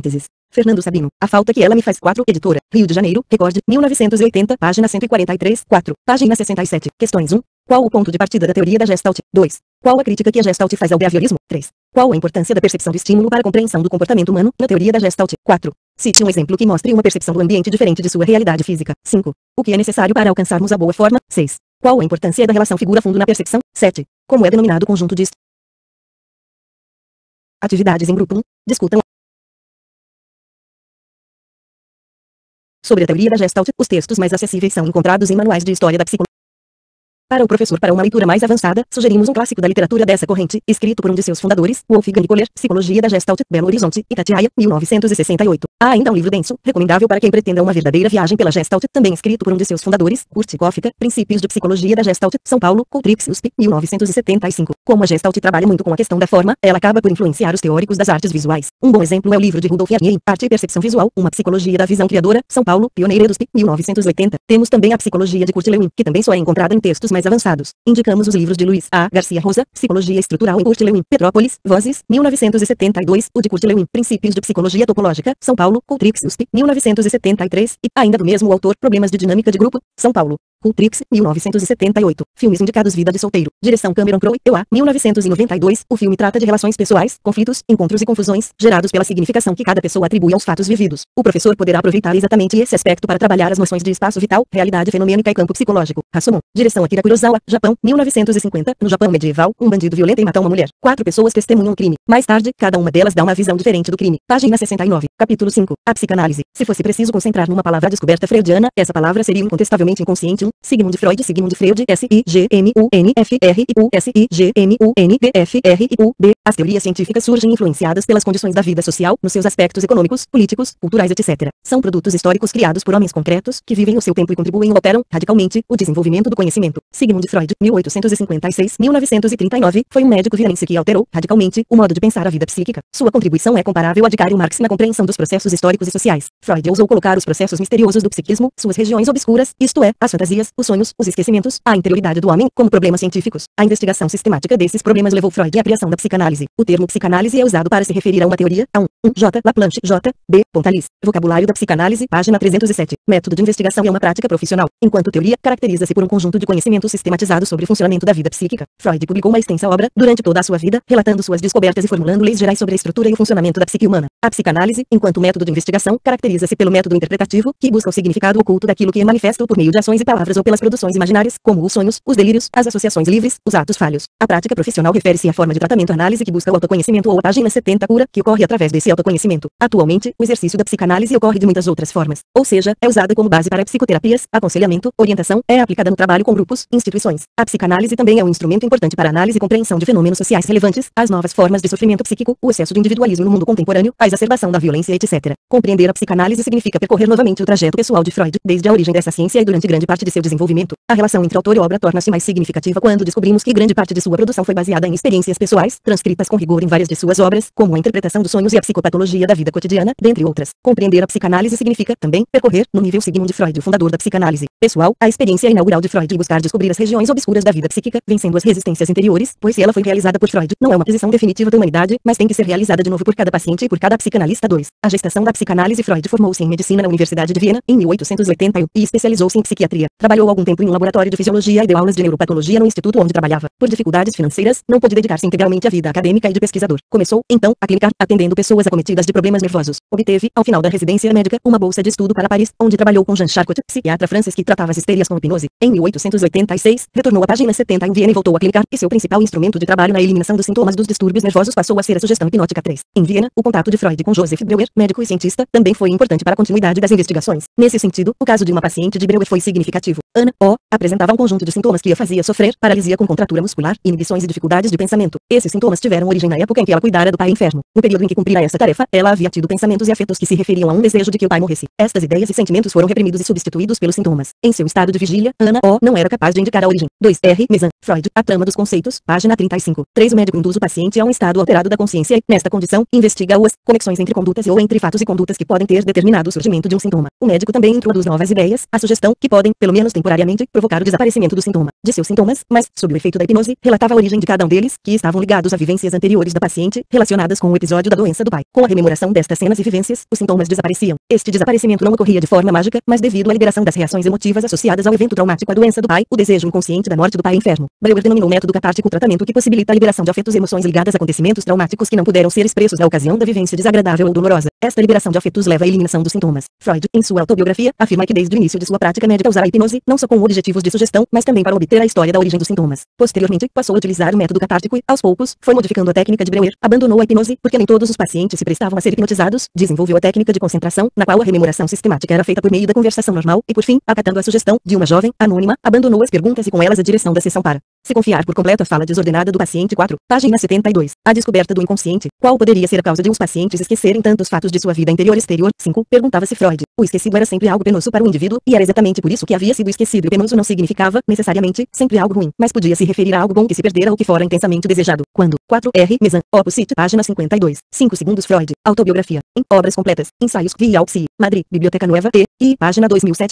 Fernando Sabino. A falta que ela me faz. 4. Editora. Rio de Janeiro. Record. 1980. Página 143. 4. Página 67. Questões 1. Qual o ponto de partida da teoria da Gestalt? 2. Qual a crítica que a Gestalt faz ao behaviorismo? 3. Qual a importância da percepção do estímulo para a compreensão do comportamento humano, na teoria da Gestalt? 4. Cite um exemplo que mostre uma percepção do ambiente diferente de sua realidade física. 5. O que é necessário para alcançarmos a boa forma? 6. Qual a importância da relação figura-fundo na percepção? 7. Como é denominado o conjunto de atividades em grupo 1. Discutam sobre a teoria da Gestalt. Os textos mais acessíveis são encontrados em manuais de história da psicologia. Para o professor, para uma leitura mais avançada, sugerimos um clássico da literatura dessa corrente, escrito por um de seus fundadores, Wolfgang Kohler, Psicologia da Gestalt, Belo Horizonte, Itatiaia, 1968. Há ainda um livro denso, recomendável para quem pretenda uma verdadeira viagem pela Gestalt, também escrito por um de seus fundadores, Kurt Koffka, Princípios de Psicologia da Gestalt, São Paulo, Cultrix, USP, 1975. Como a Gestalt trabalha muito com a questão da forma, ela acaba por influenciar os teóricos das artes visuais. Um bom exemplo é o livro de Rudolf Yarnier, Arte e Percepção Visual, uma psicologia da visão criadora, São Paulo, Pioneira USP, 1980. Temos também a psicologia de Kurt Lewin, que também só é encontrada em textos mais avançados. Indicamos os livros de Luiz A. Garcia Rosa, Psicologia Estrutural em Kurt Lewin, Petrópolis, Vozes, 1972, o de Kurt Lewin, Princípios de Psicologia Topológica, São Paulo, Cultrix USP, 1973, e, ainda do mesmo autor, Problemas de Dinâmica de Grupo, São Paulo. Cultrix, 1978. Filmes indicados: Vida de Solteiro. Direção Cameron Crowe, EUA, 1992. O filme trata de relações pessoais, conflitos, encontros e confusões, gerados pela significação que cada pessoa atribui aos fatos vividos. O professor poderá aproveitar exatamente esse aspecto para trabalhar as noções de espaço vital, realidade fenomênica e campo psicológico. Rashomon. Direção Akira Kurosawa, Japão, 1950. No Japão medieval, um bandido violenta e mata uma mulher. 4 pessoas testemunham um crime. Mais tarde, cada uma delas dá uma visão diferente do crime. Página 69. Capítulo 5. A psicanálise. Se fosse preciso concentrar numa palavra descoberta freudiana, essa palavra seria incontestavelmente inconsciente. Sigmund Freud, S-I-G-M-U-N-F-R-I-U-S-I-G-M-U-N-D-F-R-I-U-D. As teorias científicas surgem influenciadas pelas condições da vida social, nos seus aspectos econômicos, políticos, culturais, etc. São produtos históricos criados por homens concretos, que vivem o seu tempo e contribuem ou operam, radicalmente, o desenvolvimento do conhecimento. Sigmund Freud, 1856-1939, foi um médico vienense que alterou, radicalmente, o modo de pensar a vida psíquica. Sua contribuição é comparável à de Karl Marx na compreensão dos processos históricos e sociais. Freud ousou colocar os processos misteriosos do psiquismo, suas regiões obscuras, isto é, as fantasias, os sonhos, os esquecimentos, a interioridade do homem, como problemas científicos. A investigação sistemática desses problemas levou Freud à criação da psicanálise. O termo psicanálise é usado para se referir a uma teoria, a J. Laplanche, J. B. Pontalis. Vocabulário da psicanálise, página 307. Método de investigação é uma prática profissional, enquanto teoria caracteriza-se por um conjunto de conhecimentos sistematizados sobre o funcionamento da vida psíquica. Freud publicou uma extensa obra, durante toda a sua vida, relatando suas descobertas e formulando leis gerais sobre a estrutura e o funcionamento da psique humana. A psicanálise, enquanto método de investigação, caracteriza-se pelo método interpretativo, que busca o significado oculto daquilo que é manifesto por meio de ações e palavras ou pelas produções imaginárias, como os sonhos, os delírios, as associações livres, os atos falhos. A prática profissional refere-se à forma de tratamento-análise que busca o autoconhecimento ou a página 70 cura, que ocorre através desse autoconhecimento. Atualmente, o exercício da psicanálise ocorre de muitas outras formas, ou seja, é usada como base para psicoterapias, aconselhamento, orientação, é aplicada no trabalho com grupos, instituições. A psicanálise também é um instrumento importante para análise e compreensão de fenômenos sociais relevantes, as novas formas de sofrimento psíquico, o excesso de individualismo no mundo contemporâneo, a exacerbação da violência, etc. Compreender a psicanálise significa percorrer novamente o trajeto pessoal de Freud, desde a origem dessa ciência e durante grande parte de seu desenvolvimento. A relação entre autor e obra torna-se mais significativa quando descobrimos que grande parte de sua produção foi baseada em experiências pessoais, transcritas com rigor em várias de suas obras, como a interpretação dos sonhos e a psicopatologia da vida cotidiana, dentre outras. Compreender a psicanálise significa, também, percorrer, no nível Sigmund Freud, o fundador da psicanálise pessoal, a experiência inaugural de Freud e buscar descobrir as regiões obscuras da vida psíquica, vencendo as resistências interiores, pois se ela foi realizada por Freud, não é uma aquisição definitiva da humanidade, mas tem que ser realizada de novo por cada paciente e por cada psicanalista. 2. A gestação da psicanálise. Freud formou-se em medicina na Universidade de Viena, em 1881, e especializou-se em psiquiatria. Trabalhou algum tempo em um laboratório de fisiologia e deu aulas de neuropatologia no instituto onde trabalhava. Por dificuldades financeiras, não pôde dedicar-se integralmente à vida acadêmica e de pesquisador. Começou, então, a clinicar, atendendo pessoas acometidas de problemas nervosos. Obteve, ao final da residência médica, uma bolsa de estudo para Paris, onde trabalhou com Jean Charcot, psiquiatra francês que tratava as histerias com hipnose. Em 1886, retornou à página 70 em Viena e voltou a clinicar, e seu principal instrumento de trabalho na eliminação dos sintomas dos distúrbios nervosos passou a ser a sugestão hipnótica. 3. Em Viena, o contato de Freud com Joseph Breuer, médico e cientista, também foi importante para a continuidade das investigações. Nesse sentido, o caso de uma paciente de Breuer foi significativo. Ana O. apresentava um conjunto de sintomas que a fazia sofrer: paralisia com contratura muscular, inibições e dificuldades de pensamento. Esses sintomas tiveram origem na época em que ela cuidara do pai enfermo. No período em que cumprira essa tarefa, ela havia tido pensamentos e afetos que se referiam a um desejo de que o pai morresse. Estas ideias e sentimentos foram reprimidos e substituídos pelos sintomas. Em seu estado de vigília, Ana O. não era capaz de indicar a origem. 2. R. Mesan, Freud, A Trama dos Conceitos, página 35. 3. O médico induz o paciente a um estado alterado da consciência e, nesta condição, investiga as conexões entre condutas ou entre fatos e condutas que podem ter determinado o surgimento de um sintoma. O médico também introduz novas ideias, a sugestão, que podem, pelo menos temporariamente provocar o desaparecimento do sintoma, de seus sintomas, mas, sob o efeito da hipnose, relatava a origem de cada um deles, que estavam ligados a vivências anteriores da paciente, relacionadas com o episódio da doença do pai. Com a rememoração destas cenas e vivências, os sintomas desapareciam. Este desaparecimento não ocorria de forma mágica, mas devido à liberação das reações emotivas associadas ao evento traumático, a doença do pai, o desejo inconsciente da morte do pai enfermo. Breuer denominou o método catártico o tratamento que possibilita a liberação de afetos e emoções ligadas a acontecimentos traumáticos que não puderam ser expressos na ocasião da vivência desagradável ou dolorosa. Esta liberação de afetos leva à eliminação dos sintomas. Freud, em sua autobiografia, afirma que desde o início de sua prática médica usara a hipnose, não só com objetivos de sugestão, mas também para obter a história da origem dos sintomas. Posteriormente, passou a utilizar o método catártico e, aos poucos, foi modificando a técnica de Breuer, abandonou a hipnose, porque nem todos os pacientes se prestavam a ser hipnotizados, desenvolveu a técnica de concentração, na qual a rememoração sistemática era feita por meio da conversação normal, e por fim, acatando a sugestão de uma jovem, anônima, abandonou as perguntas e com elas a direção da sessão para se confiar por completo à fala desordenada do paciente. 4. Página 72. A descoberta do inconsciente. Qual poderia ser a causa de uns pacientes esquecerem tantos fatos de sua vida interior e exterior? 5. Perguntava-se Freud. O esquecido era sempre algo penoso para o indivíduo, e era exatamente por isso que havia sido esquecido. E penoso não significava, necessariamente, sempre algo ruim, mas podia se referir a algo bom que se perdera ou que fora intensamente desejado. Quando? 4. R. Mezan. Opposite. Página 52. 5 segundos. Freud. Autobiografia. Em Obras Completas. Ensaios. Via Psi. Madrid. Biblioteca Nova. T. I. Página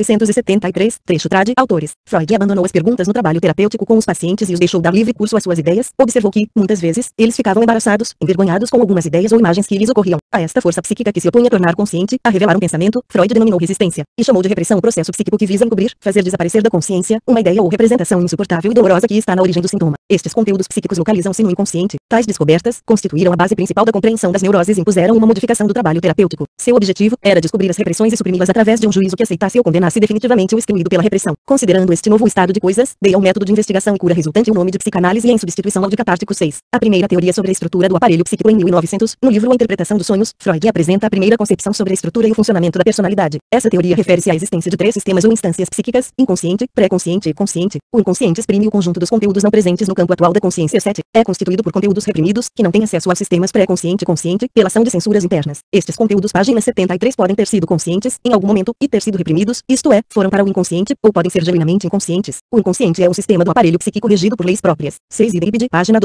2773. Trecho trad. Autores. Freud abandonou as perguntas no trabalho terapêutico com os pacientes e os deixou dar livre curso às suas ideias. Observou que, muitas vezes, eles ficavam embaraçados, envergonhados com algumas ideias ou imagens que lhes ocorriam. A esta força psíquica que se opõe a tornar consciente, a revelar um pensamento, Freud denominou resistência, e chamou de repressão o processo psíquico que visa encobrir, fazer desaparecer da consciência, uma ideia ou representação insuportável e dolorosa que está na origem do sintoma. Estes conteúdos psíquicos localizam-se no inconsciente. Tais descobertas constituíram a base principal da compreensão das neuroses e impuseram uma modificação do trabalho terapêutico. Seu objetivo era descobrir as repressões e suprimi-las através de um juízo que aceitasse ou condenasse definitivamente o excluído pela repressão. Considerando este novo estado de coisas, dei ao método de investigação e cura resultante o nome de psicanálise e em substituição ao de catártico. 6. A primeira teoria sobre a estrutura do aparelho psíquico. Em 1900, no livro A Interpretação dos Sonhos, Freud apresenta a primeira concepção sobre a estrutura e o funcionamento da personalidade. Essa teoria refere-se à existência de 3 sistemas ou instâncias psíquicas: inconsciente, pré-consciente e consciente. O inconsciente exprime o conjunto dos conteúdos não presentes no campo atual da consciência. 7. É constituído por conteúdos reprimidos, que não têm acesso aos sistemas pré-consciente e consciente, pela ação de censuras internas. Estes conteúdos, página 73, podem ter sido conscientes, em algum momento, e ter sido reprimidos, isto é, foram para o inconsciente, ou podem ser genuinamente inconscientes. O inconsciente é um sistema do aparelho psíquico regido por leis próprias. 6. David, página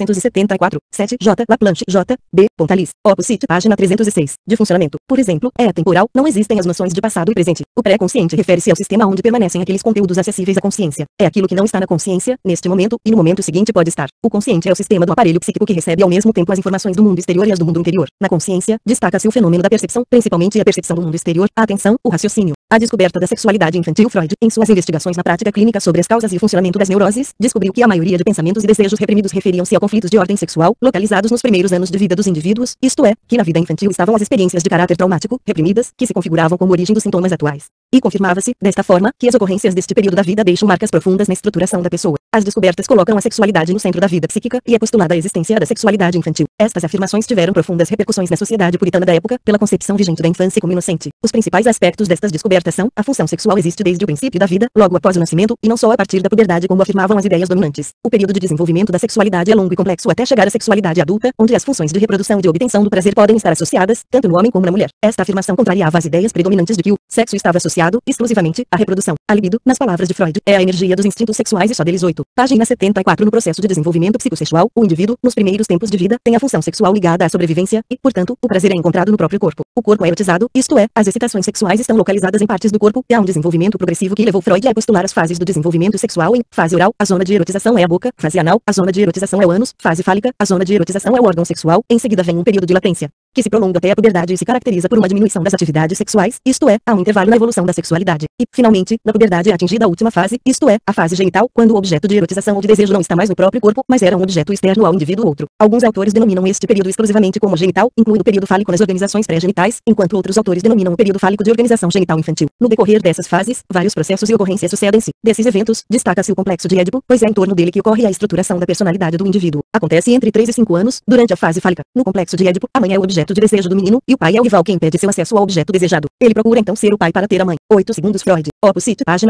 2774. 7. J. Laplanche, J. B. Pontalis. Opposite, página 306. De funcionamento. Por exemplo, é atemporal, não existem as noções de passado e presente. O pré-consciente refere-se ao sistema onde permanecem aqueles conteúdos acessíveis à consciência. É aquilo que não está na consciência, neste momento, e no momento seguinte pode estar. O consciente é o sistema do aparelho psíquico que recebe ao mesmo tempo as informações do mundo exterior e as do mundo interior. Na consciência, destaca-se o fenômeno da percepção, principalmente a percepção do mundo exterior, a atenção, o raciocínio. A descoberta da sexualidade infantil. Freud, em suas investigações na prática clínica sobre as causas e o funcionamento das neuroses, descobriu que a maioria de pensamentos e desejos reprimidos referiam-se a conflitos de ordem sexual, localizados nos primeiros anos de vida dos indivíduos, isto é, que na vida infantil estavam as experiências de caráter traumático, reprimidas, que se configuravam como origem dos sintomas atuais. E confirmava-se, desta forma, que as ocorrências deste período da vida deixam marcas profundas na estruturação da pessoa. As descobertas colocam a sexualidade no centro da vida psíquica, e é postulada a existência da sexualidade infantil. Estas afirmações tiveram profundas repercussões na sociedade puritana da época, pela concepção vigente da infância como inocente. Os principais aspectos destas descobertas são: a função sexual existe desde o princípio da vida, logo após o nascimento, e não só a partir da puberdade como afirmavam as ideias dominantes. O período de desenvolvimento da sexualidade é longo e complexo até chegar à sexualidade adulta, onde as funções de reprodução e de obtenção do prazer podem estar associadas, tanto no homem como na mulher. Esta afirmação contrariava as ideias predominantes de que o sexo estava associado, exclusivamente, à reprodução. A libido, nas palavras de Freud, é a energia dos instintos sexuais e só deles. 8. Página 74. No processo de desenvolvimento psicossexual, o indivíduo, nos primeiros tempos de vida, tem a função sexual ligada à sobrevivência, e, portanto, o prazer é encontrado no próprio corpo. O corpo é erotizado, isto é, as excitações sexuais estão localizadas em partes do corpo, e há um desenvolvimento progressivo que levou Freud a postular as fases do desenvolvimento sexual em: fase oral, a zona de erotização é a boca; fase anal, a zona de erotização é o ânus; fase fálica, a zona de erotização é o órgão sexual; em seguida vem um período de latência, que se prolonga até a puberdade e se caracteriza por uma diminuição das atividades sexuais, isto é, há um intervalo na evolução da sexualidade. E, finalmente, na puberdade é atingida a última fase, isto é, a fase genital, quando o objeto de erotização ou de desejo não está mais no próprio corpo, mas era um objeto externo ao indivíduo outro. Alguns autores denominam este período exclusivamente como genital, incluindo o período fálico nas organizações pré-genitais, enquanto outros autores denominam o período fálico de organização genital infantil. No decorrer dessas fases, vários processos e ocorrências sucedem-se. Desses eventos, destaca-se o complexo de Édipo, pois é em torno dele que ocorre a estruturação da personalidade do indivíduo. Acontece entre 3 e 5 anos, durante a fase fálica. No complexo de Édipo, a mãe é o objeto de desejo do menino, e o pai é o rival que impede seu acesso ao objeto desejado. Ele procura então ser o pai para ter a mãe. 8 segundos. Freud. Opposite, página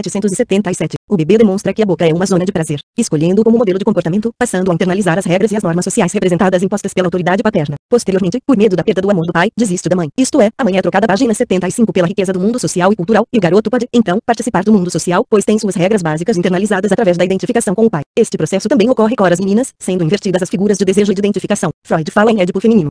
2777. O bebê demonstra que a boca é uma zona de prazer, escolhendo como modelo de comportamento, passando a internalizar as regras e as normas sociais representadas impostas pela autoridade paterna. Posteriormente, por medo da perda do amor do pai, desiste da mãe. Isto é, a mãe é trocada, página 75, pela riqueza do mundo social e cultural, e o garoto pode, então, participar do mundo social, pois tem suas regras básicas internalizadas através da identificação com o pai. Este processo também ocorre com as meninas, sendo invertidas as figuras de desejo e de identificação. Freud fala em Édipo feminino, explicando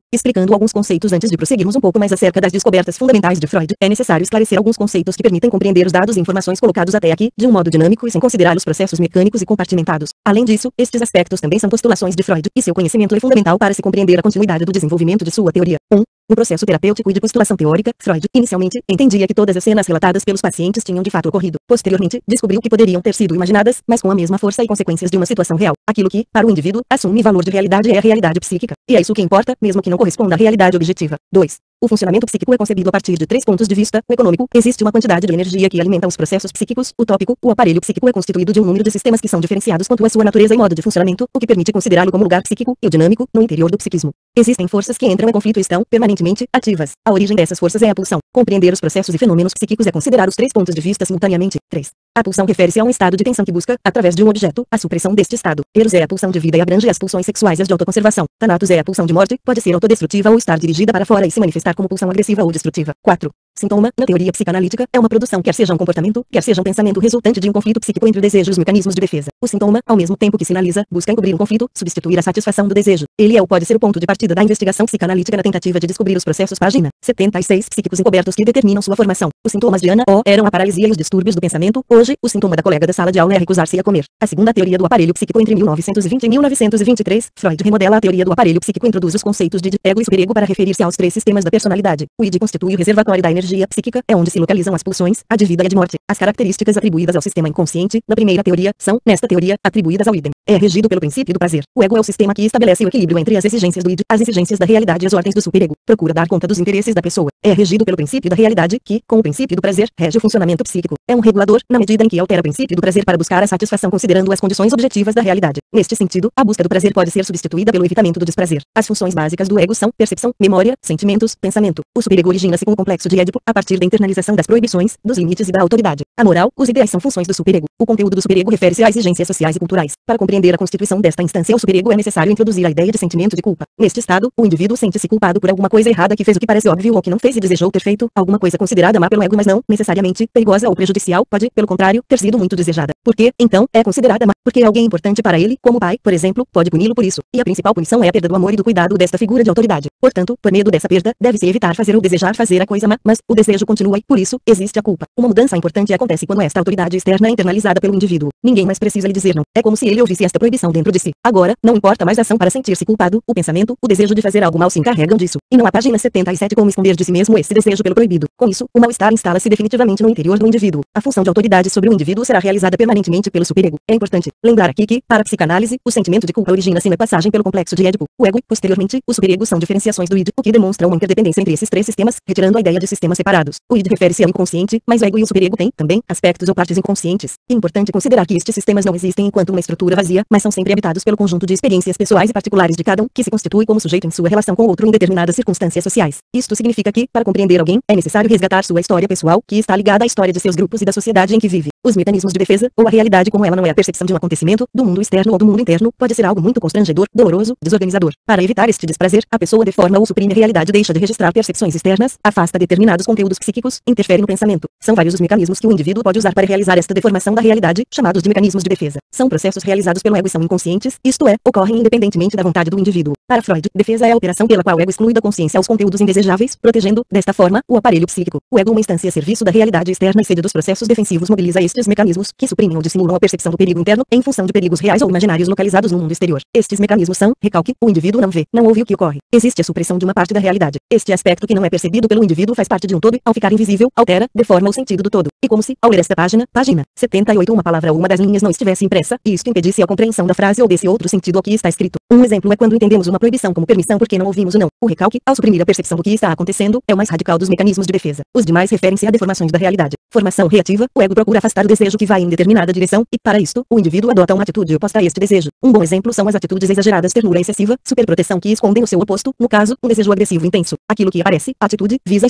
Retomando alguns conceitos antes de prosseguirmos um pouco mais acerca das descobertas fundamentais de Freud, é necessário esclarecer alguns conceitos que permitem compreender os dados e informações colocados até aqui, de um modo dinâmico e sem considerar os processos mecânicos e compartimentados. Além disso, estes aspectos também são postulações de Freud, e seu conhecimento é fundamental para se compreender a continuidade do desenvolvimento de sua teoria. 1. No processo terapêutico e de postulação teórica, Freud, inicialmente, entendia que todas as cenas relatadas pelos pacientes tinham de fato ocorrido. Posteriormente, descobriu que poderiam ter sido imaginadas, mas com a mesma força e consequências de uma situação real. Aquilo que, para o indivíduo, assume valor de realidade é a realidade psíquica. E é isso que importa, mesmo que não corresponda à realidade objetiva. 2. O funcionamento psíquico é concebido a partir de 3 pontos de vista. O econômico, existe uma quantidade de energia que alimenta os processos psíquicos. O tópico, o aparelho psíquico é constituído de um número de sistemas que são diferenciados quanto à sua natureza e modo de funcionamento, o que permite considerá-lo como lugar psíquico, e o dinâmico, no interior do psiquismo. Existem forças que entram em conflito e estão, permanentemente, ativas. A origem dessas forças é a pulsão. Compreender os processos e fenômenos psíquicos é considerar os 3 pontos de vista simultaneamente. 3. A pulsão refere-se a um estado de tensão que busca, através de um objeto, a supressão deste estado. Eros é a pulsão de vida e abrange as pulsões sexuais e as de autoconservação. Thanatos é a pulsão de morte, pode ser autodestrutiva ou estar dirigida para fora e se manifestar como pulsão agressiva ou destrutiva. 4. Sintoma, na teoria psicanalítica, é uma produção, quer seja um comportamento, quer seja um pensamento resultante de um conflito psíquico entre o desejo e os mecanismos de defesa. O sintoma, ao mesmo tempo que sinaliza, busca encobrir um conflito, substituir a satisfação do desejo. Ele é ou pode ser o ponto de partida da investigação psicanalítica na tentativa de descobrir os processos. Página 76 psíquicos encobertos que determinam sua formação. Os sintomas de Ana O eram a paralisia e os distúrbios do pensamento. Hoje, o sintoma da colega da sala de aula é recusar-se a comer. A segunda teoria do aparelho psíquico entre 1920 e 1923, Freud remodela a teoria do aparelho psíquico e introduz os conceitos de id, ego e superego para referir-se aos 3 sistemas da personalidade. O id constitui o reservatório da energia psíquica, é onde se localizam as pulsões, a de vida e a de morte. As características atribuídas ao sistema inconsciente, da primeira teoria, são, nesta teoria, atribuídas ao idem. É regido pelo princípio do prazer. O ego é o sistema que estabelece o equilíbrio entre as exigências do id, as exigências da realidade e as ordens do superego. Procura dar conta dos interesses da pessoa. É regido pelo princípio da realidade, que, com o princípio do prazer, rege o funcionamento psíquico. É um regulador, na medida em que altera o princípio do prazer para buscar a satisfação considerando as condições objetivas da realidade. Neste sentido, a busca do prazer pode ser substituída pelo evitamento do desprazer. As funções básicas do ego são percepção, memória, sentimentos, pensamento. O superego origina-se com o complexo de Édipo, a partir da internalização das proibições, dos limites e da autoridade. A moral, os ideais são funções do superego. O conteúdo do superego refere-se a exigências sociais e culturais. Para compreender a constituição desta instância ao superego é necessário introduzir a ideia de sentimento de culpa. Neste estado, o indivíduo sente-se culpado por alguma coisa errada que fez o que parece óbvio ou que não fez e desejou ter feito, alguma coisa considerada má pelo ego mas não, necessariamente, perigosa ou prejudicial, pode, pelo contrário, ter sido muito desejada. Por que, então, é considerada má? Porque é alguém importante para ele, como o pai, por exemplo, pode puni-lo por isso. E a principal punição é a perda do amor e do cuidado desta figura de autoridade. Portanto, por medo dessa perda, deve-se evitar fazer ou desejar fazer a coisa má, mas o desejo continua e, por isso, existe a culpa. Uma mudança importante acontece quando esta autoridade externa é internalizada pelo indivíduo. Ninguém mais precisa lhe dizer não. É como se ele ouvisse esta proibição dentro de si. Agora, não importa mais a ação para sentir-se culpado, o pensamento, o desejo de fazer algo mal se encarregam disso. E não há página 77 como esconder de si mesmo esse desejo pelo proibido. Com isso, o mal-estar instala-se definitivamente no interior do indivíduo. A função de autoridade sobre o indivíduo será realizada permanentemente pelo superego. É importante lembrar aqui que, para a psicanálise, o sentimento de culpa origina-se na passagem pelo complexo de Édipo. O ego e, posteriormente, o superego são diferenciações do id, o que demonstra uma interdependência entre esses 3 sistemas, retirando a ideia de sistemas separados. O id refere-se ao inconsciente, mas o ego e o superego têm, também, aspectos ou partes inconscientes. É importante considerar que estes sistemas não existem enquanto uma estrutura vazia, mas são sempre habitados pelo conjunto de experiências pessoais e particulares de cada um, que se constitui como sujeito em sua relação com o outro em determinadas circunstâncias sociais. Isto significa que, para compreender alguém, é necessário resgatar sua história pessoal, que está ligada à história de seus grupos e da sociedade em que vive. Os mecanismos de defesa, ou a realidade como ela não é a percepção de um acontecimento, do mundo externo ou do mundo interno, pode ser algo muito constrangedor, doloroso, desorganizador. Para evitar este desprazer, a pessoa deforma ou suprime a realidade, deixa de registrar percepções externas, afasta determinados conteúdos psíquicos, interfere no pensamento. São vários os mecanismos que o indivíduo pode usar para realizar esta deformação da realidade, chamados de mecanismos de defesa. São processos realizados pelo ego e são inconscientes, isto é, ocorrem independentemente da vontade do indivíduo. Para Freud, defesa é a operação pela qual o ego exclui da consciência os conteúdos indesejáveis, protegendo, desta forma, o aparelho psíquico. O ego, uma instância a serviço da realidade externa e sede dos processos defensivos, mobiliza estes mecanismos, que suprimem ou dissimulam a percepção do perigo interno, em função de perigos reais ou imaginários localizados no mundo exterior. Estes mecanismos são, recalque, o indivíduo não vê, não ouve o que ocorre. Existe a supressão de uma parte da realidade. Este aspecto que não é percebido pelo indivíduo faz parte de um todo, ao ficar invisível, altera, deforma o sentido do todo. E como se, ao ler esta página, página 78, uma palavra ou uma das linhas não estivesse impressa, e isto impedisse a compreensão da frase ou desse outro sentido ao que está escrito. Um exemplo é quando entendemos uma proibição como permissão porque não ouvimos o não. O recalque, ao suprimir a percepção do que está acontecendo, é o mais radical dos mecanismos de defesa. Os demais referem-se a deformações da realidade. Formação reativa, o ego procura afastar o desejo que vai em determinada direção, e, para isto, o indivíduo adota uma atitude oposta a este desejo. Um bom exemplo são as atitudes exageradas, ternura excessiva, superproteção que escondem o seu oposto, no caso, um desejo agressivo intenso. Aquilo que aparece, a atitude, visa esconder do próximo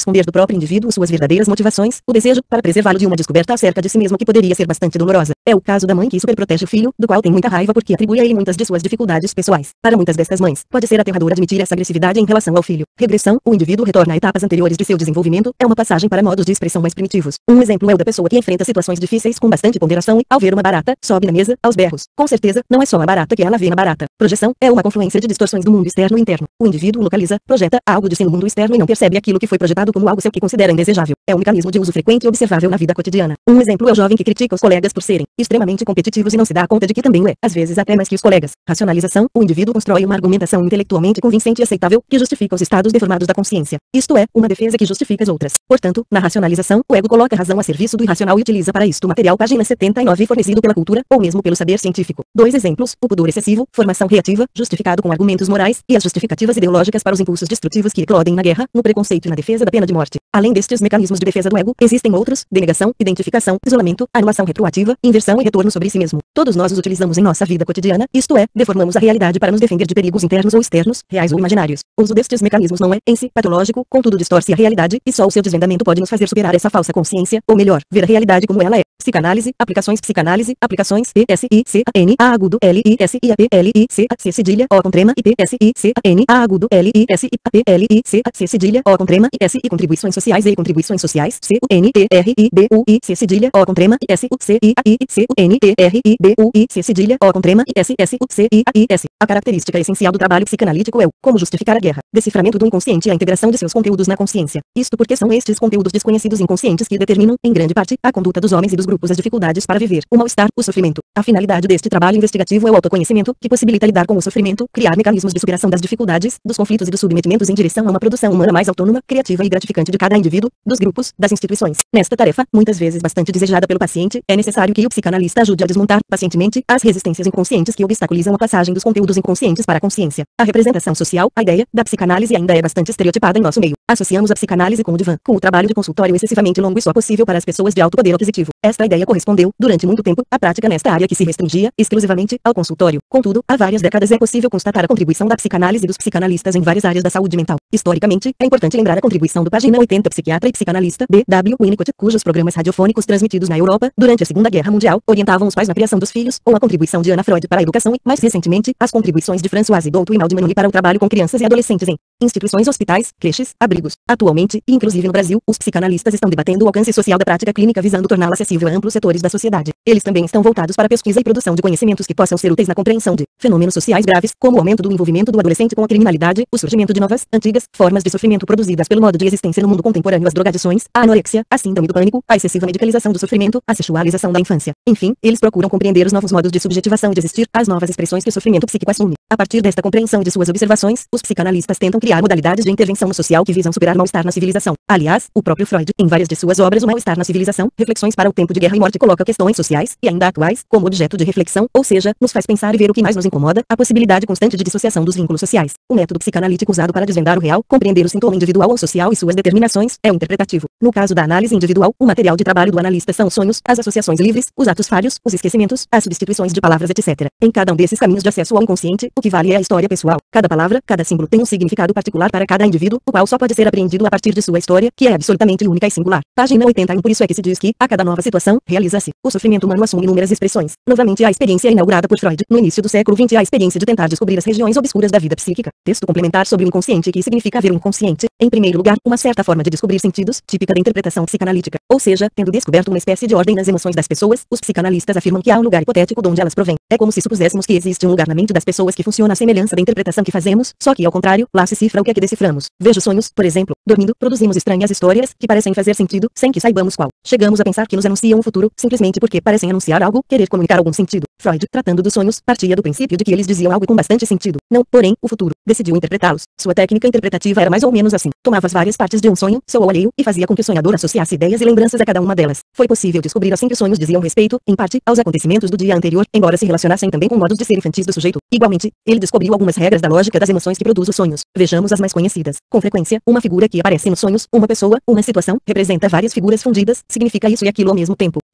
próprio indivíduo suas verdadeiras motivações, o desejo, para preservá-lo de uma descoberta acerca de si mesmo que poderia ser bastante dolorosa. É o caso da mãe que superprotege o filho, do qual tem muita raiva porque atribui a ele muitas de suas dificuldades pessoais. Para muitas destas mães, pode ser aterrador admitir essa agressividade em relação ao filho. Regressão, o indivíduo retorna a etapas anteriores de seu desenvolvimento, é uma passagem para modos de expressão mais primitivos. Um exemplo é o da pessoa que enfrenta situações difíceis com bastante ponderação e, ao ver uma barata, sobe na mesa, aos berros. Com certeza, não é só a barata que ela vê na barata. Projeção é uma confluência de distorções do mundo externo e interno. O indivíduo localiza, projeta algo de si no mundo externo e não percebe aquilo que foi projetado como algo seu que considera indesejável. É um mecanismo de uso frequente e observável na vida cotidiana. Um exemplo é o jovem que critica os colegas por serem extremamente competitivos e não se dá conta de que também o é, às vezes até mais que os colegas. Racionalização, o indivíduo constrói uma argumentação intelectualmente convincente e aceitável, que justifica os estados deformados da consciência. Isto é, uma defesa que justifica as outras. Portanto, na racionalização, o ego coloca a razão a serviço do irracional e utiliza para isto o material página 79 fornecido pela cultura, ou mesmo pelo saber científico. Dois exemplos, o pudor excessivo, formação reativa, justificado com argumentos morais, e as justificativas ideológicas para os impulsos destrutivos que eclodem na guerra, no preconceito e na defesa da pena de morte. Além destes mecanismos de defesa do ego, existem outros: denegação, identificação, isolamento, anulação retroativa, inversão e retorno sobre si mesmo. Todos nós os utilizamos em nossa vida cotidiana, isto é, deformamos a realidade para nos defender de perigos internos ou externos, reais ou imaginários. O uso destes mecanismos não é, em si, patológico, contudo distorce a realidade, e só o seu desvendamento pode nos fazer superar essa falsa consciência, ou melhor, ver a realidade como ela é. Psicanálise, aplicações, PSICANA, A agudo LISIAP, cedilha, O com trema, e PSICANA, A agudo LISIAP, cedilha, O com trema, e contribuições sociais, CUNTRIBUI, cedilha, O com trema, e CUNTRIBUI, cedilha, O com trema, e SUCIAIS. A característica essencial do trabalho psicanalítico é o como justificar a guerra, deciframento do inconsciente e a integração de seus conteúdos na consciência. Isto porque são estes conteúdos desconhecidos inconscientes que determinam, em grande parte, a conduta dos homens e dos grupos, as dificuldades para viver, o mal-estar, o sofrimento. A finalidade deste trabalho investigativo é o autoconhecimento, que possibilita lidar com o sofrimento, criar mecanismos de superação das dificuldades, dos conflitos e dos submetimentos em direção a uma produção humana mais autônoma, criativa e gratificante de cada indivíduo, dos grupos, das instituições. Nesta tarefa, muitas vezes bastante desejada pelo paciente, é necessário que o psicanalista ajude a desmontar, pacientemente, as resistências inconscientes que obstaculizam a passagem dos conteúdos inconscientes para a consciência. A representação social, a ideia, da psicanálise ainda é bastante estereotipada em nosso meio. Associamos a psicanálise com o divã, com o trabalho de consultório excessivamente longo e só possível para as pessoas de alto poder aquisitivo. Esta ideia correspondeu, durante muito tempo, à prática nesta área que se restringia, exclusivamente, ao consultório. Contudo, há várias décadas é possível constatar a contribuição da psicanálise e dos psicanalistas em várias áreas da saúde mental. Historicamente, é importante lembrar a contribuição do página 80 psiquiatra e psicanalista B.W. Winnicott, cujos programas radiofônicos transmitidos na Europa, durante a Segunda Guerra Mundial, orientavam os pais na criação dos filhos, ou a contribuição de Anna Freud para a educação e, mais recentemente, as contribuições de Françoise Douto e Maud Manuli para o trabalho com crianças e adolescentes em instituições, hospitais, creches, abrigos. Atualmente, e inclusive no Brasil, os psicanalistas estão debatendo o alcance social da prática clínica visando torná-la acessível a amplos setores da sociedade. Eles também estão voltados para a pesquisa e produção de conhecimentos que possam ser úteis na compreensão de fenômenos sociais graves, como o aumento do envolvimento do adolescente com a criminalidade, o surgimento de novas, antigas, formas de sofrimento produzidas pelo modo de existência no mundo contemporâneo, as drogadições, a anorexia, a síndrome do pânico, a excessiva medicalização do sofrimento, a sexualização da infância. Enfim, eles procuram compreender os novos modos de subjetivação e de existir, as novas expressões que o sofrimento psíquico assume. A partir desta compreensão de suas observações, os psicanalistas tentam criar modalidades de intervenção no social que visam superar o mal-estar na civilização. Aliás, o próprio Freud, em várias de suas obras, O Mal-Estar na Civilização, Reflexões para o Tempo de Guerra e Morte, coloca questões sociais, e ainda atuais, como objeto de reflexão, ou seja, nos faz pensar e ver o que mais nos incomoda, a possibilidade constante de dissociação dos vínculos sociais. O método psicanalítico usado para desvendar o real, compreender o sintoma individual ou social e suas determinações, é o interpretativo. No caso da análise individual, o material de trabalho do analista são os sonhos, as associações livres, os atos falhos, os esquecimentos, as substituições de palavras, etc. Em cada um desses caminhos de acesso ao inconsciente, o que vale é a história pessoal. Cada palavra, cada símbolo tem um significado particular para cada indivíduo, o qual só pode ser apreendido a partir de sua história, que é absolutamente única e singular. Página 81. Por isso é que se diz que, a cada nova situação, realiza-se. O sofrimento humano assume inúmeras expressões. Novamente, a experiência inaugurada por Freud, no início do século XX, a experiência de tentar descobrir as regiões obscuras da vida psíquica. Texto complementar sobre o inconsciente, que significa ver o inconsciente. Em primeiro lugar, uma certa forma de descobrir sentidos, típica da interpretação psicanalítica. Ou seja, tendo descoberto uma espécie de ordem nas emoções das pessoas, os psicanalistas afirmam que há um lugar hipotético de onde elas provêm. É como se supuséssemos que existe um lugar na mente das pessoas que funciona à semelhança da interpretação que fazemos, só que ao contrário, lá se cifra o que é que deciframos. Veja sonhos, por exemplo. Dormindo, produzimos estranhas histórias, que parecem fazer sentido, sem que saibamos qual. Chegamos a pensar que nos anunciam um futuro, simplesmente porque parecem anunciar algo, querer comunicar algum sentido. Freud, tratando dos sonhos, partia do princípio de que eles diziam algo com bastante sentido. Não, porém, o futuro. Decidiu interpretá-los. Sua técnica interpretativa era mais ou menos assim. Tomava as várias partes de um sonho, seu alheio, e fazia com que o sonhador associasse ideias e lembranças a cada uma delas. Foi possível descobrir assim que os sonhos diziam respeito, em parte, aos acontecimentos do dia anterior, embora se relacionassem também com modos de ser infantis do sujeito. Igualmente, ele descobriu algumas regras da lógica das emoções que produz os sonhos. Vejamos as mais conhecidas. Com frequência, uma figura que aparece nos sonhos, uma pessoa, uma situação, representa várias figuras fundidas, significa isso e aquilo ao mesmo tempo.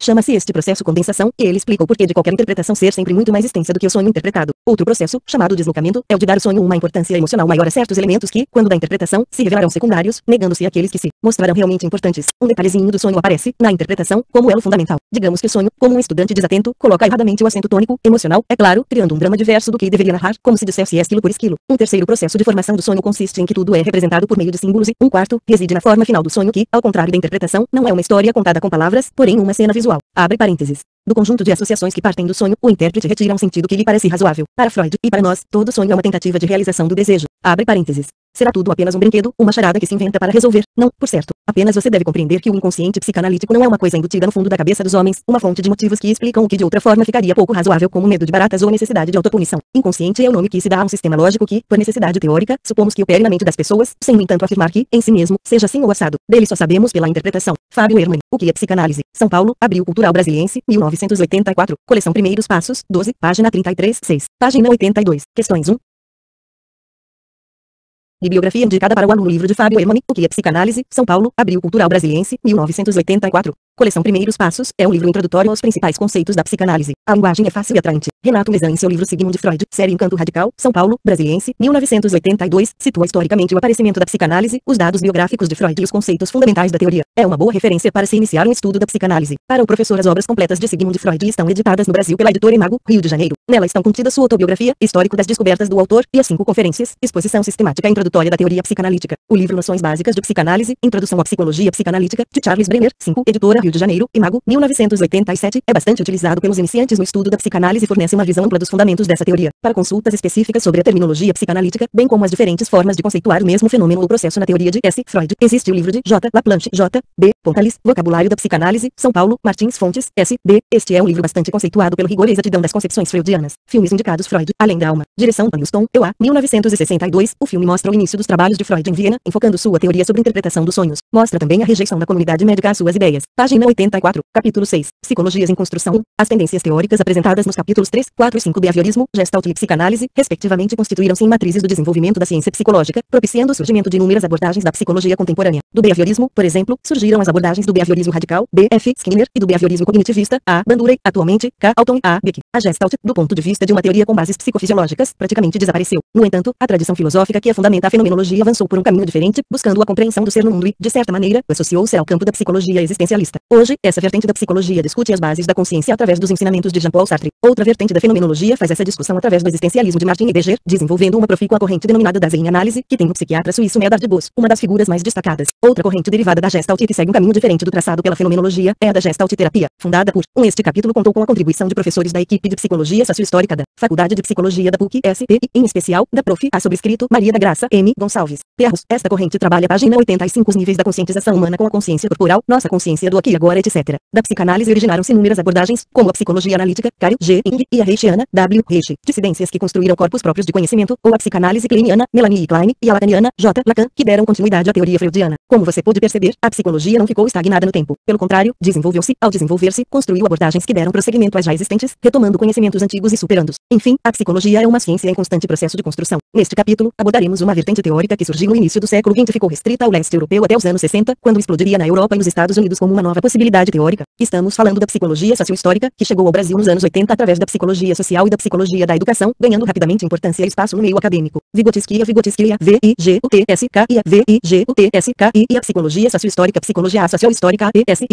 Chama-se este processo condensação, e ele explica o porquê de qualquer interpretação ser sempre muito mais extensa do que o sonho interpretado. Outro processo, chamado deslocamento, é o de dar ao sonho uma importância emocional maior a certos elementos que, quando da interpretação, se revelarão secundários, negando-se aqueles que se mostrarão realmente importantes. Um detalhezinho do sonho aparece, na interpretação, como elo fundamental. Digamos que o sonho, como um estudante desatento, coloca erradamente o acento tônico, emocional, é claro, criando um drama diverso do que deveria narrar, como se dissesse esquilo por esquilo. Um terceiro processo de formação do sonho consiste em que tudo é representado por meio de símbolos e, um quarto, reside na forma final do sonho que, ao contrário da interpretação, não é uma história contada com palavras, porém uma cena visual. Abre parênteses. Do conjunto de associações que partem do sonho, o intérprete retira um sentido que lhe parece razoável. Para Freud, e para nós, todo sonho é uma tentativa de realização do desejo. Abre parênteses. Será tudo apenas um brinquedo, uma charada que se inventa para resolver? Não, por certo. Apenas você deve compreender que o inconsciente psicanalítico não é uma coisa embutida no fundo da cabeça dos homens, uma fonte de motivos que explicam o que de outra forma ficaria pouco razoável, como medo de baratas ou a necessidade de autopunição. Inconsciente é o nome que se dá a um sistema lógico que, por necessidade teórica, supomos que opere na mente das pessoas, sem no entanto afirmar que, em si mesmo, seja assim ou assado. Dele só sabemos pela interpretação. Fábio Hermann. O que é psicanálise? São Paulo, Abril Cultural Brasiliense, 1984. Coleção Primeiros Passos, 12, página 33, 6. Página 82. Questões 1. Bibliografia indicada para o aluno. Livro de Fábio Hermann, O que é psicanálise? São Paulo, Abril Cultural Brasiliense, 1984. Coleção Primeiros Passos, é um livro introdutório aos principais conceitos da psicanálise. A linguagem é fácil e atraente. Renato Mezan, em seu livro Sigmund Freud, série Encanto Radical, São Paulo, Brasiliense, 1982, situa historicamente o aparecimento da psicanálise, os dados biográficos de Freud e os conceitos fundamentais da teoria. É uma boa referência para se iniciar um estudo da psicanálise. Para o professor, as obras completas de Sigmund Freud estão editadas no Brasil pela editora Imago, Rio de Janeiro. Nela estão contidas sua autobiografia, histórico das descobertas do autor, e as 5 conferências, exposição sistemática introdutória da teoria psicanalítica. O livro Noções Básicas de Psicanálise, Introdução à Psicologia Psicanalítica, de Charles Brenner, 5, editora Rio de Janeiro, Imago, 1987, é bastante utilizado pelos iniciantes no estudo da psicanálise e fornece uma visão ampla dos fundamentos dessa teoria. Para consultas específicas sobre a terminologia psicanalítica, bem como as diferentes formas de conceituar o mesmo fenômeno ou processo na teoria de S. Freud, existe o livro de J. Laplanche, J. B. Pontalis, Vocabulário da Psicanálise, São Paulo, Martins Fontes, S. D. Este é um livro bastante conceituado pelo rigor e exatidão das concepções freudianas. Filmes indicados: Freud, Além da Alma. Direção: Houston, EUA, 1962. O filme mostra o início dos trabalhos de Freud em Viena, enfocando sua teoria sobre interpretação dos sonhos. Mostra também a rejeição da comunidade médica às suas ideias. Página 84, capítulo 6. Psicologias em construção. 1. As tendências teóricas apresentadas nos capítulos 3, 4 e 5, behaviorismo, gestalt e psicanálise, respectivamente, constituíram-se em matrizes do desenvolvimento da ciência psicológica, propiciando o surgimento de inúmeras abordagens da psicologia contemporânea. Do behaviorismo, por exemplo, surgiram as abordagens do behaviorismo radical, B. F. Skinner, e do behaviorismo cognitivista, A. Bandurey, atualmente, K. Alton, A. Beck. A gestalt, do ponto de vista de uma teoria com bases psicofisiológicas, praticamente desapareceu. No entanto, a tradição filosófica que a fundamenta a fenomenologia avançou por um caminho diferente, buscando a compreensão do ser no mundo e, de certa maneira, associou-se ao campo da psicologia existencialista. Hoje, essa vertente da psicologia discute as bases da consciência através dos ensinamentos de Jean-Paul Sartre. Outra vertente da fenomenologia faz essa discussão através do existencialismo de Martin Heidegger, desenvolvendo uma profícua corrente denominada Dasein-Análise, que tem no psiquiatra suíço Medard de Bos, uma das figuras mais destacadas. Outra corrente derivada da Gestalt e que segue um caminho diferente do traçado pela fenomenologia é a da Gestalt-terapia, fundada por Este capítulo contou com a contribuição de professores da equipe de Psicologia Sociohistórica da Faculdade de Psicologia da PUC-SP e, em especial, da Prof. A sobrescrito Maria da Graça M. Gonçalves. Perros. Esta corrente trabalha página 85 os níveis da conscientização humana com a consciência corporal, nossa consciência do aqui e agora, etc. Da psicanálise originaram-se inúmeras abordagens, como a psicologia analítica, Carl G. Jung, e a Reichiana, W. Reich, dissidências que construíram corpos próprios de conhecimento, ou a psicanálise kleiniana, Melanie Klein, e a lacaniana, J. Lacan, que deram continuidade à teoria freudiana. Como você pôde perceber, a psicologia não ficou estagnada no tempo. Pelo contrário, desenvolveu-se, ao desenvolver-se, construiu abordagens que deram prosseguimento às já existentes, retomando conhecimentos antigos e superando-os. Enfim, a psicologia é uma ciência em constante processo de construção. Neste capítulo, abordaremos uma vertente teórica que surgiu no início do século XX e ficou restrita ao leste europeu até os anos 60, quando explodiria na Europa e nos Estados Unidos como uma nova possibilidade teórica. Estamos falando da psicologia sociohistórica, que chegou ao Brasil nos anos 80 através da psicologia social e da psicologia da educação, ganhando rapidamente importância e espaço no meio acadêmico. Vygotsky, V-I-G-U-T-S-K, V-I-G-U-T-S-K, e a psicologia sociohistórica, psicologia sociohistórica,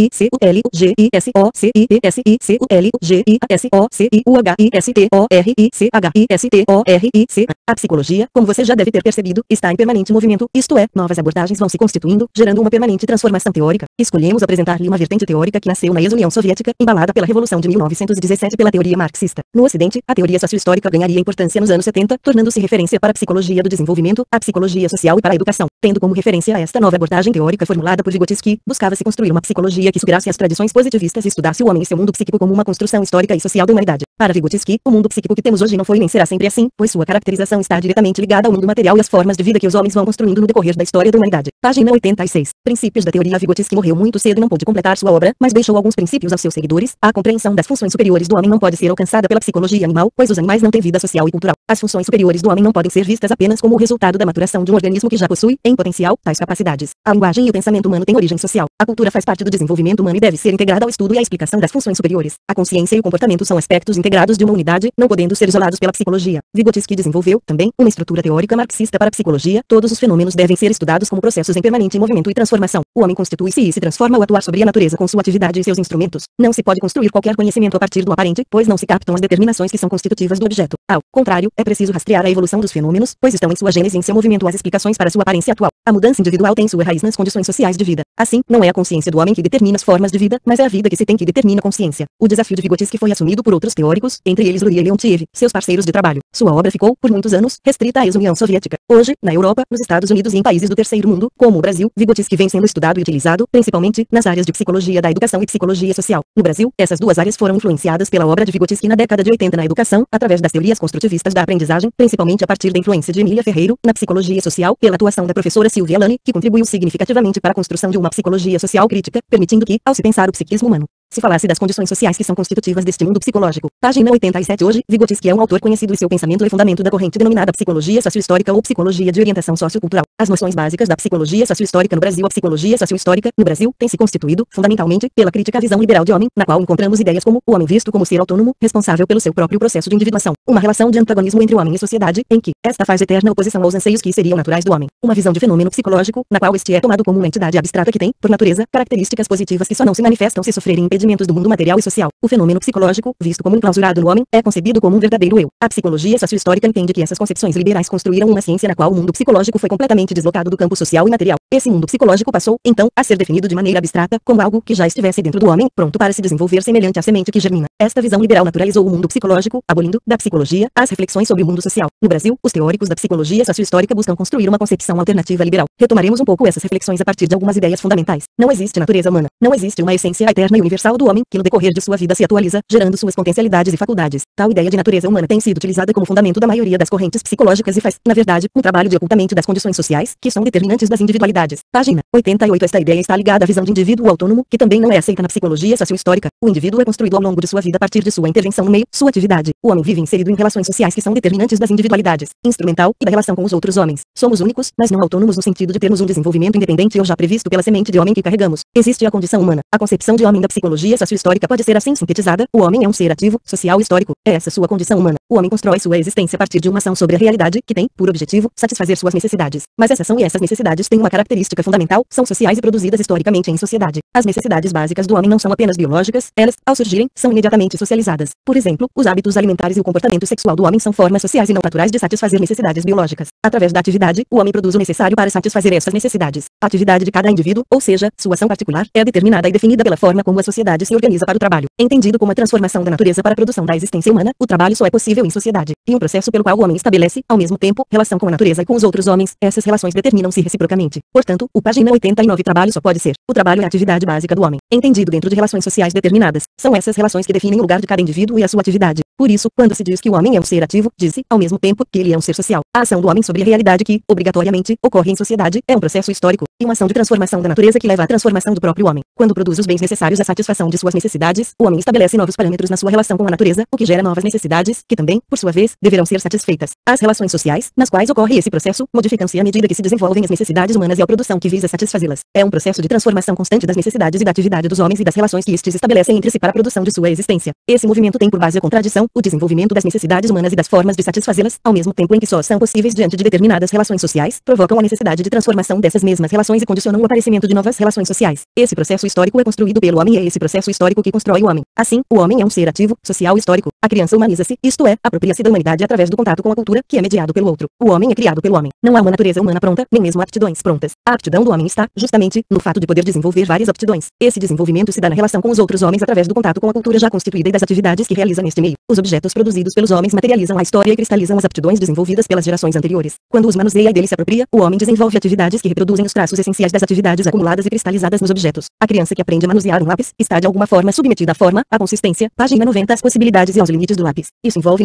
E-S-I-C-U-L-U-G-I-S-O-C-I-S-O-C-I-U-H-I-S-T-O-R-I-C-A. A psicologia, como você já deve ter percebido, está em permanente movimento, isto é, novas abordagens vão se constituindo, gerando uma permanente transformação teórica. Escolhemos apresentar-lhe uma vertente teórica que nasceu na ex-União Soviética, embalada pela Revolução de 1917 pela teoria marxista. No Ocidente, a teoria sociohistórica ganharia importância nos anos 70, tornando-se referência para a psicologia do desenvolvimento, a psicologia social e para a educação. Tendo como referência a esta nova abordagem teórica formulada por Vygotsky, buscava-se construir uma psicologia que superasse as tradições positivistas e estudasse o homem e seu mundo psíquico como uma construção histórica e social da humanidade. Para Vygotsky, o mundo psíquico que temos hoje não foi nem será sempre assim, pois sua caracterização está diretamente ligada ao mundo material e às formas de vida que os homens vão construindo no decorrer da história da humanidade. Página 86. Princípios da teoria. Vygotsky morreu muito cedo e não pôde completar sua obra, mas deixou alguns princípios aos seus seguidores. A compreensão das funções superiores do homem não pode ser alcançada pela psicologia animal, pois os animais não têm vida social e cultural. As funções superiores do homem não podem ser vistas vistas apenas como o resultado da maturação de um organismo que já possui, em potencial, tais capacidades. A linguagem e o pensamento humano têm origem social. A cultura faz parte do desenvolvimento humano e deve ser integrada ao estudo e à explicação das funções superiores. A consciência e o comportamento são aspectos integrados de uma unidade, não podendo ser isolados pela psicologia. Vygotsky desenvolveu, também, uma estrutura teórica marxista para a psicologia. Todos os fenômenos devem ser estudados como processos em permanente movimento e transformação. O homem constitui-se e se transforma ao atuar sobre a natureza com sua atividade e seus instrumentos. Não se pode construir qualquer conhecimento a partir do aparente, pois não se captam as determinações que são constitutivas do objeto. Ao contrário, é preciso rastrear a evolução dos fenômenos, pois estão em sua gênese e em seu movimento as explicações para sua aparência atual. A mudança individual tem sua raiz nas condições sociais de vida. Assim, não é a consciência do homem que determina as formas de vida, mas é a vida que se tem que determina a consciência. O desafio de Vygotsky foi assumido por outros teóricos, entre eles Luria Leontiev, seus parceiros de trabalho. Sua obra ficou, por muitos anos, restrita à ex-União Soviética. Hoje, na Europa, nos Estados Unidos e em países do terceiro mundo, como o Brasil, Vygotsky vem sendo estudado e utilizado, principalmente, nas áreas de psicologia da educação e psicologia social. No Brasil, essas duas áreas foram influenciadas pela obra de Vygotsky na década de 80 na educação, através das teorias construtivistas da aprendizagem, principalmente a partir da influência de Emília Ferreiro, na psicologia social, pela atuação da professora Silvia Lani, que contribuiu significativamente para a construção de uma psicologia social crítica, permitindo que, ao se pensar o psiquismo humano, se falasse das condições sociais que são constitutivas deste mundo psicológico. Página 87. Hoje, Vygotsky é um autor conhecido e seu pensamento é fundamento da corrente denominada psicologia sociohistórica ou psicologia de orientação sociocultural. As noções básicas da psicologia sociohistórica no Brasil. A psicologia sociohistórica, no Brasil, tem se constituído, fundamentalmente, pela crítica à visão liberal de homem, na qual encontramos ideias como o homem visto como ser autônomo, responsável pelo seu próprio processo de individuação. Uma relação de antagonismo entre o homem e sociedade, em que esta faz eterna oposição aos anseios que seriam naturais do homem. Uma visão de fenômeno psicológico, na qual este é tomado como uma entidade abstrata que tem, por natureza, características positivas que só não se manifestam se sofrerem impedimentos do mundo material e social. O fenômeno psicológico, visto como enclausurado no homem, é concebido como um verdadeiro eu. A psicologia sociohistórica entende que essas concepções liberais construíram uma ciência na qual o mundo psicológico foi completamente deslocado do campo social e material. Esse mundo psicológico passou, então, a ser definido de maneira abstrata, como algo que já estivesse dentro do homem, pronto para se desenvolver semelhante à semente que germina. Esta visão liberal naturalizou o mundo psicológico, abolindo, da psicologia, as reflexões sobre o mundo social. No Brasil, os teóricos da psicologia sociohistórica buscam construir uma concepção alternativa liberal. Retomaremos um pouco essas reflexões a partir de algumas ideias fundamentais. Não existe natureza humana. Não existe uma essência eterna e universal do homem, que no decorrer de sua vida se atualiza, gerando suas potencialidades e faculdades. Tal ideia de natureza humana tem sido utilizada como fundamento da maioria das correntes psicológicas e faz, na verdade, um trabalho de ocultamento das condições sociais, que são determinantes das individualidades. Página 88. Esta ideia está ligada à visão de indivíduo autônomo, que também não é aceita na psicologia sociohistórica. O indivíduo é construído ao longo de sua vida a partir de sua intervenção no meio, sua atividade. O homem vive inserido em relações sociais que são determinantes das individualidades, instrumental, e da relação com os outros homens. Somos únicos, mas não autônomos no sentido de termos um desenvolvimento independente ou já previsto pela semente de homem que carregamos. Existe a condição humana. A concepção de homem da psicologia sociohistórica pode ser assim sintetizada: o homem é um ser ativo, social e histórico. É essa sua condição humana. O homem constrói sua existência a partir de uma ação sobre a realidade, que tem, por objetivo, satisfazer suas necessidades. Mas essa ação e essas necessidades têm uma característica fundamental: são sociais e produzidas historicamente em sociedade. As necessidades básicas do homem não são apenas biológicas, elas, ao surgirem, são imediatamente socializadas. Por exemplo, os hábitos alimentares e o comportamento sexual do homem são formas sociais e não naturais de satisfazer necessidades biológicas. Através da atividade, o homem produz o necessário para satisfazer essas necessidades. A atividade de cada indivíduo, ou seja, sua ação particular, é determinada e definida pela forma como a sociedade se organiza para o trabalho. Entendido como a transformação da natureza para a produção da existência humana, o trabalho só é possível em sociedade, e um processo pelo qual o homem estabelece, ao mesmo tempo, relação com a natureza e com os outros homens. Essas relações determinam-se reciprocamente. Portanto, o página 89 trabalho só pode ser. O trabalho é a atividade básica do homem, entendido dentro de relações sociais determinadas. São essas relações que definem o lugar de cada indivíduo e a sua atividade. Por isso, quando se diz que o homem é um ser ativo, diz-se, ao mesmo tempo, que ele é um ser social. A ação do homem sobre a realidade que, obrigatoriamente, ocorre em sociedade, é um processo histórico, e uma ação de transformação da natureza que leva à transformação do próprio homem. Quando produz os bens necessários à satisfação de suas necessidades, o homem estabelece novos parâmetros na sua relação com a natureza, o que gera novas necessidades, que também, por sua vez, deverão ser satisfeitas. As relações sociais, nas quais ocorre esse processo, modificam-se à medida que se desenvolvem as necessidades humanas e a produção que visa satisfazê-las. É um processo de transformação constante das necessidades e da atividade dos homens e das relações que estes estabelecem entre si para a produção de sua existência. Esse movimento tem por base a contradição, o desenvolvimento das necessidades humanas e das formas de satisfazê-las, ao mesmo tempo em que só são possíveis diante de determinadas relações sociais, provocam a necessidade de transformação dessas mesmas relações e condicionam o aparecimento de novas relações sociais. Esse processo histórico é construído pelo homem e é esse processo histórico que constrói o homem. Assim, o homem é um ser ativo, social e histórico. A criança humaniza-se, isto é, apropria-se da humanidade através do contato com a cultura, que é mediado pelo outro. O homem é criado pelo homem. Não há uma natureza humana pronta, nem mesmo aptidões prontas. A aptidão do homem está, justamente, no fato de poder desenvolver várias aptidões. Esse desenvolvimento se dá na relação com os outros homens através do contato com a cultura já constituída e das atividades que realiza neste meio. Os objetos produzidos pelos homens materializam a história e cristalizam as aptidões desenvolvidas pelas gerações anteriores. Quando os manuseia e dele se apropria, o homem desenvolve atividades que reproduzem os traços essenciais das atividades acumuladas e cristalizadas nos objetos. A criança que aprende a manusear um lápis está de alguma forma submetida à forma, à consistência, página 90, às possibilidades e aos limites do lápis. Isso envolve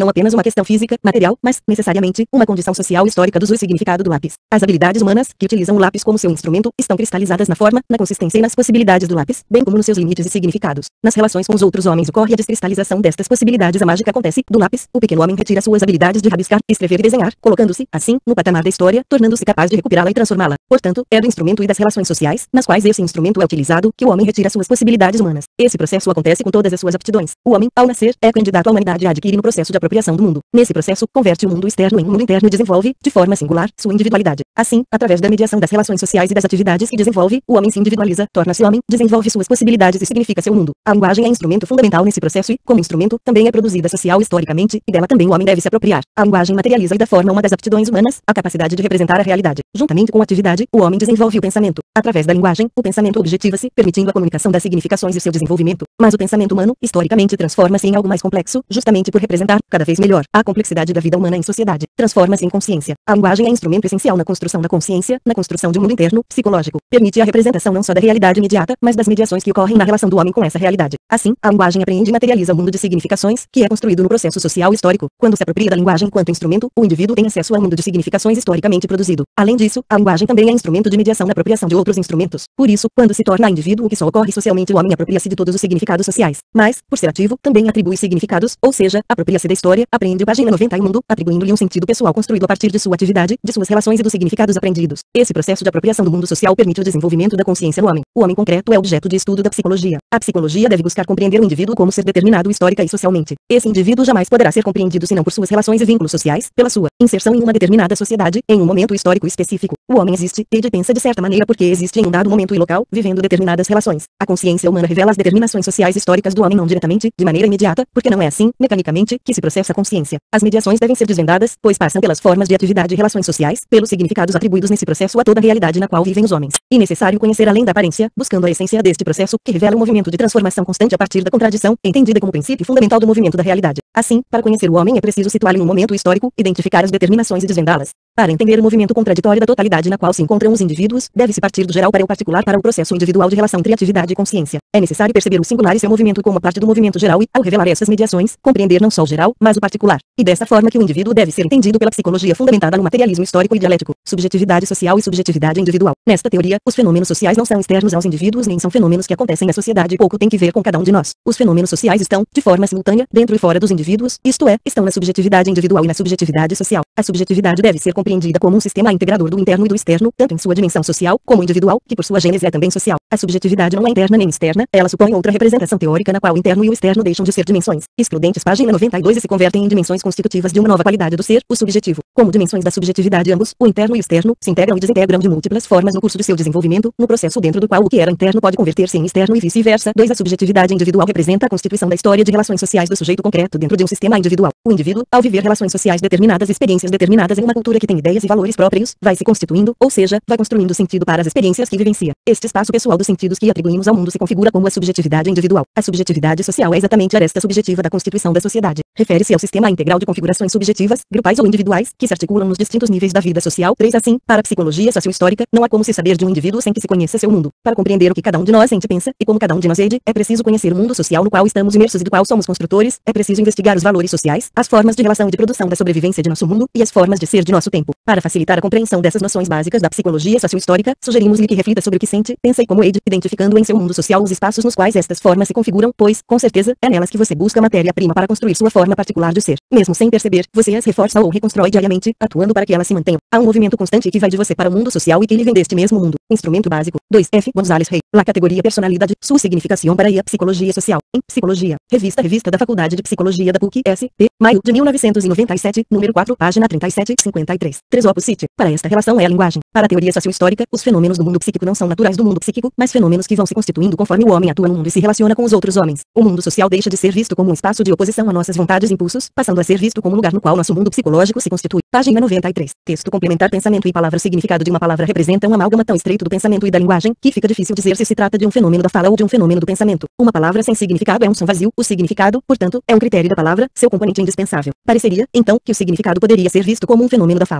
não apenas uma questão física, material, mas, necessariamente, uma condição social e histórica do uso e significado do lápis. As habilidades humanas, que utilizam o lápis como seu instrumento, estão cristalizadas na forma, na consistência e nas possibilidades do lápis, bem como nos seus limites e significados. Nas relações com os outros homens ocorre a descristalização destas possibilidades. A mágica acontece. Do lápis, o pequeno homem retira suas habilidades de rabiscar, escrever e desenhar, colocando-se, assim, no patamar da história, tornando-se capaz de recuperá-la e transformá-la. Portanto, é do instrumento e das relações sociais, nas quais esse instrumento é utilizado, que o homem retira suas possibilidades humanas. Esse processo acontece com todas as suas aptidões. O homem, ao nascer, é candidato à humanidade e adquire no processo de apropriação do mundo. Nesse processo, converte o mundo externo em um mundo interno e desenvolve, de forma singular, sua individualidade. Assim, através da mediação das relações sociais e das atividades que desenvolve, o homem se individualiza, torna-se homem, desenvolve suas possibilidades e significa seu mundo. A linguagem é instrumento fundamental nesse processo e, como instrumento, também é produzida social e historicamente, e dela também o homem deve se apropriar. A linguagem materializa e dá forma uma das aptidões humanas, a capacidade de representar a realidade. Juntamente com a atividade, o homem desenvolve o pensamento. Através da linguagem, o pensamento objetiva-se, permitindo a comunicação das significações e seu desenvolvimento. Mas o pensamento humano, historicamente, transforma-se em algo mais complexo, justamente por representar, cada vez melhor, a complexidade da vida humana em sociedade. Transforma-se em consciência. A linguagem é instrumento essencial na construção da consciência, na construção de um mundo interno, psicológico. Permite a representação não só da realidade imediata, mas das mediações que ocorrem na relação do homem com essa realidade. Assim, a linguagem apreende e materializa o mundo de significações, que é construído no processo social e histórico. Quando se apropria da linguagem enquanto instrumento, o indivíduo tem acesso ao mundo de significações historicamente produzido. Além disso, a linguagem também é instrumento de mediação na apropriação de outros instrumentos. Por isso, quando se torna indivíduo, o que só ocorre socialmente, o homem apropria-se de todos os significados sociais. Mas, por ser ativo, também atribui significados, ou seja, apropria-se da história, aprende. Página 91 mundo, atribuindo-lhe um sentido pessoal construído a partir de sua atividade, de suas relações e dos significados aprendidos. Esse processo de apropriação do mundo social permite o desenvolvimento da consciência no homem. O homem concreto é objeto de estudo da psicologia. A psicologia deve buscar compreender o indivíduo como ser determinado histórica e socialmente. Esse indivíduo jamais poderá ser compreendido senão por suas relações e vínculos sociais, pela sua inserção em uma determinada sociedade, em um momento histórico específico. O homem existe, e pensa de certa maneira porque existe em um dado momento e local, vivendo determinadas relações. A consciência humana revela as determinações sociais históricas do homem não diretamente, de maneira imediata, porque não é assim, mecanicamente, que se processa a consciência. As mediações devem ser desvendadas, pois passam pelas formas de atividade e relações sociais, pelos significados atribuídos nesse processo a toda a realidade na qual vivem os homens. E necessário conhecer além da aparência, buscando a essência deste processo, que revela um movimento de transformação constante a partir da contradição, entendida como princípio fundamental do movimento da realidade. Assim, para conhecer o homem é preciso situá-lo em um momento histórico, identificar as determinações e desvendá-las. Para entender o movimento contraditório da totalidade na qual se encontram os indivíduos, deve-se partir do geral para o particular para o processo individual de relação entre atividade e consciência. É necessário perceber o singular e seu movimento como parte do movimento geral e, ao revelar essas mediações, compreender não só o geral, mas o particular. E dessa forma que o indivíduo deve ser entendido pela psicologia fundamentada no materialismo histórico e dialético, subjetividade social e subjetividade individual. Nesta teoria, os fenômenos sociais não são externos aos indivíduos nem são fenômenos que acontecem na sociedade e pouco tem que ver com cada um de nós. Os fenômenos sociais estão, de forma simultânea, dentro e fora dos indivíduos, isto é, estão na subjetividade individual e na subjetividade social. A subjetividade deve ser compreendida como um sistema integrador do interno e do externo, tanto em sua dimensão social, como individual, que por sua gênese é também social. A subjetividade não é interna nem externa, ela supõe outra representação teórica na qual o interno e o externo deixam de ser dimensões excludentes. Página 92 e se convertem em dimensões constitutivas de uma nova qualidade do ser, o subjetivo. Como dimensões da subjetividade ambos, o interno e o externo, se integram e desintegram de múltiplas formas no curso de seu desenvolvimento, no processo dentro do qual o que era interno pode converter-se em externo e vice-versa. 2. A subjetividade individual representa a constituição da história de relações sociais do sujeito concreto dentro de um sistema individual. O indivíduo, ao viver relações sociais determinadas, experiências determinadas em uma cultura que tem ideias e valores próprios, vai se constituindo, ou seja, vai construindo sentido para as experiências que vivencia. Este espaço pessoal dos sentidos que atribuímos ao mundo se configura como a subjetividade individual. A subjetividade social é exatamente a aresta subjetiva da constituição da sociedade. Refere-se ao sistema integral de configurações subjetivas, grupais ou individuais, que se articulam nos distintos níveis da vida social. 3. Assim, para a psicologia socio-histórica, não há como se saber de um indivíduo sem que se conheça seu mundo. Para compreender o que cada um de nós sente e pensa, e como cada um de nós age, é preciso conhecer o mundo social no qual estamos imersos e do qual somos construtores, é preciso investigar os valores sociais, as formas de relação e de produção da sobrevivência de nosso mundo, e as formas de ser de nosso tempo. Para facilitar a compreensão dessas noções básicas da psicologia socio-histórica, sugerimos-lhe que reflita sobre o que sente, pensa e como age, identificando em seu mundo social os espaços nos quais estas formas se configuram, pois, com certeza, é nelas que você busca matéria-prima para construir sua forma particular de ser. Mesmo sem perceber, você as reforça ou reconstrói diariamente, atuando para que elas se mantenham. Há um movimento constante que vai de você para o mundo social e que lhe vem deste mesmo mundo. Instrumento básico. 2. F. González Rey. La categoria personalidade. Sua significação para a psicologia social. Em Psicologia. Revista da Faculdade de Psicologia da PUC, S.P. Maio de 1997, número 4, página 37-53. 3. Opus City. Para esta relação é a linguagem. Para a teoria socio-histórica, os fenômenos do mundo psíquico não são naturais do mundo psíquico, mas fenômenos que vão se constituindo conforme o homem atua no mundo e se relaciona com os outros homens. O mundo social deixa de ser visto como um espaço de oposição a nossas vontades e impulsos, passando a ser visto como um lugar no qual nosso mundo psicológico se constitui. Página 93. Texto complementar. Pensamento e palavra. O significado de uma palavra representa um amálgama tão estreito do pensamento e da linguagem, que fica difícil dizer se trata de um fenômeno da fala ou de um fenômeno do pensamento. Uma palavra sem significado é um som vazio. O significado, portanto, é um critério da palavra, seu componente indispensável. Pareceria, então, que o significado poderia ser visto como um fenômeno da fala.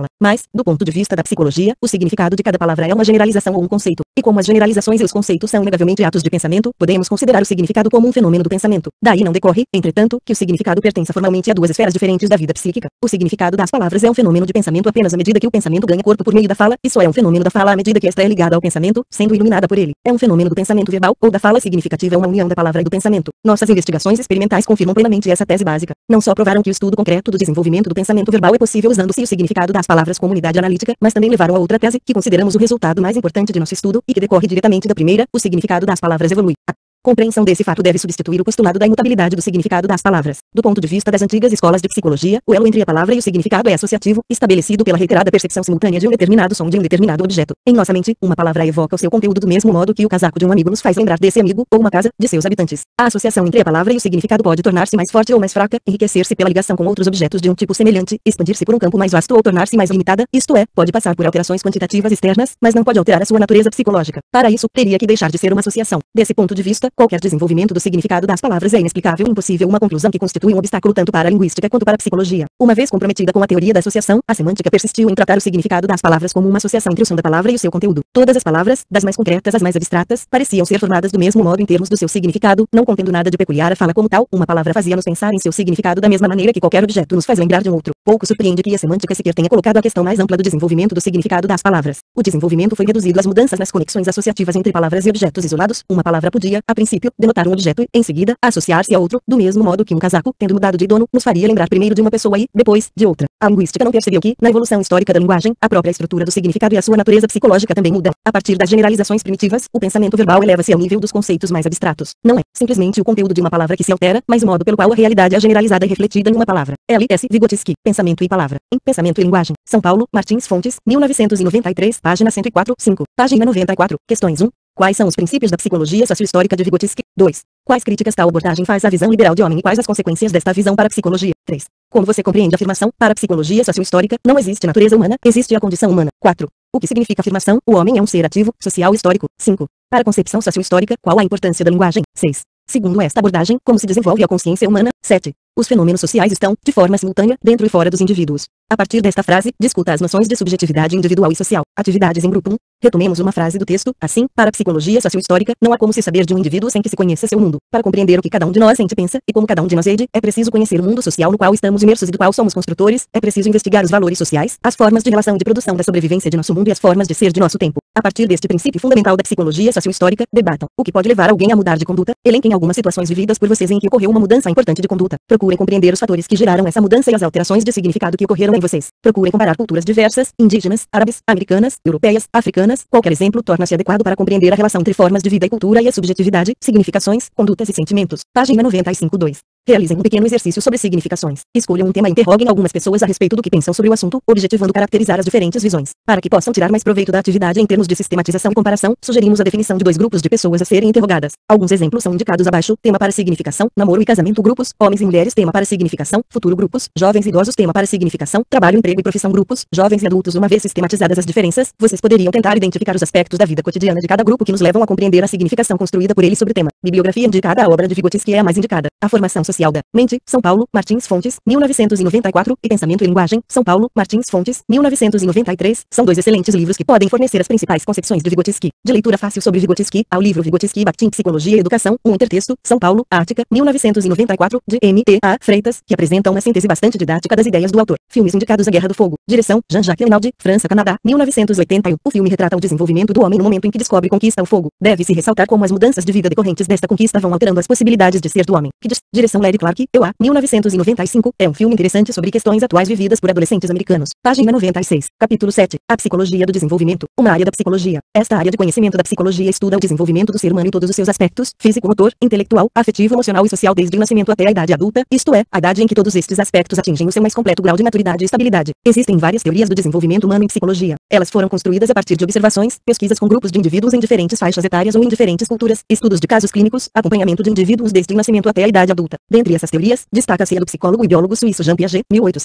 fala. Mas, do ponto de vista da psicologia, o significado de cada palavra é uma generalização ou um conceito. E como as generalizações e os conceitos são inegavelmente atos de pensamento, podemos considerar o significado como um fenômeno do pensamento. Daí não decorre, entretanto, que o significado pertença formalmente a duas esferas diferentes da vida psíquica. O significado das palavras é um fenômeno de pensamento apenas à medida que o pensamento ganha corpo por meio da fala, isso é um fenômeno da fala à medida que esta é ligada ao pensamento, sendo iluminada por ele. É um fenômeno do pensamento verbal, ou da fala significativa, uma união da palavra e do pensamento. Nossas investigações experimentais confirmam plenamente essa tese básica. Não só provaram que o estudo concreto do desenvolvimento do pensamento verbal é possível usando-se o significado das palavras como unidade analítica, mas também levaram a outra tese, que consideramos o resultado mais importante de nosso estudo, e que decorre diretamente da primeira: o significado das palavras evolui. A compreensão desse fato deve substituir o postulado da imutabilidade do significado das palavras. Do ponto de vista das antigas escolas de psicologia, o elo entre a palavra e o significado é associativo, estabelecido pela reiterada percepção simultânea de um determinado som de um determinado objeto. Em nossa mente, uma palavra evoca o seu conteúdo do mesmo modo que o casaco de um amigo nos faz lembrar desse amigo, ou uma casa, de seus habitantes. A associação entre a palavra e o significado pode tornar-se mais forte ou mais fraca, enriquecer-se pela ligação com outros objetos de um tipo semelhante, expandir-se por um campo mais vasto ou tornar-se mais limitada, isto é, pode passar por alterações quantitativas externas, mas não pode alterar a sua natureza psicológica. Para isso, teria que deixar de ser uma associação. Desse ponto de vista, qualquer desenvolvimento do significado das palavras é inexplicável, impossível, uma conclusão que constitui um obstáculo tanto para a linguística quanto para a psicologia. Uma vez comprometida com a teoria da associação, a semântica persistiu em tratar o significado das palavras como uma associação entre o som da palavra e o seu conteúdo. Todas as palavras, das mais concretas às mais abstratas, pareciam ser formadas do mesmo modo em termos do seu significado, não contendo nada de peculiar à fala como tal. Uma palavra fazia-nos pensar em seu significado da mesma maneira que qualquer objeto nos faz lembrar de um outro. Pouco surpreende que a semântica sequer tenha colocado a questão mais ampla do desenvolvimento do significado das palavras. O desenvolvimento foi reduzido às mudanças nas conexões associativas entre palavras e objetos isolados. Uma palavra podia, a princípio, denotar um objeto e, em seguida, associar-se a outro, do mesmo modo que um casaco, tendo mudado de dono, nos faria lembrar primeiro de uma pessoa e, depois, de outra. A linguística não percebeu que, na evolução histórica da linguagem, a própria estrutura do significado e a sua natureza psicológica também mudam. A partir das generalizações primitivas, o pensamento verbal eleva-se ao nível dos conceitos mais abstratos. Não é, simplesmente, o conteúdo de uma palavra que se altera, mas o modo pelo qual a realidade é generalizada e refletida em uma palavra. L.S. Vygotsky, Pensamento e Palavra. Em Pensamento e Linguagem. São Paulo, Martins Fontes, 1993, página 104, 5. Página 94. Questões 1. Quais são os princípios da psicologia sociohistórica de Vygotsky? 2. Quais críticas tal abordagem faz à visão liberal de homem e quais as consequências desta visão para a psicologia? 3. Como você compreende a afirmação? Para a psicologia sociohistórica, não existe natureza humana, existe a condição humana. 4. O que significa a afirmação? O homem é um ser ativo, social e histórico. 5. Para a concepção sociohistórica, qual a importância da linguagem? 6. Segundo esta abordagem, como se desenvolve a consciência humana? 7. Os fenômenos sociais estão, de forma simultânea, dentro e fora dos indivíduos. A partir desta frase, discuta as noções de subjetividade individual e social. Atividades em grupo 1. Retomemos uma frase do texto. Assim, para a psicologia sociohistórica, não há como se saber de um indivíduo sem que se conheça seu mundo. Para compreender o que cada um de nós sente e pensa, e como cada um de nós age, é preciso conhecer o mundo social no qual estamos imersos e do qual somos construtores, é preciso investigar os valores sociais, as formas de relação de produção da sobrevivência de nosso mundo e as formas de ser de nosso tempo. A partir deste princípio fundamental da psicologia sociohistórica, debatam o que pode levar alguém a mudar de conduta, elenquem algumas situações vividas por vocês em que ocorreu uma mudança importante de conduta. Procurem compreender os fatores que geraram essa mudança e as alterações de significado que ocorreram em vocês. Procurem comparar culturas diversas, indígenas, árabes, americanas, europeias, africanas. Qualquer exemplo torna-se adequado para compreender a relação entre formas de vida e cultura e a subjetividade, significações, condutas e sentimentos. Página 95-2. Realizem um pequeno exercício sobre significações. Escolham um tema e interroguem algumas pessoas a respeito do que pensam sobre o assunto, objetivando caracterizar as diferentes visões. Para que possam tirar mais proveito da atividade em termos de sistematização e comparação, sugerimos a definição de 2 grupos de pessoas a serem interrogadas. Alguns exemplos são indicados abaixo. Tema para significação, namoro e casamento. Grupos, homens e mulheres. Tema para significação, futuro. Grupos, jovens e idosos. Tema para significação, trabalho, emprego e profissão. Grupos, jovens e adultos. Uma vez sistematizadas as diferenças, vocês poderiam tentar identificar os aspectos da vida cotidiana de cada grupo que nos levam a compreender a significação construída por ele sobre o tema. Bibliografia indicada. A obra de Vygotsky é a mais indicada. A formação social da mente. São Paulo, Martins Fontes, 1994, e Pensamento e Linguagem, São Paulo, Martins Fontes, 1993, são 2 excelentes livros que podem fornecer as principais concepções de Vygotsky. De leitura fácil sobre Vygotsky, ao livro Vygotsky e Bakhtin Psicologia e Educação, um intertexto, São Paulo, Ática, 1994, de M.T.A. Freitas, que apresenta uma síntese bastante didática das ideias do autor. Filmes indicados: A Guerra do Fogo, direção, Jean-Jacques Rinaldi, França, Canadá, 1981. O filme retrata o desenvolvimento do homem no momento em que descobre e conquista o fogo. Deve-se ressaltar como as mudanças de vida decorrentes desta conquista vão alterando as possibilidades de ser do homem. Direção Larry Clark, EUA, 1995, é um filme interessante sobre questões atuais vividas por adolescentes americanos. Página 96. Capítulo 7. A psicologia do desenvolvimento. Uma área da psicologia. Esta área de conhecimento da psicologia estuda o desenvolvimento do ser humano em todos os seus aspectos, físico, motor, intelectual, afetivo, emocional e social desde o nascimento até a idade adulta, isto é, a idade em que todos estes aspectos atingem o seu mais completo grau de maturidade e estabilidade. Existem várias teorias do desenvolvimento humano em psicologia. Elas foram construídas a partir de observações, pesquisas com grupos de indivíduos em diferentes faixas etárias ou em diferentes culturas, estudos de casos clínicos, acompanhamento de indivíduos desde o nascimento até a idade adulta. Dentre essas teorias, destaca-se a do psicólogo e biólogo suíço Jean Piaget,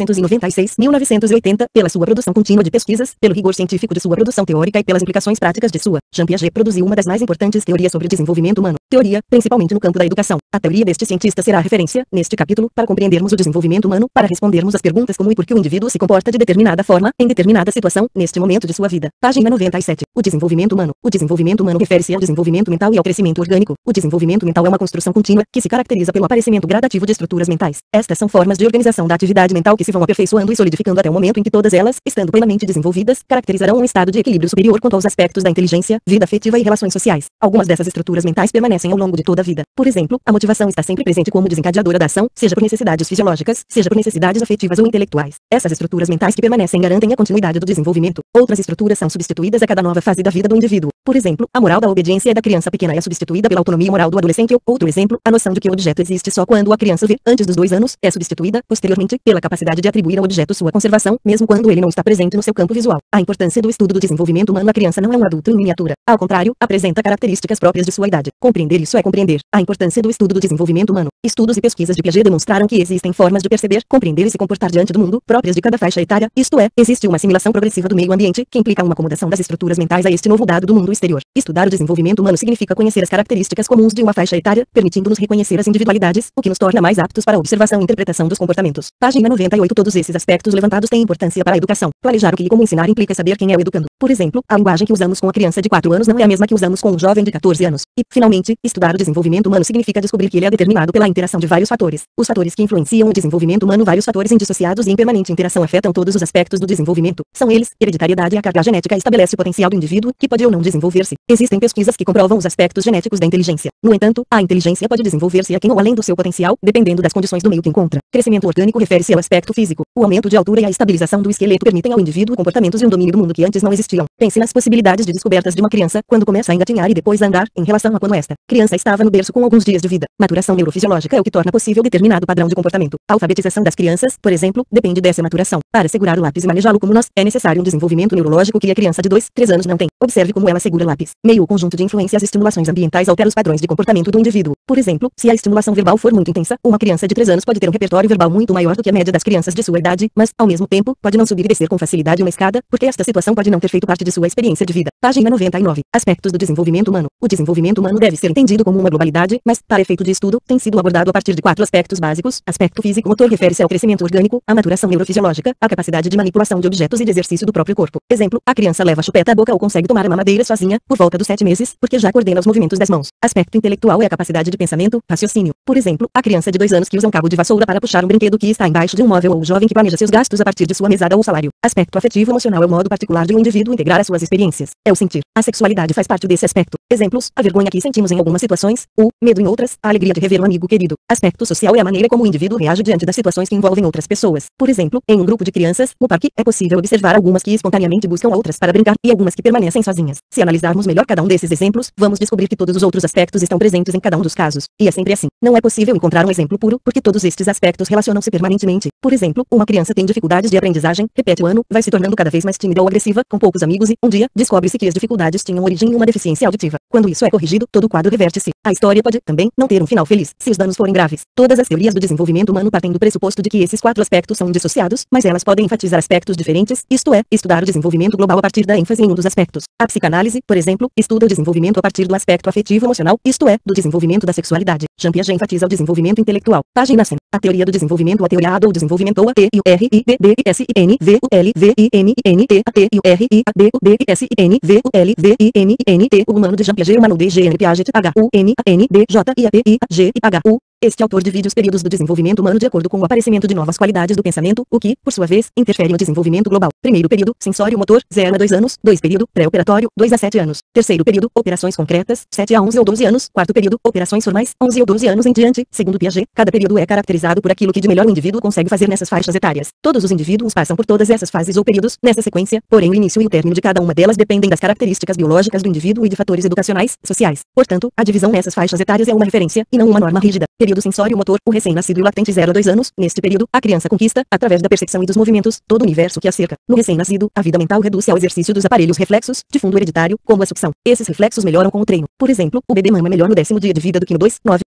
1896-1980, pela sua produção contínua de pesquisas, pelo rigor científico de sua produção teórica e pelas implicações práticas de sua. Jean Piaget produziu uma das mais importantes teorias sobre o desenvolvimento humano, teoria, principalmente no campo da educação. A teoria deste cientista será a referência, neste capítulo, para compreendermos o desenvolvimento humano, para respondermos às perguntas como e por que o indivíduo se comporta de determinada forma, em determinada situação, neste momento de sua vida. Página 97. O desenvolvimento humano. O desenvolvimento humano refere-se ao desenvolvimento mental e ao crescimento orgânico. O desenvolvimento mental é uma construção contínua, que se caracteriza pelo aparecimento gradativo de estruturas mentais. Estas são formas de organização da atividade mental que se vão aperfeiçoando e solidificando até o momento em que todas elas, estando plenamente desenvolvidas, caracterizarão um estado de equilíbrio superior quanto aos aspectos da inteligência, vida afetiva e relações sociais. Algumas dessas estruturas mentais permanecem ao longo de toda a vida. Por exemplo, a motivação está sempre presente como desencadeadora da ação, seja por necessidades fisiológicas, seja por necessidades afetivas ou intelectuais. Essas estruturas mentais que permanecem garantem a continuidade do desenvolvimento. Outras estruturas são substituídas a cada nova fase da vida do indivíduo. Por exemplo, a moral da obediência da criança pequena é substituída pela autonomia moral do adolescente. Outro exemplo, a noção de que o objeto existe só quando a criança vê, antes dos 2 anos, é substituída, posteriormente, pela capacidade de atribuir ao objeto sua conservação, mesmo quando ele não está presente no seu campo visual. A importância do estudo do desenvolvimento humano. A criança não é um adulto em miniatura. Ao contrário, apresenta características próprias de sua idade. Compreender isso é compreender a importância do estudo do desenvolvimento humano. Estudos e pesquisas de Piaget demonstraram que existem formas de perceber, compreender e se comportar diante do mundo, próprias de cada faixa etária, isto é, existe uma assimilação progressiva do meio ambiente, que implica uma acomodação das estruturas mentais a este novo dado do mundo exterior. Estudar o desenvolvimento humano significa conhecer as características comuns de uma faixa etária, permitindo-nos reconhecer as individualidades, o que nos torna mais aptos para a observação e interpretação dos comportamentos. Página 98. Todos esses aspectos levantados têm importância para a educação. Planejar o que e como ensinar implica saber quem é o educando. Por exemplo, a linguagem que usamos com a criança de 4 anos não é a mesma que usamos com um jovem de 14 anos. E, finalmente, estudar o desenvolvimento humano significa descobrir que ele é determinado pela interação de vários fatores. Os fatores que influenciam o desenvolvimento humano. Vários fatores indissociados e em permanente interação afetam todos os aspectos do desenvolvimento. São eles: hereditariedade. A carga genética estabelece o potencial do indivíduo, que pode ou não desenvolver-se. Existem pesquisas que comprovam os aspectos genéticos da inteligência. No entanto, a inteligência pode desenvolver-se aquém ou além do seu potencial, dependendo das condições do meio que encontra. Crescimento orgânico refere-se ao aspecto físico. O aumento de altura e a estabilização do esqueleto permitem ao indivíduo comportamentos e um domínio do mundo que antes não existiam. Pense nas possibilidades de descobertas de uma criança, quando começa a engatinhar e depois a andar, em relação a quando esta criança estava no berço com alguns dias de vida. Maturação neurofisiológica é o que torna possível determinado padrão de comportamento. A alfabetização das crianças, por exemplo, depende dessa maturação. Para segurar o lápis e manejá-lo como nós, é necessário um desenvolvimento neurológico que a criança de 2, 3 anos não tem. Observe como ela segura o lápis. Meio o conjunto de influências e estimulações ambientais altera os padrões de comportamento do indivíduo. Por exemplo, se a estimulação verbal for muito intensa, uma criança de 3 anos pode ter um repertório verbal muito maior do que a média das crianças de sua idade, mas, ao mesmo tempo, pode não subir e descer com facilidade uma escada, porque esta situação pode não ter feito parte de sua experiência de vida. Página 99. Aspectos do desenvolvimento humano. O desenvolvimento humano deve ser entendido como uma globalidade, mas, para efeito de estudo, tem sido abordado a partir de 4 aspectos básicos. Aspecto físico-motor refere-se ao crescimento orgânico, à maturação neurofisiológica, à capacidade de manipulação de objetos e de exercício do próprio corpo. Exemplo, a criança leva a chupeta à boca ou consegue tomar a mamadeira sozinha, por volta dos 7 meses, porque já coordena os movimentos das mãos. Aspecto intelectual é a capacidade de pensamento, raciocínio. Por exemplo, a criança de 2 anos que usa um cabo de vassoura para puxar um brinquedo que está embaixo de um móvel ou o jovem que planeja seus gastos a partir de sua mesada ou salário. Aspecto afetivo-emocional é o modo particular de um indivíduo integrar as suas experiências. É o sentir. A sexualidade faz parte desse aspecto. Exemplos, a vergonha que sentimos em algumas situações, o medo em outras, a alegria de rever um amigo querido. Aspecto social é a maneira como o indivíduo reage diante das situações que envolvem outras pessoas. Por exemplo, em um grupo de crianças, no parque, é possível observar algumas que espontaneamente buscam outras para brincar e algumas que permanecem sozinhas. Se analisarmos melhor cada um desses exemplos, vamos descobrir que todos os outros aspectos estão presentes em cada um dos casos. E é sempre assim. Não é possível encontrar um exemplo puro, porque todos estes aspectos relacionam-se permanentemente. Por exemplo, uma criança tem dificuldades de aprendizagem, repete o ano, vai se tornando cada vez mais tímida ou agressiva, com poucos amigos e, um dia, descobre-se que as dificuldades tinham origem em uma deficiência auditiva. Quando isso é corrigido, todo o quadro reverte-se. A história pode, também, não ter um final feliz, se os danos forem graves. Todas as teorias do desenvolvimento humano partem do pressuposto de que esses 4 aspectos são indissociados, mas elas podem enfatizar aspectos diferentes, isto é, estudar o desenvolvimento global a partir da ênfase em um dos aspectos. A psicanálise, por exemplo, estuda o desenvolvimento a partir do aspecto afetivo-emocional, isto é, do desenvolvimento da sexualidade. Jean Piaget enfatiza o desenvolvimento intelectual. Página 100. A teoria do desenvolvimento. A teoria A do desenvolvimento. A T e o R I D D S I N V U L V I M I N T. A T e o R I A D U D S I N V U L V I M I N T. O humano de Jean Piaget. Humano de G N Piaget. H U M A N D J I A P I A G I H U. Este autor divide os períodos do desenvolvimento humano de acordo com o aparecimento de novas qualidades do pensamento, o que, por sua vez, interfere no desenvolvimento global. Primeiro período, sensório-motor, 0 a 2 anos. 2 período, pré-operatório, 2 a 7 anos. Terceiro período, operações concretas, 7 a 11 ou 12 anos. Quarto período, operações formais, 11 ou 12 anos em diante. Segundo Piaget, cada período é caracterizado por aquilo que de melhor o indivíduo consegue fazer nessas faixas etárias. Todos os indivíduos passam por todas essas fases ou períodos, nessa sequência, porém o início e o término de cada uma delas dependem das características biológicas do indivíduo e de fatores educacionais, sociais. Portanto, a divisão nessas faixas etárias é uma referência, e não uma norma rígida. Período sensório-motor, o recém-nascido e o latente 0 a 2 anos. Neste período, a criança conquista, através da percepção e dos movimentos, todo o universo que a cerca. No recém-nascido, a vida mental reduz-se ao exercício dos aparelhos reflexos, de fundo hereditário, como a sucção. Esses reflexos melhoram com o treino. Por exemplo, o bebê mama melhor no 10º dia de vida do que no 2, 9.